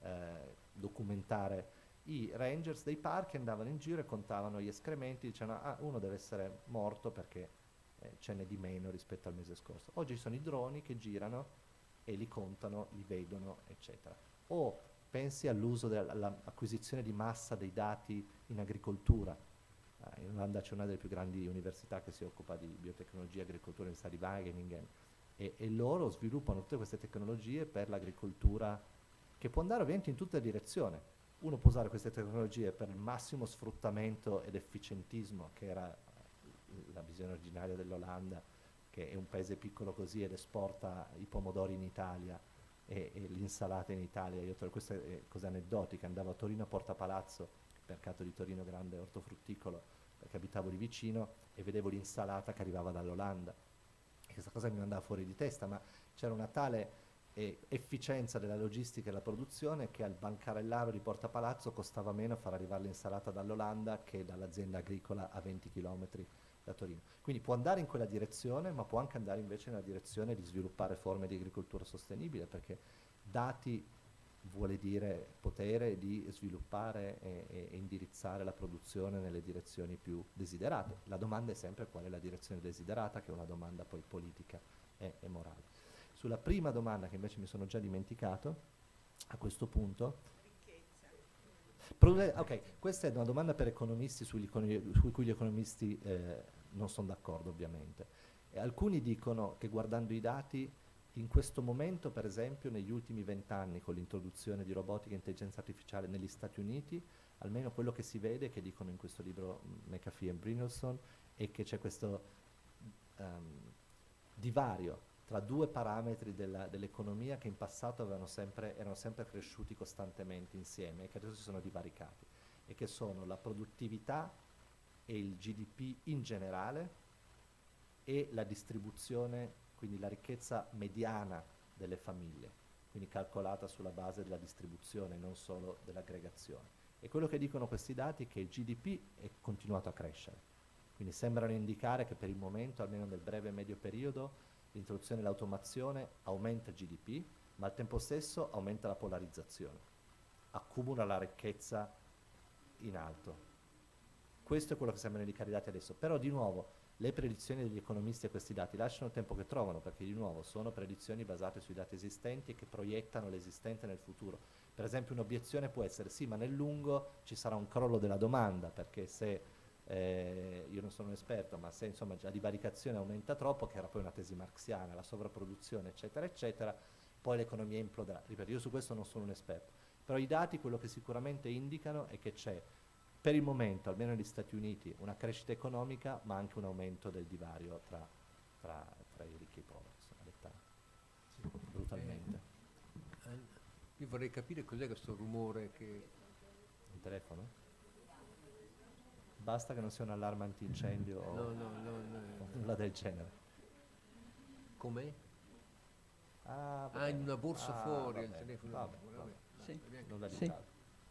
documentare, i rangers dei parchi andavano in giro e contavano gli escrementi, dicevano uno deve essere morto perché ce n'è di meno rispetto al mese scorso. Oggi ci sono i droni che girano e li contano, li vedono, eccetera. O pensi all'uso dell'acquisizione di massa dei dati in agricoltura. In Olanda c'è una delle più grandi università che si occupa di biotecnologia e agricoltura, l'Università di Wageningen, e loro sviluppano tutte queste tecnologie per l'agricoltura, che può andare ovviamente in tutte le direzioni. Uno può usare queste tecnologie per il massimo sfruttamento ed efficientismo, che era la visione originaria dell'Olanda, che è un paese piccolo così ed esporta i pomodori in Italia e l'insalata in Italia. Io questa è cosa aneddotica, andavo a Torino a Porta Palazzo, mercato di Torino grande ortofrutticolo, perché abitavo lì vicino, e vedevo l'insalata che arrivava dall'Olanda. E questa cosa mi andava fuori di testa, ma c'era una tale efficienza della logistica e della produzione che al bancarellaro di Porta Palazzo costava meno far arrivare l'insalata dall'Olanda che dall'azienda agricola a 20 km da Torino. Quindi può andare in quella direzione, ma può anche andare invece nella direzione di sviluppare forme di agricoltura sostenibile, perché dati vuole dire potere di sviluppare e indirizzare la produzione nelle direzioni più desiderate. La domanda è sempre qual è la direzione desiderata, che è una domanda poi politica e morale. Sulla prima domanda, che invece mi sono già dimenticato, a questo punto... Ok, questa è una domanda per economisti su cui gli economisti non sono d'accordo, ovviamente. Alcuni dicono che guardando i dati, in questo momento, per esempio, negli ultimi 20 anni, con l'introduzione di robotica e intelligenza artificiale negli Stati Uniti, almeno quello che si vede, che dicono in questo libro McAfee e Brynjolfsson, è che c'è questo divario tra due parametri dell'economia che in passato erano sempre cresciuti costantemente insieme e che adesso si sono divaricati, e che sono la produttività e il GDP in generale e la distribuzione, quindi la ricchezza mediana delle famiglie, quindi calcolata sulla base della distribuzione, non solo dell'aggregazione. E quello che dicono questi dati è che il GDP è continuato a crescere, quindi sembrano indicare che per il momento, almeno nel breve e medio periodo, l'introduzione dell'automazione aumenta il GDP, ma al tempo stesso aumenta la polarizzazione, accumula la ricchezza in alto. Questo è quello che sembrano indicare i dati adesso, però di nuovo le predizioni degli economisti a questi dati lasciano il tempo che trovano, perché di nuovo sono predizioni basate sui dati esistenti e che proiettano l'esistente nel futuro. Per esempio un'obiezione può essere sì, ma nel lungo ci sarà un crollo della domanda, perché se io non sono un esperto, ma se insomma la divaricazione aumenta troppo, che era poi una tesi marxiana, la sovrapproduzione eccetera eccetera, poi l'economia imploderà. Ripeto, io su questo non sono un esperto, però i dati quello che sicuramente indicano è che c'è per il momento, almeno negli Stati Uniti, una crescita economica, ma anche un aumento del divario tra i ricchi e i poveri, insomma, detta brutalmente. Io vorrei capire cos'è questo rumore che... Il telefono? Basta che non sia un allarme antincendio o o nulla del genere. Com'è? Ah, in una borsa fuori, il vabbè, telefono. vabbè. Sì. Nulla di Sì. grave.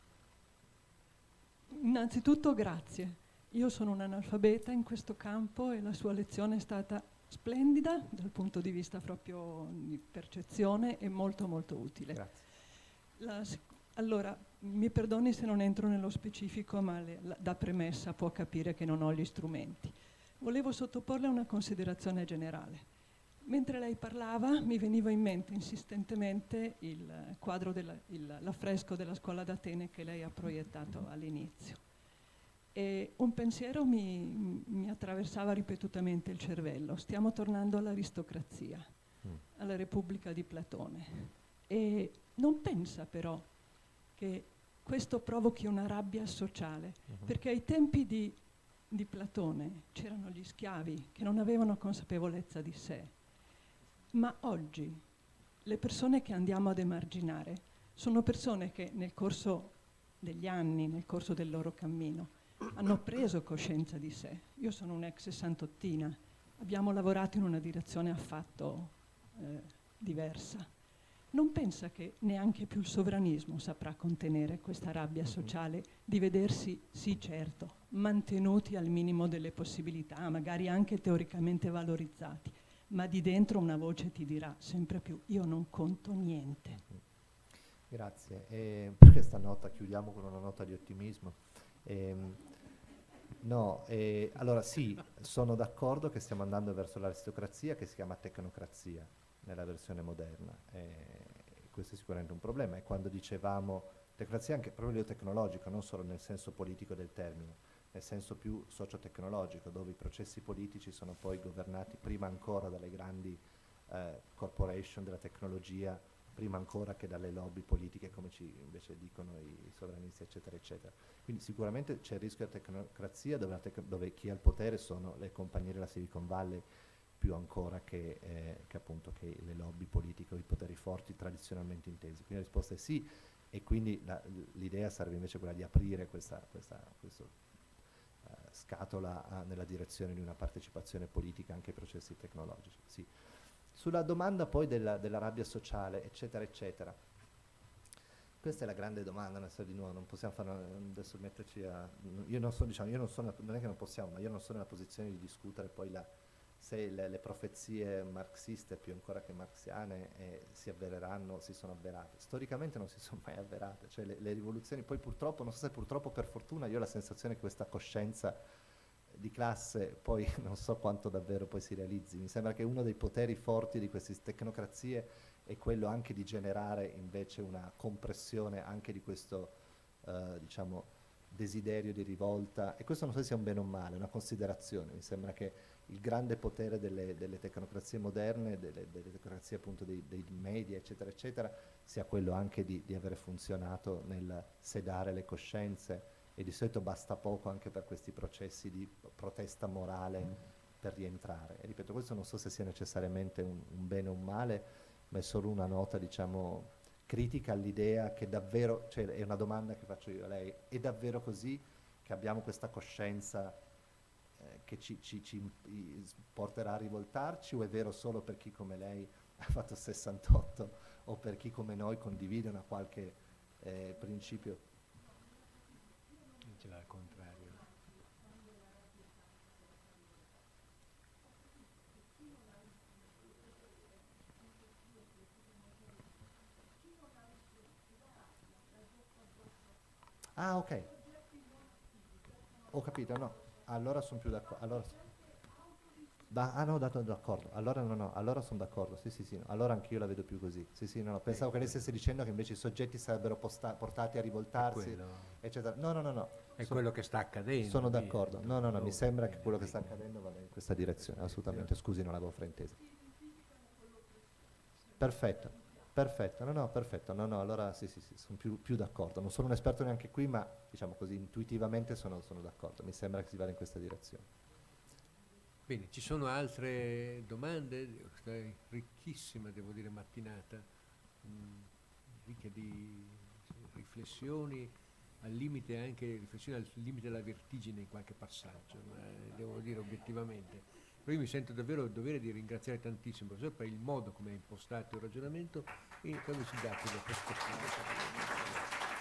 Innanzitutto grazie. Io sono un'analfabeta in questo campo e la sua lezione è stata splendida dal punto di vista proprio di percezione e molto molto utile. Grazie. Allora, mi perdoni se non entro nello specifico, ma da premessa può capire che non ho gli strumenti. Volevo sottoporle una considerazione generale. Mentre lei parlava mi veniva in mente insistentemente il quadro, l'affresco della scuola d'Atene che lei ha proiettato all'inizio. E un pensiero mi attraversava ripetutamente il cervello. Stiamo tornando all'aristocrazia, alla Repubblica di Platone. E non pensa però che questo provochi una rabbia sociale, perché ai tempi di Platone c'erano gli schiavi che non avevano consapevolezza di sé. Ma oggi le persone che andiamo ad emarginare sono persone che nel corso degli anni, nel corso del loro cammino, hanno preso coscienza di sé. Io sono un'ex sessantottina, abbiamo lavorato in una direzione affatto diversa. Non pensa che neanche più il sovranismo saprà contenere questa rabbia sociale di vedersi, sì certo, mantenuti al minimo delle possibilità, magari anche teoricamente valorizzati, ma di dentro una voce ti dirà sempre più io non conto niente. Grazie. Per questa nota chiudiamo con una nota di ottimismo. Allora sì, sono d'accordo che stiamo andando verso l'aristocrazia che si chiama tecnocrazia nella versione moderna. Questo è sicuramente un problema. E quando dicevamo tecnocrazia anche proprio tecnologico, non solo nel senso politico del termine, nel senso più sociotecnologico, dove i processi politici sono poi governati prima ancora dalle grandi corporation della tecnologia, prima ancora che dalle lobby politiche, come ci invece dicono i sovranisti, eccetera, eccetera. Quindi sicuramente c'è il rischio della tecnocrazia dove chi ha il potere sono le compagnie della Silicon Valley, più ancora che appunto che le lobby politiche o i poteri forti tradizionalmente intesi. Quindi la risposta è sì, e quindi l'idea sarebbe invece quella di aprire questa scatola nella direzione di una partecipazione politica anche ai processi tecnologici. Sì. Sulla domanda poi della rabbia sociale, eccetera, eccetera. Questa è la grande domanda, di nuovo, non possiamo fare adesso metterci a... Io non so, diciamo, non è che non possiamo, ma io non sono nella posizione di discutere poi se le profezie marxiste, più ancora che marxiane, si avvereranno, si sono avverate. Storicamente non si sono mai avverate, cioè le rivoluzioni, poi purtroppo, non so se purtroppo o per fortuna, io ho la sensazione che questa coscienza di classe poi non so quanto davvero poi si realizzi. Mi sembra che uno dei poteri forti di queste tecnocrazie è quello anche di generare invece una compressione anche di questo, diciamo, desiderio di rivolta, e questo non so se sia un bene o un male, è una considerazione. Mi sembra che il grande potere delle tecnocrazie moderne, delle tecnocrazie appunto dei media, eccetera, eccetera, sia quello anche di avere funzionato nel sedare le coscienze, e di solito basta poco anche per questi processi di protesta morale per rientrare. E ripeto, questo non so se sia necessariamente un bene o un male, ma è solo una nota, diciamo, critica all'idea che davvero, cioè è una domanda che faccio io a lei, è davvero così che abbiamo questa coscienza che ci porterà a rivoltarci, o è vero solo per chi come lei ha fatto 68 o per chi come noi condivide una qualche principio? Ce l'ha al contrario. Ah, ok. Ho capito, no. Allora sono più d'accordo. D'accordo. Allora sono d'accordo. Sì. Allora anch'io la vedo più così. Sì, no. Pensavo che lei stesse dicendo che invece i soggetti sarebbero portati a rivoltarsi, eccetera. No. È quello che sta accadendo. Sono d'accordo. No, mi sembra che quello che sta accadendo vada in questa direzione, assolutamente. Scusi, non l'avevo fraintesa. Perfetto. No, perfetto. No, allora sì, sono più d'accordo. Non sono un esperto neanche qui, ma diciamo così, intuitivamente sono d'accordo. Mi sembra che si vada in questa direzione. Bene, ci sono altre domande? Questa è ricchissima, devo dire, mattinata, ricca di riflessioni, al limite, anche riflessioni al limite della vertigine in qualche passaggio, devo dire obiettivamente. Però io mi sento davvero il dovere di ringraziare tantissimo il professore per il modo come ha impostato il ragionamento e come ci dà quella prospettiva.